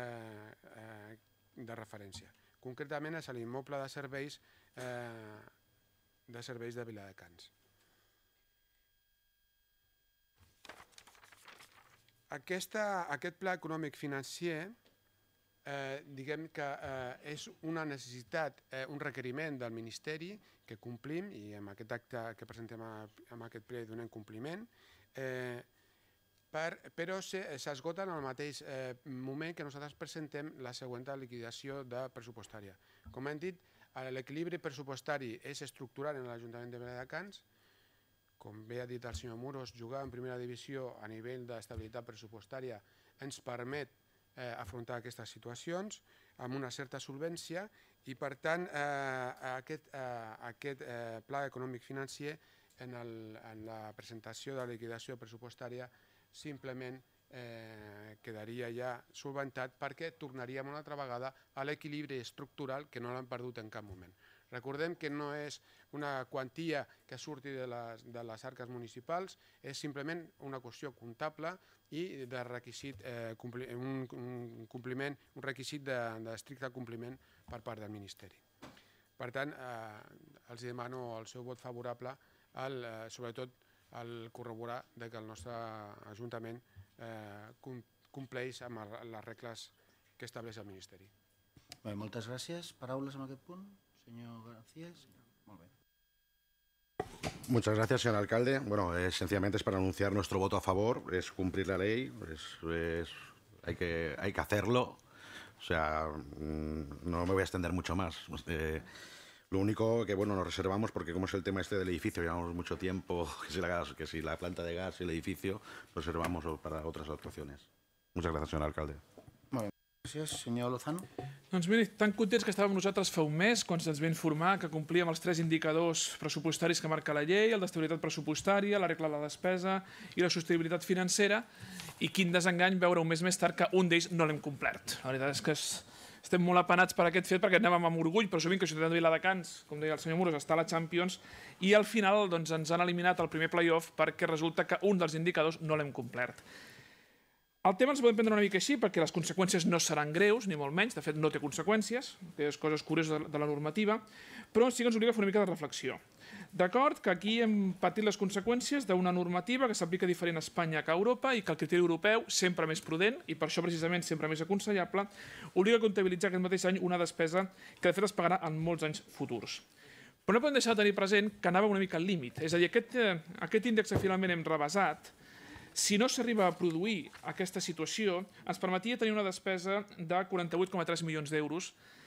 de referència. Concretament és l'immoble de serveis de Viladecans. Aquest pla econòmic financer, diguem que és una necessitat, un requeriment del Ministeri que complim i amb aquest acte que presentem en aquest ple donem compliment, però s'esgota en el mateix moment que nosaltres presentem la següent liquidació pressupostària. Com hem dit, l'equilibri pressupostari és estructural en l'Ajuntament de Viladecans. Com bé ha dit el senyor Muros, jugar en primera divisió a nivell d'estabilitat pressupostària ens permet afrontar aquestes situacions amb una certa solvència i, per tant, aquest pla econòmic financer en la presentació de la liquidació pressupostària simplement quedaria ja solventat perquè tornaríem una altra vegada a l'equilibri estructural que no l'hem perdut en cap moment. Recordem que no és una quantia que surti de les arques municipals, és simplement una qüestió comptable i de requisit, un requisit d'estricte compliment per part del Ministeri. Per tant, els demano el seu vot favorable, sobretot al corroborar que el nostre Ajuntament compleix amb les regles que estableix el Ministeri. Moltes gràcies. Paraules en aquest punt? Señor García. Molt bé. Muchas gracias, señor alcalde. Bueno, sencillamente es para anunciar nuestro voto a favor, es cumplir la ley, hay que hacerlo. O sea, no me voy a extender mucho más. Lo único que, bueno, nos reservamos, porque como es el tema este del edificio, llevamos mucho tiempo, que si la planta de gas y el edificio, reservamos para otras actuaciones. Muchas gracias, señor alcalde. Gràcies. Senyor Lozano. Doncs miri, tan contents que estàvem nosaltres fa un mes quan se'ns va informar que complíem els 3 indicadors pressupostaris que marca la llei, el d'estabilitat pressupostària, la regla de la despesa i la sostenibilitat financera, i quin desengany veure un mes més tard que un d'ells no l'hem complert. La veritat és que estem molt apenats per aquest fet perquè anàvem amb orgull, presumint que Ciutat de Viladecans, com deia el senyor Muros, està a la Champions, i al final ens han eliminat el primer play-off perquè resulta que un dels indicadors no l'hem complert. El tema ens podem prendre una mica així perquè les conseqüències no seran greus, ni molt menys, de fet no té conseqüències, té coses curioses de la normativa, però sí que ens obliga a fer una mica de reflexió. D'acord que aquí hem patit les conseqüències d'una normativa que s'aplica diferent a Espanya que a Europa i que el criteri europeu, sempre més prudent i per això precisament sempre més aconsellable, obliga a comptabilitzar aquest mateix any una despesa que de fet es pagarà en molts anys futurs. Però no podem deixar de tenir present que anava una mica al límit, és a dir, aquest índex que finalment hem rebassat, si no s'arriba a produir aquesta situació, ens permetia tenir una despesa de 48,3 milions d'euros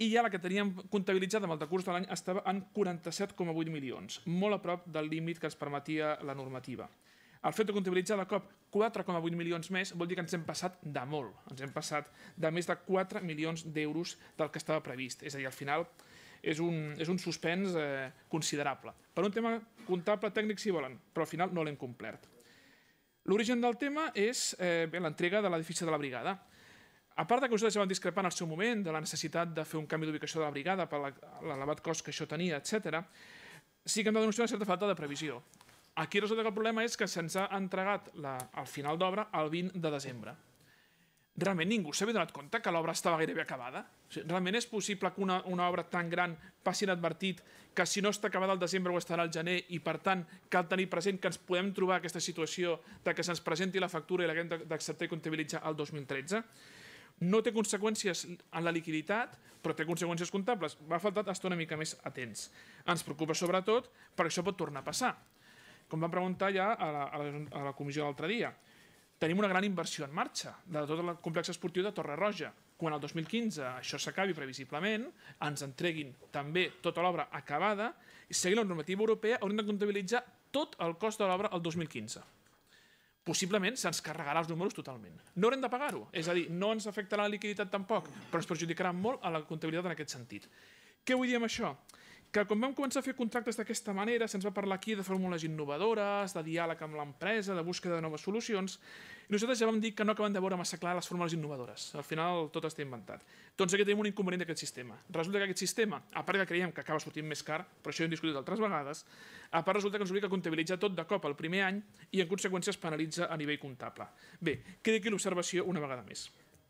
i ja la que teníem comptabilitzada amb el decurs de l'any estava en 47,8 milions, molt a prop del límit que ens permetia la normativa. El fet de comptabilitzar de cop 4,8 milions més vol dir que ens hem passat de molt. Ens hem passat de més de 4 milions d'euros del que estava previst. És a dir, al final és un suspens considerable. Per un tema comptable tècnic, si volen, però al final no l'hem complert. L'origen del tema és l'entrega de l'edifici de la brigada. A part que nosaltres ja vam discrepar en el seu moment de la necessitat de fer un canvi d'ubicació de la brigada per l'elevat cost que això tenia, etc., sí que hem de denunciar una certa falta de previsió. Aquí resulta que el problema és que se'ns ha entregat el final d'obra el 20 de desembre. Realment ningú s'havia donat compte que l'obra estava gairebé acabada? Realment és possible que una obra tan gran passi inadvertit que si no està acabada al desembre ho estarà al gener i per tant cal tenir present que ens podem trobar aquesta situació de que se'ns presenti la factura i l'haguem d'acceptar i comptabilitzar el 2013? No té conseqüències en la liquiditat, però té conseqüències comptables. Va faltar estar una mica més atents. Ens preocupa sobretot perquè això pot tornar a passar. Com vam preguntar ja a la comissió l'altre dia, tenim una gran inversió en marxa de tot el complex esportiu de Torre Roja. Quan el 2015 això s'acabi previsiblement, ens entreguin també tota l'obra acabada i seguint la normativa europea haurem de comptabilitzar tot el cost de l'obra el 2015. Possiblement se'ns carregarà els números totalment. No haurem de pagar-ho, és a dir, no ens afectarà la liquiditat tampoc, però ens perjudicarà molt a la comptabilitat en aquest sentit. Què vull dir amb això? Que quan vam començar a fer contractes d'aquesta manera se'ns va parlar aquí de fórmules innovadores, de diàleg amb l'empresa, de búsqueda de noves solucions, i nosaltres ja vam dir que no acabem de veure massa clar les fórmules innovadores. Al final tot està inventat. Doncs aquí tenim un inconvenient d'aquest sistema. Resulta que aquest sistema, a part que creiem que acaba sortint més car, però això ho hem discutit altres vegades, a part resulta que ens obliga a comptabilitzar tot de cop el primer any i en conseqüència es penalitza a nivell comptable. Bé, queda aquí l'observació una vegada més.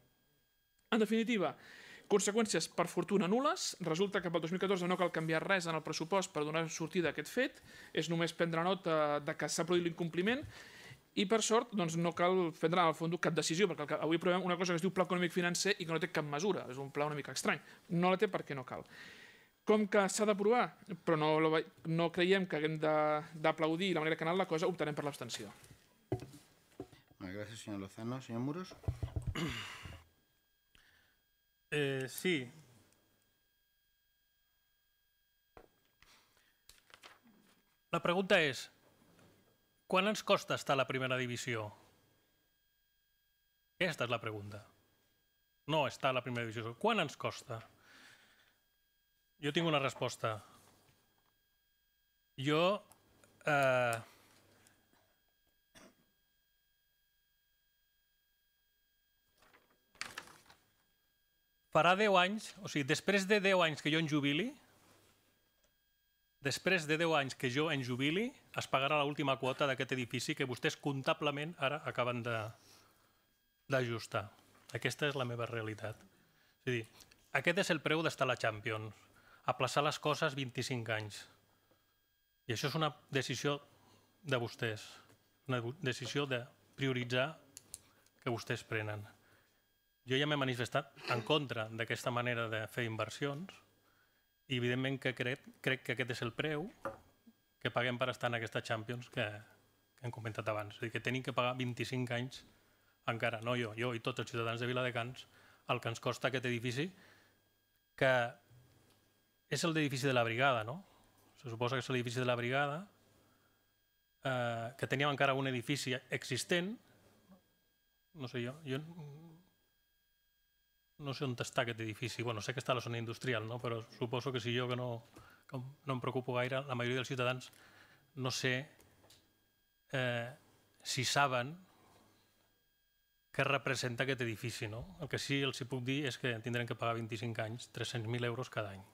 En definitiva, conseqüències per fortuna nules, resulta que pel 2014 no cal canviar res en el pressupost per donar sortida a aquest fet, és només prendre nota de que s'ha produït l'incompliment i per sort doncs, no cal prendre en el fons cap decisió, perquè avui aprovem una cosa que es diu Pla Econòmic Financer i que no té cap mesura, és un pla una mica estrany. No la té perquè no cal. Com que s'ha d'aprovar, però no creiem que haguem d'aplaudir la manera que ha anat la cosa, optarem per l'abstenció. Gràcies, senyor Lozano. Senyor Muros? Sí. La pregunta és, quan ens costa estar a la primera divisió? Aquesta és la pregunta. No estar a la primera divisió. Quan ens costa? Jo tinc una resposta. Farà 10 anys, o sigui, després de 10 anys que jo en jubili, es pagarà l'última quota d'aquest edifici que vostès comptablement ara acaben d'ajustar. Aquesta és la meva realitat. És a dir, aquest és el preu d'estar a la Champions, aplaçar les coses 25 anys. I això és una decisió de vostès, una decisió de prioritzar que vostès prenen. Jo ja m'he manifestat en contra d'aquesta manera de fer inversions i evidentment que crec que aquest és el preu que paguem per estar en aquesta Champions que hem comentat abans. És a dir, que tenim que pagar 25 anys encara, no jo i tots els ciutadans de Viladecans, el que ens costa aquest edifici, que és l'edifici de la brigada, no? Se suposa que és l'edifici de la brigada, que teníem encara un edifici existent, no sé jo no sé on està aquest edifici, bueno, sé que està a la zona industrial, no? Però suposo que si jo que no em preocupo gaire, la majoria dels ciutadans no sé si saben què representa aquest edifici, no? El que sí els puc dir és que tindrem que pagar 25 anys, 300.000 euros cada any.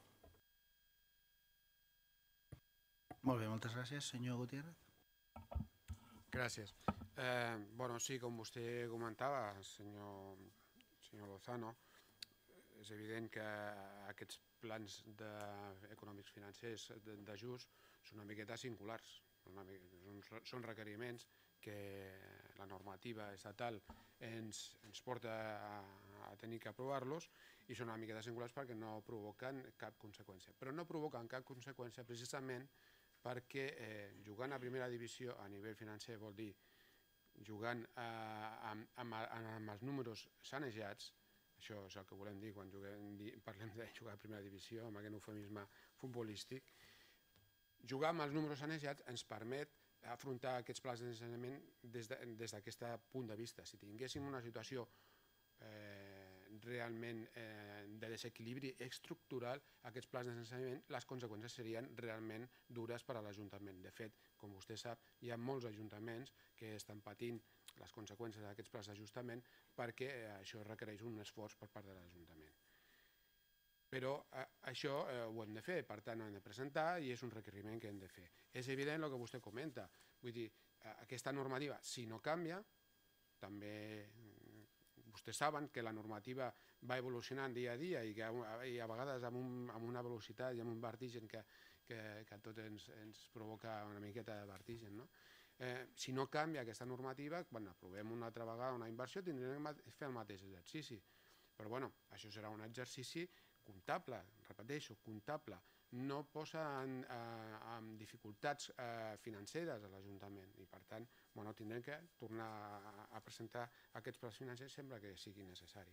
Molt bé, moltes gràcies. Senyor Gutiérrez. Gràcies. Bueno, sí, com vostè comentava, senyor Lozano, és evident que aquests plans econòmics financers d'ajust són una miqueta singulars. Són requeriments que la normativa estatal ens porta a tenir que aprovar-los i són una miqueta singulars perquè no provoquen cap conseqüència. Però no provoquen cap conseqüència precisament perquè jugant a primera divisió a nivell financer vol dir jugant amb els números sanejats, Això és el que volem dir quan parlem de jugar a primera divisió, amb aquest eufemisme futbolístic. Jugar amb els números sanejats ens permet afrontar aquests plans d'ensenyament des d'aquest punt de vista. Si tinguéssim una situació realment de desequilibri estructural, aquests plans d'ensenyament, les conseqüències serien realment dures per a l'Ajuntament. De fet, com vostè sap, hi ha molts ajuntaments que estan patint les conseqüències d'aquests plans d'ajustament perquè això requereix un esforç per part de l'Ajuntament. Però això ho hem de fer, per tant ho hem de presentar i és un requeriment que hem de fer. És evident el que vostè comenta, vull dir, aquesta normativa, si no canvia, també vostès saben que la normativa va evolucionant dia a dia i a vegades amb una velocitat i amb un vertigen que a tots ens provoca una miqueta de vertigen. Si no canvia aquesta normativa, quan aprovem una altra vegada una inversió tindrem que fer el mateix exercici. Però bueno, això serà un exercici comptable, repeteixo, comptable. No posa en dificultats financeres a l'Ajuntament i per tant tindrem que tornar a presentar aquests plans financers sempre que sigui necessari.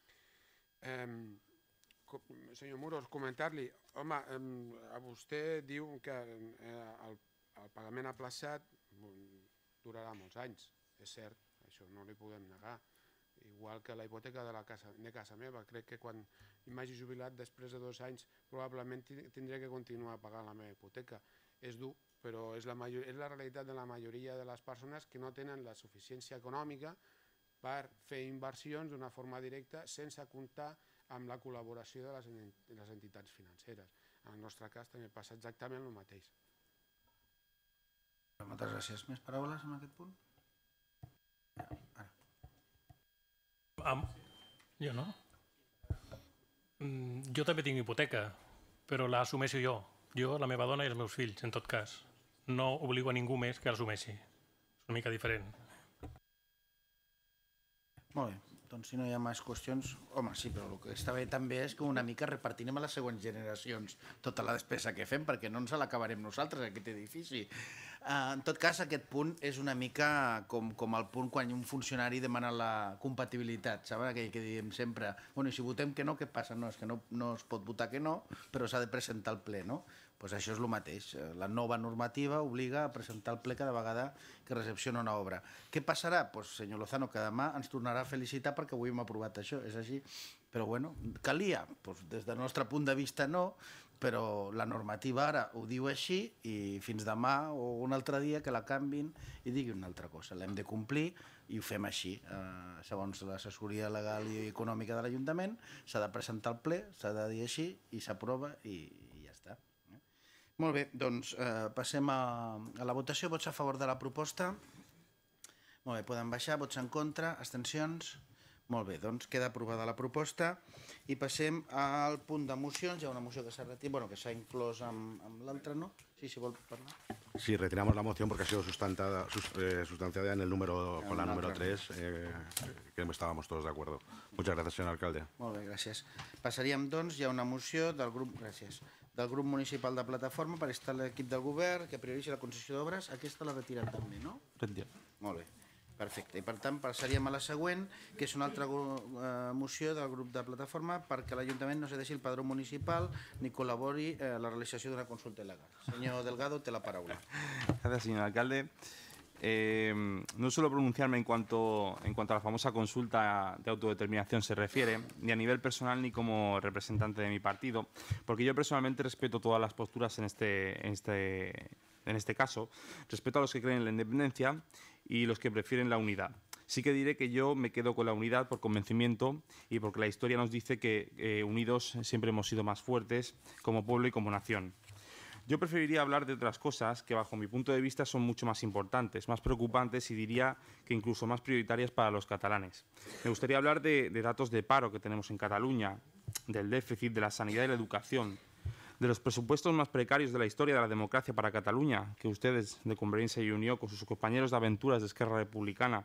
Senyor Muros, comentar-li, home, vostè diu que el pagament aplaçat durarà molts anys, és cert, això no li podem negar. Igual que la hipoteca de casa meva, crec que quan m'hagi jubilat després de 2 anys probablement tindré que continuar pagant la meva hipoteca. És dur, però és la realitat de la majoria de les persones que no tenen la suficiència econòmica per fer inversions d'una forma directa sense comptar amb la col·laboració de les entitats financeres. En el nostre cas també passa exactament el mateix. Moltes gràcies. Més paraules en aquest punt? Jo no. Jo també tinc hipoteca, però l'assumeixo jo. Jo, la meva dona i els meus fills, en tot cas. No obligo a ningú més que l'assumeixi. És una mica diferent. Molt bé. Doncs si no hi ha més qüestions... Home, sí, però el que està bé també és que una mica repartirem a les següents generacions tota la despesa que fem, perquè no ens l'acabarem nosaltres, aquest edifici. En tot cas, aquest punt és una mica com el punt quan un funcionari demana la compatibilitat, saben? Aquell que diem sempre, bueno, i si votem que no, què passa? No, és que no es pot votar que no, però s'ha de presentar al ple, no? Doncs això és el mateix. La nova normativa obliga a presentar al ple cada vegada que recepciona una obra. Què passarà? Doncs, senyor Lozano, que demà ens tornarà a felicitar perquè avui hem aprovat això, és així. Però, bueno, calia? Doncs des del nostre punt de vista no, però la normativa ara ho diu així i fins demà o un altre dia que la canvin i digui una altra cosa. L'hem de complir i ho fem així. Segons l'assessoria legal i econòmica de l'Ajuntament, s'ha de presentar al ple, s'ha de dir així i s'aprova i ja està. Molt bé, doncs passem a la votació. Vots a favor de la proposta? Molt bé, poden baixar. Vots en contra? Abstencions? Molt bé, doncs queda aprovada la proposta i passem al punt de mocions. Hi ha una moció que s'ha retirat, bueno, que s'ha inclòs amb l'altra, ¿no? Sí, si vol parlar. Sí, retiramos la moción porque ha sido sustanciada en el número, con la número 3, que estábamos todos de acuerdo. Muchas gracias, señor alcalde. Molt bé, gràcies. Passaríem, doncs, hi ha una moció del grup, del grup municipal de Plataforma per estar a l'equip del govern que prioritzi la concessió d'obres. Aquesta la retiren també, no? Retirem. Molt bé. Perfecte. I per tant passaríem a la següent, que és una altra moció del grup de Plataforma perquè l'Ajuntament no cedeixi el padró municipal ni col·labori a la realització d'una consulta legal. Senyor Delgado, té la paraula. Gracias, señor alcalde. No suelo pronunciarme en cuanto a la famosa consulta de autodeterminación se refiere, ni a nivel personal ni como representante de mi partido, porque yo personalmente respeto todas las posturas en este caso, respeto a los que creen en la independencia y los que prefieren la unidad. Sí que diré que yo me quedo con la unidad por convencimiento y porque la historia nos dice que unidos siempre hemos sido más fuertes como pueblo y como nación. Yo preferiría hablar de otras cosas que bajo mi punto de vista son mucho más importantes, más preocupantes y diría que incluso más prioritarias para los catalanes. Me gustaría hablar de datos de paro que tenemos en Cataluña, del déficit, de la sanidad y la educación, de los presupuestos más precarios de la historia de la democracia para Cataluña, que ustedes de Convergencia y Unió con sus compañeros de aventuras de Esquerra Republicana,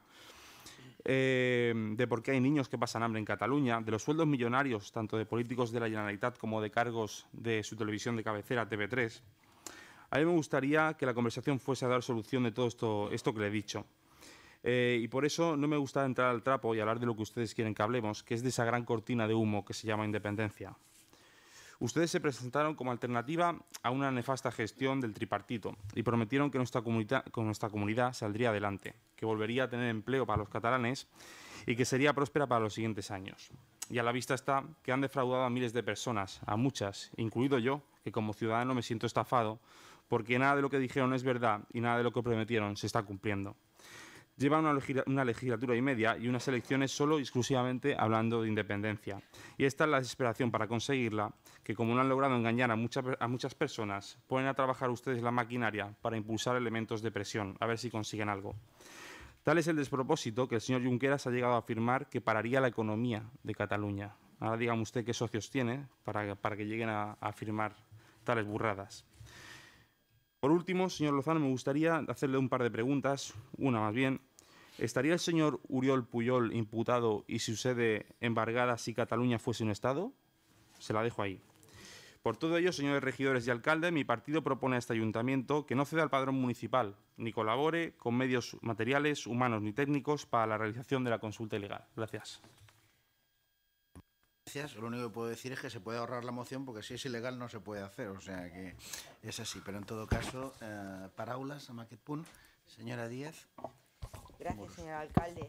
de por qué hay niños que pasan hambre en Cataluña, de los sueldos millonarios tanto de políticos de la Generalitat como de cargos de su televisión de cabecera, TV3. A mí me gustaría que la conversación fuese a dar solución de todo esto que le he dicho. Y por eso no me gusta entrar al trapo y hablar de lo que ustedes quieren que hablemos, que es de esa gran cortina de humo que se llama independencia. Ustedes se presentaron como alternativa a una nefasta gestión del tripartito y prometieron que nuestra comunidad saldría adelante, que volvería a tener empleo para los catalanes y que sería próspera para los siguientes años. Y a la vista está que han defraudado a miles de personas, a muchas, incluido yo, que como ciudadano me siento estafado, porque nada de lo que dijeron es verdad y nada de lo que prometieron se está cumpliendo. Llevan una legislatura y media y unas elecciones solo y exclusivamente hablando de independencia. Y esta es la desesperación para conseguirla, que como no han logrado engañar a muchas personas, ponen a trabajar ustedes la maquinaria para impulsar elementos de presión, a ver si consiguen algo. Tal es el despropósito que el señor Junqueras ha llegado a afirmar que pararía la economía de Cataluña. Ahora dígame usted qué socios tiene para que lleguen a afirmar tales burradas. Por último, señor Lozano, me gustaría hacerle un par de preguntas, una más bien. ¿Estaría el señor Oriol Pujol imputado y su sede embargada si Cataluña fuese un Estado? Se la dejo ahí. Por todo ello, señores regidores y alcalde, mi partido propone a este ayuntamiento que no ceda al padrón municipal, ni colabore con medios materiales, humanos ni técnicos para la realización de la consulta ilegal. Gracias. Gracias. Lo único que puedo decir es que se puede ahorrar la moción porque si es ilegal no se puede hacer, o sea que es así. Pero en todo caso, paraules amb aquest punt. Señora Díaz. Gracias, señor alcalde.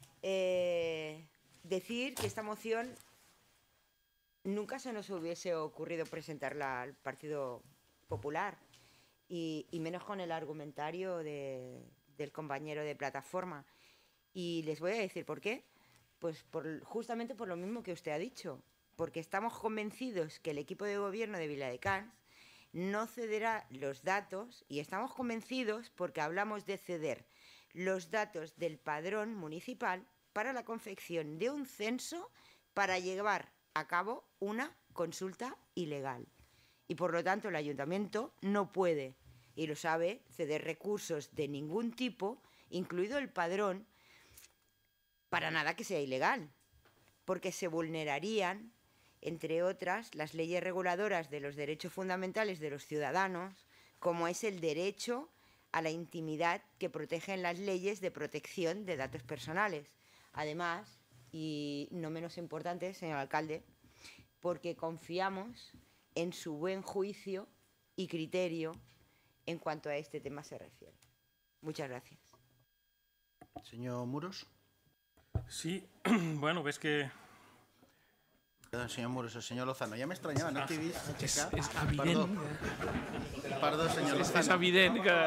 Decir que esta moción nunca se nos hubiese ocurrido presentarla al Partido Popular y menos con el argumentario del compañero de plataforma. Y les voy a decir por qué. Pues justamente por lo mismo que usted ha dicho, porque estamos convencidos que el equipo de gobierno de Viladecans no cederá los datos y estamos convencidos porque hablamos de ceder los datos del padrón municipal para la confección de un censo para llevar a cabo una consulta ilegal. Y por lo tanto el ayuntamiento no puede, y lo sabe, ceder recursos de ningún tipo, incluido el padrón, para nada que sea ilegal, porque se vulnerarían, entre otras, las leyes reguladoras de los derechos fundamentales de los ciudadanos, como es el derecho a la intimidad que protegen las leyes de protección de datos personales. Además, y no menos importante, señor alcalde, porque confiamos en su buen juicio y criterio en cuanto a este tema se refiere. Muchas gracias. Señor Muros. Sí, bueno, ves que... Perdón, señor Muros, el señor Lozano. Ja m'estranyava, no t'he vist aixecar. És evident. Perdó, senyor Lozano. És evident que...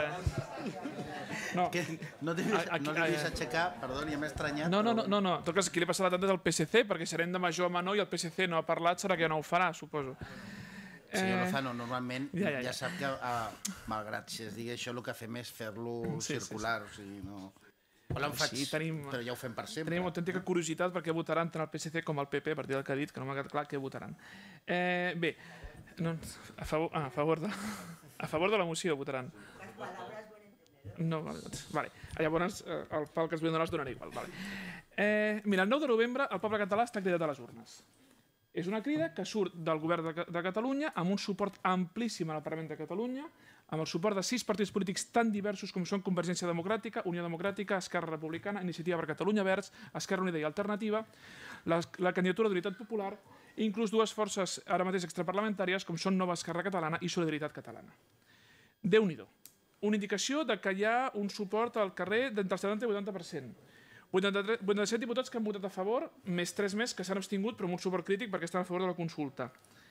No l'he vist aixecar, perdó, ja m'he estranyat. No. En tot cas, qui li passa la tanda és el PSC, perquè serem de major a menor i el PSC no ha parlat, serà que no ho farà, suposo. Senyor Lozano, normalment ja sap que, malgrat si es digui això, el que fem és fer-lo circular, o sigui, no... Hola, em faig, però ja ho fem per sempre. Tenim autèntica curiositat perquè votaran tant el PSC com el PP, a partir del que ha dit, que no m'ha quedat clar què votaran. Bé, a favor de la moció votaran. No, vale. Llavors, el pal que es vull donar els donaré igual. Mira, el 9 de novembre el poble català està cridat a les urnes. És una crida que surt del govern de Catalunya amb un suport amplíssim al Parlament de Catalunya, amb el suport de 6 partits polítics tan diversos com són Convergència Democràtica, Unió Democràtica, Esquerra Republicana, Iniciativa per Catalunya Verds, Esquerra Unida i Alternativa, la candidatura d'Unitat Popular i inclús 2 forces ara mateix extraparlamentàries com són Nova Esquerra Catalana i Solidaritat Catalana. Déu-n'hi-do. Una indicació que hi ha un suport al carrer d'entre el 70 i 80%. 87 diputats que han votat a favor, més 3 més que s'han abstingut, però amb un suport crític perquè estan a favor de la consulta.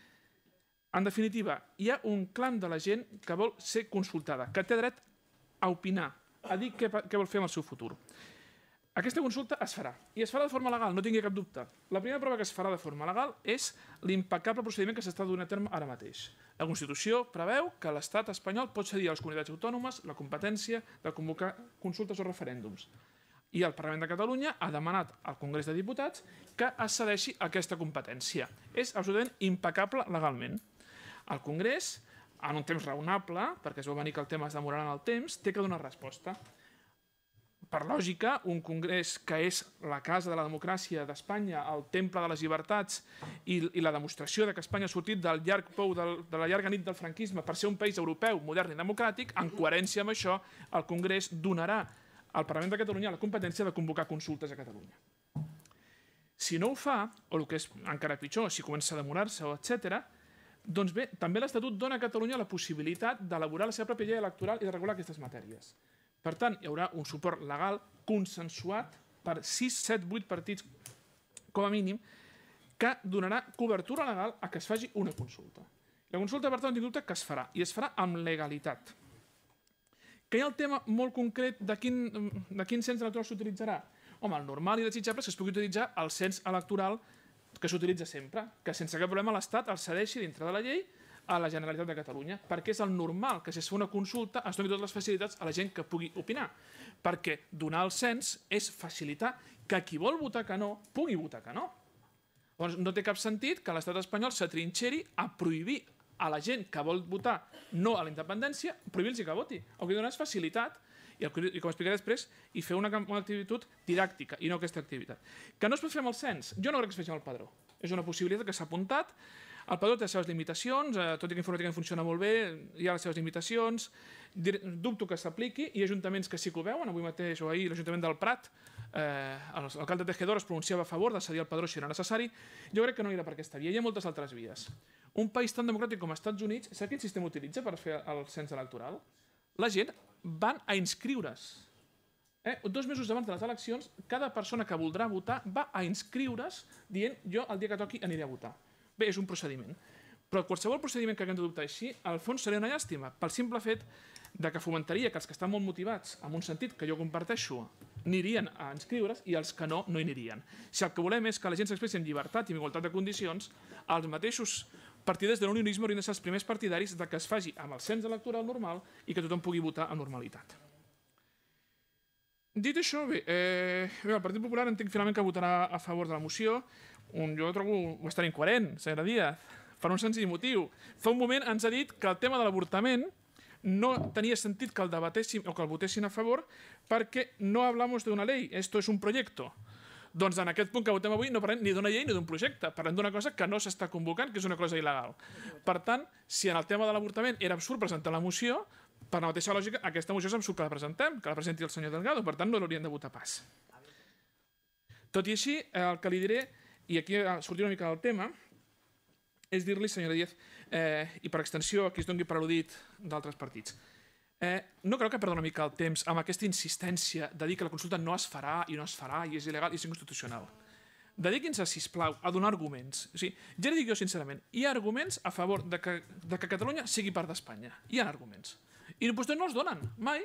En definitiva, hi ha un clam de la gent que vol ser consultada, que té dret a opinar, a dir què vol fer amb el seu futur. Aquesta consulta es farà, i es farà de forma legal, no tingui cap dubte. La primera prova que es farà de forma legal és l'impecable procediment que s'està duent a terme ara mateix. La Constitució preveu que l'Estat espanyol pot cedir a les comunitats autònomes la competència de convocar consultes o referèndums. I el Parlament de Catalunya ha demanat al Congrés de Diputats que es cedeixi aquesta competència. És absolutament impecable legalment. El Congrés, en un temps raonable, perquè es veu venir que el tema es demorarà en el temps, té que donar resposta. Per lògica, un Congrés que és la casa de la democràcia d'Espanya, el temple de les llibertats i la demostració que Espanya ha sortit del llarg pou de la llarga nit del franquisme per ser un país europeu, modern i democràtic, en coherència amb això, el Congrés donarà al Parlament de Catalunya la competència de convocar consultes a Catalunya. Si no ho fa, o el que és encara pitjor, si comença a demorar-se, etc., doncs bé, també l'Estatut dona a Catalunya la possibilitat d'elaborar la seva pròpia llei electoral i de regular aquestes matèries. Per tant, hi haurà un suport legal consensuat per 6, 7, 8 partits, com a mínim, que donarà cobertura legal a que es faci una consulta. La consulta, per tant, no tinc dubte que es farà, i es farà amb legalitat. Que hi ha el tema molt concret de quin cens electoral s'utilitzarà? Home, el normal i desitjable és que es pugui utilitzar el cens electoral que s'utilitza sempre, que sense cap problema l'Estat el cedeixi dintre de la llei a la Generalitat de Catalunya, perquè és el normal que si es fa una consulta es doni totes les facilitats a la gent que pugui opinar, perquè donar el cens és facilitar que qui vol votar que no pugui votar que no. Llavors, no té cap sentit que l'estat espanyol s'atrinxeri a prohibir a la gent que vol votar no a la independència, prohibir-los que voti. El que dona és facilitat, i com explicaré després, i fer una activitat didàctica, i no aquesta activitat. Que no es pot fer amb el cens? Jo no crec que es faci amb el padró. És una possibilitat que s'ha apuntat. El padró té les seves limitacions, tot i que informàticament funciona molt bé, hi ha les seves limitacions, dubto que s'apliqui, i ajuntaments que sí que ho veuen, avui mateix o ahir l'Ajuntament del Prat, l'alcalde Tejedor es pronunciava a favor de cedir el padró si era necessari. Jo crec que no anirà per aquesta via, hi ha moltes altres vies. Un país tan democràtic com els Estats Units, sap quin sistema utilitza per fer el cens electoral? La gent van a inscriure's. 2 mesos abans de les eleccions, cada persona que voldrà votar va a inscriure's dient jo el dia que toqui aniré a votar. Bé, és un procediment. Però qualsevol procediment que haguem d'adoptar així, al fons seria una llàstima, pel simple fet de que fomentaria que els que estan molt motivats, en un sentit que jo comparteixo, anirien a inscriure's i els que no, no hi anirien. Si el que volem és que la gent s'expressi en llibertat i en igualtat de condicions, els mateixos partiders de l'unionisme haurien de ser els primers partidaris de que es faci amb el cens electoral normal i que tothom pugui votar amb normalitat. Dit això, bé, el Partit Popular entenc finalment que votarà a favor de la moció. Jo trobo bastant incoherent, senyora Díaz, per un senzill motiu. Fa un moment ens ha dit que el tema de l'avortament no tenia sentit que el debatéssim o que el votessin a favor perquè no hablamos de una ley, esto es un proyecto. Doncs en aquest punt que votem avui no parlem ni d'una llei ni d'un projecte, parlem d'una cosa que no s'està convocant, que és una cosa il·legal. Per tant, si en el tema de l'avortament era absurd presentar la moció, per la mateixa lògica, aquesta moció és absurd que la presentem, que la presenti el senyor Delgado, per tant no l'haurien de votar pas. Tot i així, el que li diré, i aquí sortir una mica del tema, és dir-li, senyora Díaz, i per extensió aquí es doni per al·ludit d'altres partits, no creu que perdi una mica el temps amb aquesta insistència de dir que la consulta no es farà i no es farà i és il·legal i és inconstitucional? Dediquin-se, sisplau, a donar arguments. O sigui, ja li dic jo sincerament, hi ha arguments a favor de que Catalunya sigui part d'Espanya. Hi ha arguments. I vostès no els donen, mai.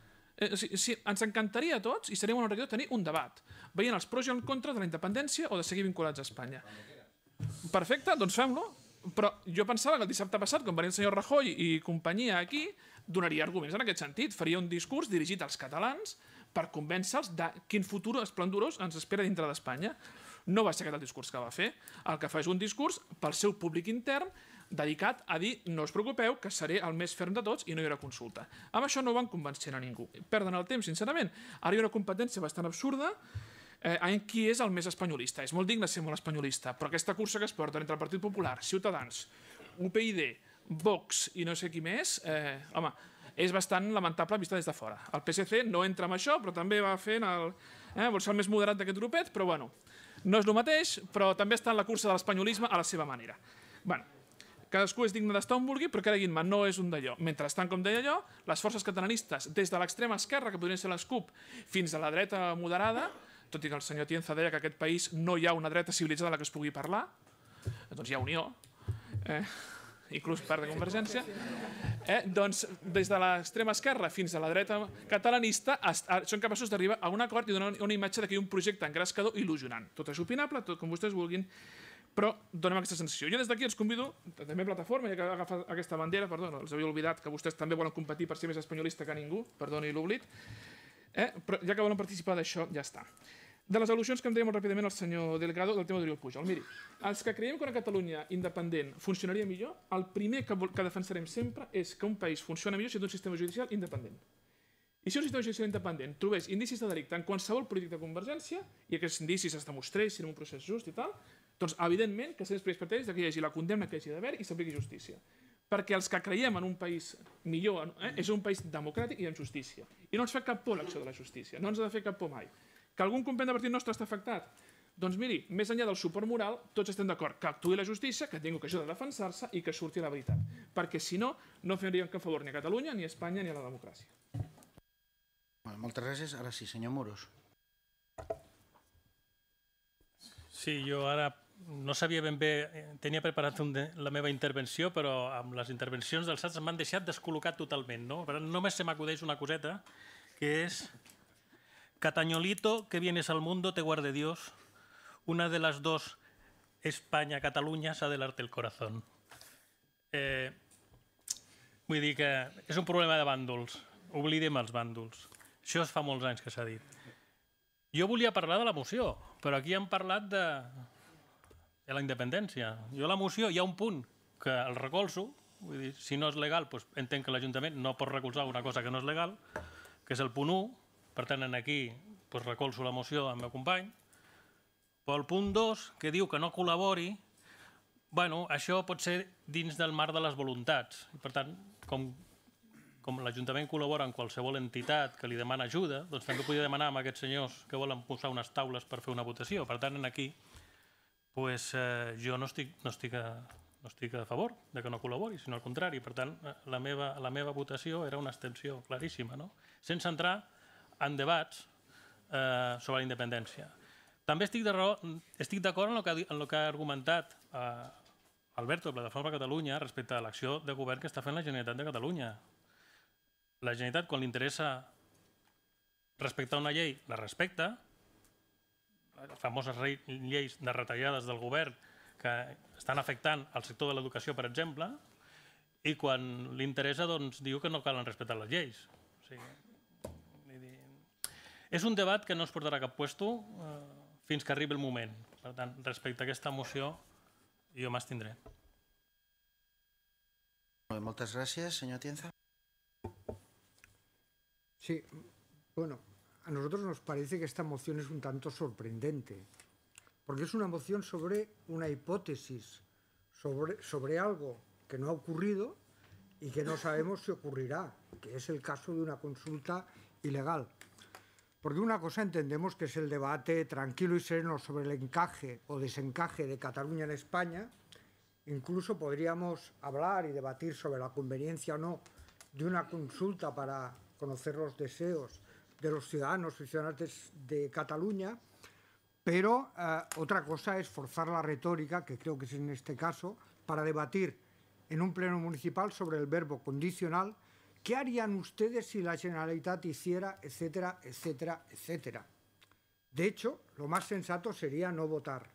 Ens encantaria a tots, i seria una reunió, tenir un debat, veient els pros i els contres de la independència o de seguir vinculats a Espanya. Perfecte, doncs fem-lo. Però jo pensava que el dissabte passat, quan venia el senyor Rajoy i companyia aquí, donaria arguments en aquest sentit. Faria un discurs dirigit als catalans per convèncer-los de quin futur esplendorós ens espera dintre d'Espanya. No va ser aquest el discurs que va fer. El que fa és un discurs pel seu públic intern dedicat a dir no us preocupeu que seré el més ferm de tots i no hi haurà consulta. Amb això no van convencent a ningú. Perden el temps, sincerament. Ara hi ha una competència bastant absurda en qui és el més espanyolista. És molt digne ser molt espanyolista, però aquesta cursa que es porta entre el Partit Popular, Ciutadans, UPyD, Vox i no sé qui més, home, és bastant lamentable vista des de fora. El PSC no entra amb això, però també va fent vol ser el més moderat d'aquest grupet, però bueno, no és el mateix, però també està en la cursa de l'espanyolisme a la seva manera. Bueno, cadascú és digne d'estar on vulgui, però creguin-me, no és un d'allò. Mentrestant, com deia jo, les forces catalanistes, des de l'extrema esquerra, que podrien ser les CUP, fins a la dreta moderada, tot i que el senyor Tienza deia que en aquest país no hi ha una dreta civilitzada en la que es pugui parlar, doncs hi ha unió, inclús part de Convergència, doncs des de l'extrema esquerra fins a la dreta catalanista són capaços d'arribar a un acord i donar una imatge que hi ha un projecte engrescador il·lusionant. Tot és opinable, tot com vostès vulguin, però donem aquesta sensació. Jo des d'aquí els convido, també plataforma, ja que ha agafat aquesta bandera, perdó, els havia oblidat que vostès també volen competir per ser més espanyolista que ningú, perdoni l'oblit, però ja que volen participar d'això, ja està. De les al·lusions que em deia molt ràpidament el senyor Delgado del tema d'Oriol Pujol. Miri, els que creiem que una Catalunya independent funcionaria millor, el primer que defensarem sempre és que un país funciona millor si té un sistema judicial independent. I si un sistema judicial independent trobés indicis de delicte en qualsevol polític de Convergència i aquests indicis es demostressin en un procés just i tal, doncs evidentment que serem els primers partidaris que hi hagi la condemna que hi hagi d'haver i s'apliqui justícia. perquè els que creiem en un país millor és un país democràtic i en justícia. I no ens fa cap por l'acció de la justícia, no ens ha de fer cap por mai. Que algun company de partit nostre està afectat? Doncs miri, més enllà del suport moral, tots estem d'acord que actuï la justícia, que tingui ocasió de defensar-se i que surti la veritat. Perquè si no, no faríem cap favor ni a Catalunya, ni a Espanya, ni a la democràcia. Moltes gràcies. Ara sí, senyor Moros. Sí, jo ara no sabia ben bé, tenia preparat la meva intervenció, però amb les intervencions dels altres m'han deixat descol·locat totalment. Només se m'acudeix una coseta, que és Catañolito, que vienes al mundo, te guarde Dios. Una de las dos, España-Catalunya, s'ha de darte el corazón. Vull dir que és un problema de bàndols. Oblidem els bàndols. Això es fa molts anys que s'ha dit. Jo volia parlar de la moció, però aquí hem parlat de la independència. Jo a la moció hi ha un punt que el recolzo, vull dir, si no és legal, doncs entenc que l'Ajuntament no pot recolzar una cosa que no és legal, que és el punt 1, per tant, aquí recolzo la moció amb el meu company. Però el punt 2, que diu que no col·labori, això pot ser dins del marc de les voluntats. Per tant, com l'Ajuntament col·labora amb qualsevol entitat que li demana ajuda, doncs també podria demanar a aquests senyors que volen posar unes taules per fer una votació. Per tant, aquí jo no estic a favor de que no col·labori, sinó al contrari. Per tant, la meva votació era una abstenció claríssima, sense entrar en debats sobre la independència. També estic d'acord en el que ha argumentat Alberto, de Plataforma Catalunya, respecte a l'acció de govern que està fent la Generalitat de Catalunya. La Generalitat, quan li interessa respectar una llei, la respecta, les famoses lleis de retallades del govern que estan afectant el sector de l'educació, per exemple, i quan li interessa diu que no calen respectar les lleis. És un debat que no es portarà a cap puesto fins que arribi el moment. Per tant, respecte a aquesta moció, jo m'abstindré. Moltes gràcies, senyor Atienza. Sí, bueno, a nosotros nos parece que esta moción es un tanto sorprendente, porque es una moción sobre una hipótesis, sobre algo que no ha ocurrido y que no sabemos si ocurrirá, que es el caso de una consulta ilegal. Porque una cosa entendemos que es el debate tranquilo y sereno sobre el encaje o desencaje de Cataluña en España. Incluso podríamos hablar y debatir sobre la conveniencia o no de una consulta para conocer los deseos de los ciudadanos y ciudadanas de Cataluña, pero otra cosa es forzar la retórica, que creo que es en este caso, para debatir en un pleno municipal sobre el verbo condicional. ¿Qué harían ustedes si la Generalitat hiciera, etcétera, etcétera, etcétera? De hecho, lo más sensato sería no votar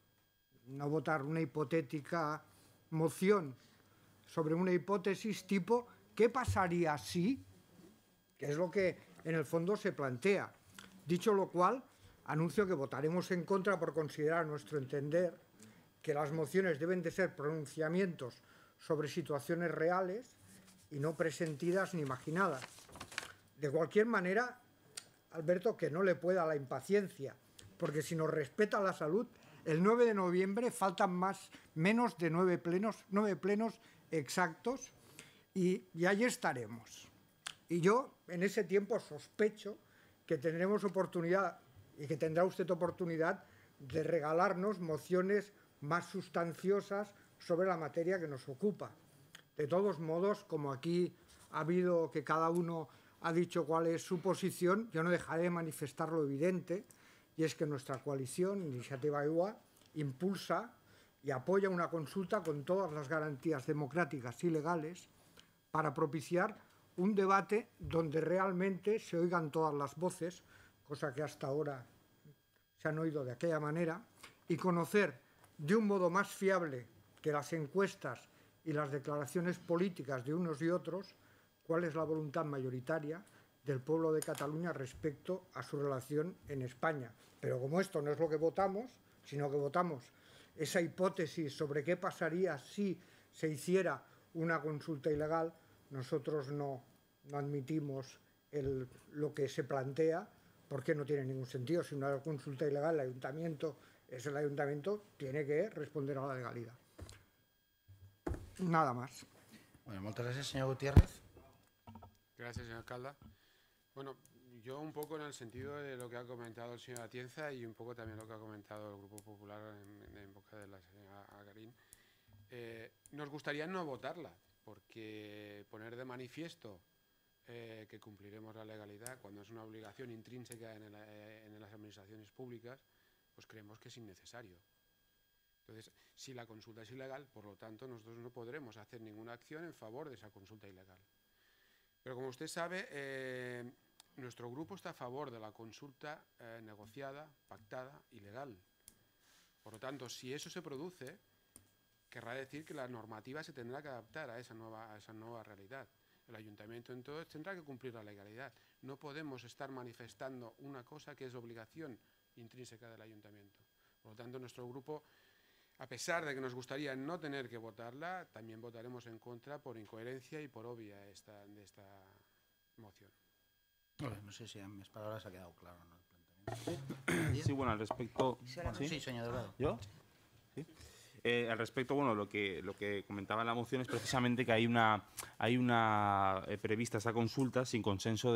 una hipotética moción sobre una hipótesis tipo ¿qué pasaría si? Que es lo que en el fondo se plantea. Dicho lo cual, anuncio que votaremos en contra por considerar, a nuestro entender, que las mociones deben de ser pronunciamientos sobre situaciones reales y no presentidas ni imaginadas. De cualquier manera, Alberto, que no le pueda la impaciencia, porque si nos respeta la salud, el 9 de noviembre faltan menos de 9 plenos exactos y ahí estaremos. Y yo, en ese tiempo, sospecho que tendremos oportunidad y que tendrá usted oportunidad de regalarnos mociones más sustanciosas sobre la materia que nos ocupa. De todos modos, como aquí ha habido que cada uno ha dicho cuál es su posición, yo no dejaré de manifestar lo evidente, y es que nuestra coalición, Iniciativa EUA, impulsa y apoya una consulta con todas las garantías democráticas y legales para propiciar un debate donde realmente se oigan todas las voces, cosa que hasta ahora se han oído de aquella manera, y conocer de un modo más fiable que las encuestas y las declaraciones políticas de unos y otros cuál es la voluntad mayoritaria del pueblo de Cataluña respecto a su relación en España. Pero como esto no es lo que votamos, sino que votamos esa hipótesis sobre qué pasaría si se hiciera una consulta ilegal, nosotros no admitimos lo que se plantea, porque no tiene ningún sentido. Si una consulta ilegal, el ayuntamiento tiene que responder a la legalidad. Nada más. Bueno, muchas gracias, señor Gutiérrez. Gracias, señor alcalde. Bueno, yo un poco en el sentido de lo que ha comentado el señor Atienza y un poco también lo que ha comentado el Grupo Popular en boca de la señora Garín. Nos gustaría no votarla, porque poner de manifiesto que cumpliremos la legalidad cuando es una obligación intrínseca en las administraciones públicas, pues creemos que es innecesario. Entonces, si la consulta es ilegal, por lo tanto, nosotros no podremos hacer ninguna acción en favor de esa consulta ilegal. Pero como usted sabe, nuestro grupo está a favor de la consulta negociada, pactada y legal. Por lo tanto, si eso se produce, querrá decir que la normativa se tendrá que adaptar a esa nueva realidad. El ayuntamiento entonces tendrá que cumplir la legalidad. No podemos estar manifestando una cosa que es obligación intrínseca del ayuntamiento. Por lo tanto, nuestro grupo, a pesar de que nos gustaría no tener que votarla, también votaremos en contra por incoherencia y por obvia de esta moción. No sé si en mis palabras ha quedado claro, ¿no? Sí, bueno, al respecto... Sí, señor Delgado. ¿Yo? Sí. Al respecto, bueno, lo que comentaba en la moción es precisamente que hay una prevista esta consulta sin consenso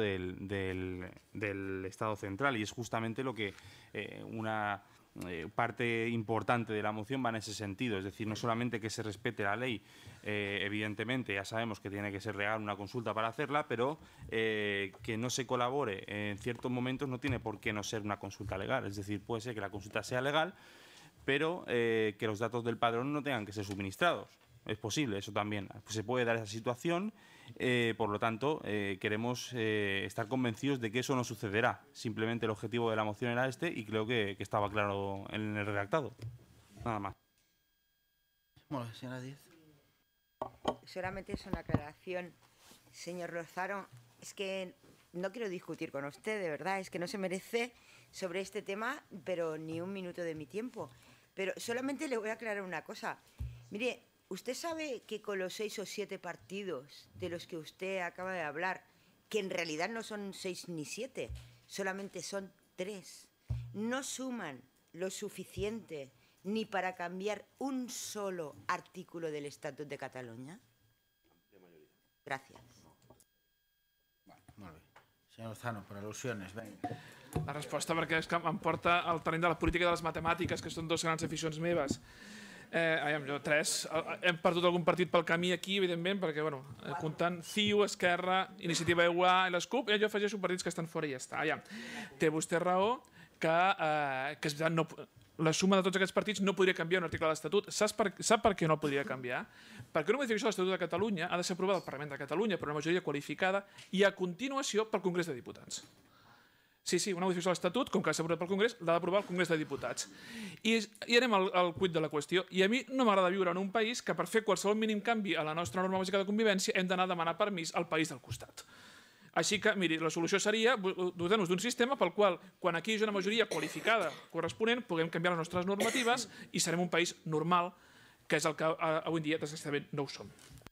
del Estado central, y es justamente lo que una parte importante de la moción va en ese sentido. Es decir, no solamente que se respete la ley, evidentemente ya sabemos que tiene que ser legal una consulta para hacerla, pero que no se colabore en ciertos momentos no tiene por qué no ser una consulta legal. Es decir, puede ser que la consulta sea legal, pero que los datos del padrón no tengan que ser suministrados. Es posible, eso también. Pues se puede dar esa situación, por lo tanto, queremos estar convencidos de que eso no sucederá. Simplemente el objetivo de la moción era este y creo que estaba claro en el redactado. Nada más. Bueno, señora Díez. Solamente es una aclaración, señor Lozano. Es que no quiero discutir con usted, de verdad, es que no se merece sobre este tema, pero ni un minuto de mi tiempo. Pero solamente le voy a aclarar una cosa. Mire, ¿usted sabe que con los 6 o 7 partidos de los que usted acaba de hablar, que en realidad no son 6 ni 7, solamente son 3, no suman lo suficiente ni para cambiar un solo artículo del Estatut de Cataluña? Gràcies. Molt bé. Senyor Lozano, per al·lusions, venga. La resposta, perquè és que em porta al terreny de la política i de les matemàtiques, que són 2 grans aficions meves. Jo 3. Hem perdut algun partit pel camí aquí, evidentment, perquè, bueno, comptant CiU, Esquerra, Iniciativa EUA i les CUP, jo afegeixo partits que estan fora i ja està. Té vostè raó que la suma de tots aquests partits no podria canviar un article de l'Estatut. Sap per què no el podria canviar? Perquè una modificació de l'Estatut de Catalunya ha de ser aprovada al Parlament de Catalunya per una majoria qualificada i a continuació pel Congrés de Diputats. Sí, una modificació de l'Estatut, com que ha de ser aprovat pel Congrés, l'ha d'aprovar el Congrés de Diputats. I anem al quid de la qüestió. I a mi no m'agrada viure en un país que per fer qualsevol mínim canvi a la nostra norma bàsica de convivència hem d'anar a demanar permís al país del costat. Així que, miri, la solució seria dotar-nos d'un sistema pel qual, quan aquí hi hagi una majoria qualificada corresponent, puguem canviar les nostres normatives i serem un país normal, que és el que avui en dia, desgraciadament, no ho som.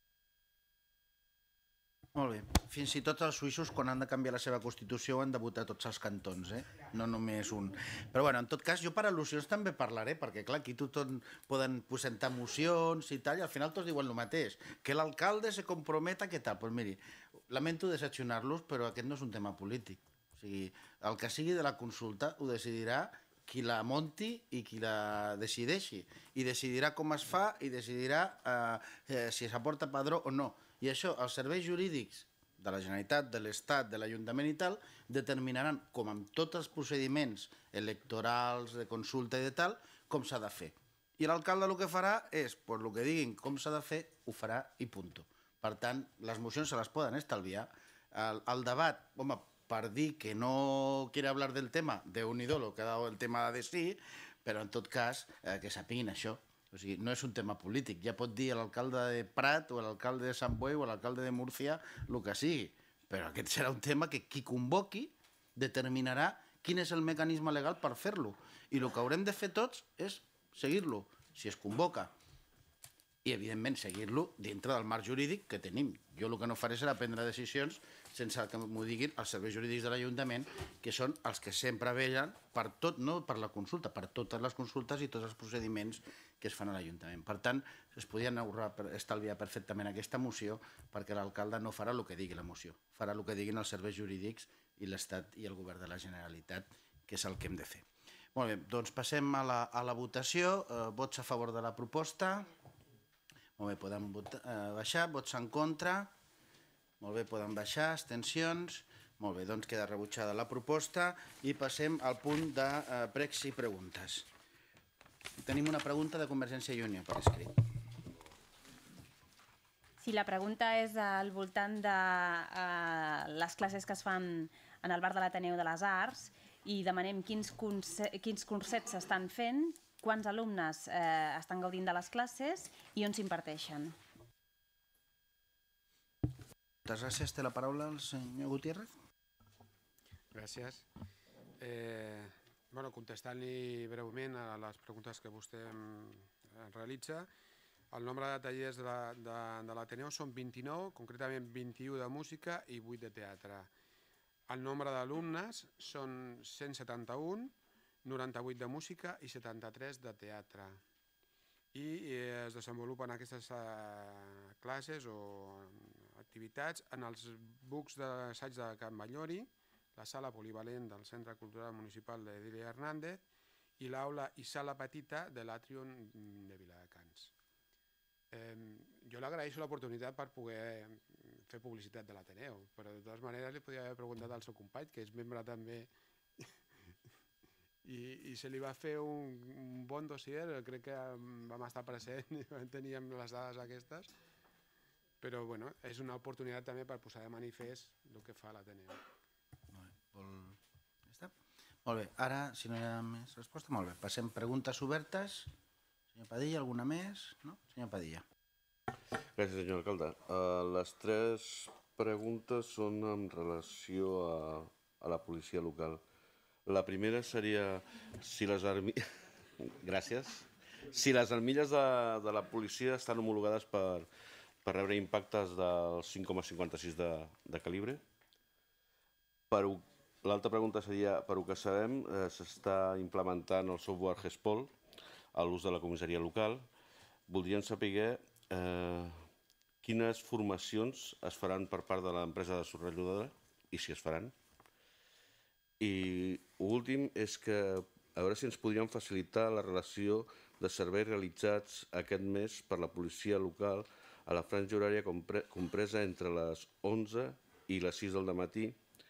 Molt bé. Fins i tot els suïssos, quan han de canviar la seva Constitució, han de votar tots els cantons, no només un. Però, bueno, en tot cas, jo per al·lusions també parlaré, perquè, clar, aquí tothom poden presentar mocions i tal, i al final tots diuen el mateix, que l'alcalde se comprometa, què tal? Doncs miri, lamento decepcionar-los, però aquest no és un tema polític. O sigui, el que sigui de la consulta ho decidirà qui la munti i qui la decideixi. I decidirà com es fa i decidirà si s'aporta padró o no. I això, els serveis jurídics de la Generalitat, de l'Estat, de l'Ajuntament i tal, determinaran, com amb tots els procediments electorals, de consulta i de tal, com s'ha de fer. I l'alcalde el que farà és, el que diguin com s'ha de fer, ho farà i punt. Per tant, les mocions se les poden estalviar. El debat, home, per dir que no quiere hablar del tema, Déu-n'hi-do, lo que ha dado el tema de sí, però en tot cas, que sapiguin això. O sigui, no és un tema polític. Ja pot dir l'alcalde de Prat o l'alcalde de Sant Boi o l'alcalde de Múrcia el que sigui. Però aquest serà un tema que qui convoqui determinarà quin és el mecanisme legal per fer-lo. I el que haurem de fer tots és seguir-lo, si es convoca. I, evidentment, seguir-lo dintre del marc jurídic que tenim. Jo el que no faré serà prendre decisions sense que m'ho diguin els serveis jurídics de l'Ajuntament, que són els que sempre vellen per tot, no per la consulta, per totes les consultes i tots els procediments que es fan a l'Ajuntament. Per tant, es podien estalviar perfectament aquesta moció perquè l'alcalde no farà el que digui la moció, farà el que diguin els serveis jurídics i l'Estat i el Govern de la Generalitat, que és el que hem de fer. Molt bé, doncs passem a la votació. Vots a favor de la proposta. Molt bé, podem baixar. Vots en contra. Molt bé, poden baixar. Abstencions. Molt bé, doncs queda rebutjada la proposta i passem al punt de pregs i preguntes. Tenim una pregunta de Convergència i Unió per escrit. Sí, la pregunta és al voltant de les classes que es fan en el bar de l'Ateneu de les Arts i demanem quins cursets s'estan fent, quants alumnes estan gaudint de les classes i on s'imparteixen. Moltes gràcies. Té la paraula el senyor Gutiérrez. Gràcies. Contestant-li breument a les preguntes que vostè realitza, el nombre de tallers de l'Ateneu són 29, concretament 21 de música i 8 de teatre. El nombre d'alumnes són 171, 98 de música i 73 de teatre. I es desenvolupen aquestes classes o activitats en els bucs d'assaig de Can Ballori, la sala polivalent del Centre Cultural Municipal de Dili Hernández i l'aula i sala petita de l'Àtrium de Viladecans. Jo li agraeixo l'oportunitat per poder fer publicitat de l'Ateneu, però de totes maneres li podria haver preguntat al seu company, que és membre també, i se li va fer un bon dossier, crec que vam estar present i teníem les dades aquestes, però és una oportunitat també per posar de manifest el que fa l'Ateneu. Molt bé, ara, si no hi ha més resposta, molt bé. Passem preguntes obertes. Senyor Padilla, alguna més? No? Senyor Padilla. Gràcies, senyor alcalde. Les 3 preguntes són en relació a la policia local. La primera seria si les armilles... Gràcies. Si les armilles de la policia estan homologades per rebre impactes del 5,56 de calibre. L'altra pregunta seria, per el que sabem, s'està implementant el software GESPOL a l'ús de la comissaria local. Voldríem saber quines formacions es faran per part de l'empresa de subratlludora i si es faran. I l'últim és que a veure si ens podrien facilitar la relació de serveis realitzats aquest mes per la policia local a la franja horària compresa entre les 11 i les 6 del matí.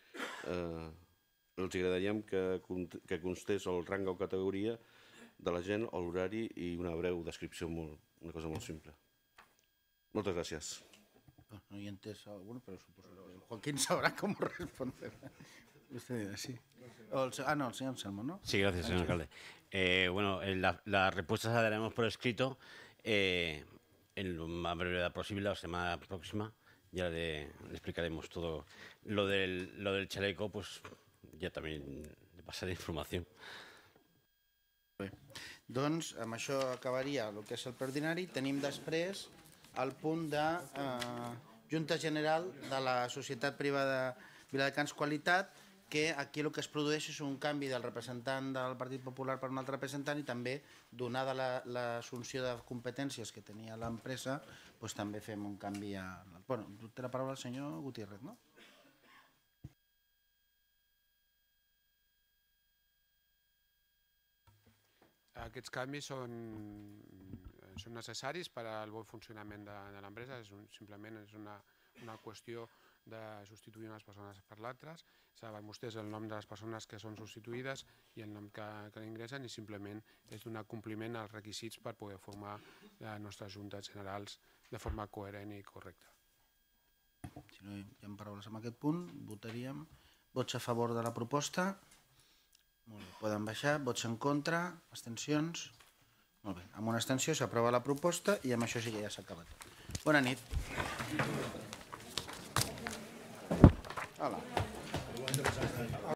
Els agradaríem que constés el rang o categoria de la gent, l'horari i una breu descripció, una cosa molt simple. Moltes gràcies. No hi he entès alguna, però suposo que el Joaquín sabrà com responder. Usted dirá, sí. No, el señor Anselmo, ¿no? Sí, gracias, señor alcalde. Las respuestas las daremos por escrito en lo más brevedad posible, la semana próxima. Ya le explicaremos todo. Lo del chaleco, pues ya también le pasaré información. Bé, doncs amb això acabaria el que és el preordinari. Tenim després el punt de Junta General de la Societat Privada Viladecans Qualitat, que aquí el que es produeix és un canvi del representant del Partit Popular per un altre representant i també, donada l'assumpció de competències que tenia l'empresa, doncs també fem un canvi a... Bueno, té la paraula el senyor Gutiérrez, no? Aquests canvis són necessaris per al bon funcionament de l'empresa, simplement és una qüestió de substituir unes persones per l'altres. Saben vostès el nom de les persones que són substituïdes i el nom que ingressen i simplement és donar compliment als requisits per poder formar les nostres juntes generals de forma coherent i correcta. Si no hi ha paraules en aquest punt, votaríem vots a favor de la proposta. Molt bé, poden baixar, vots en contra, abstencions. Molt bé, amb una abstenció s'aprova la proposta i amb això sí que ja s'ha acabat. Bona nit. Hola.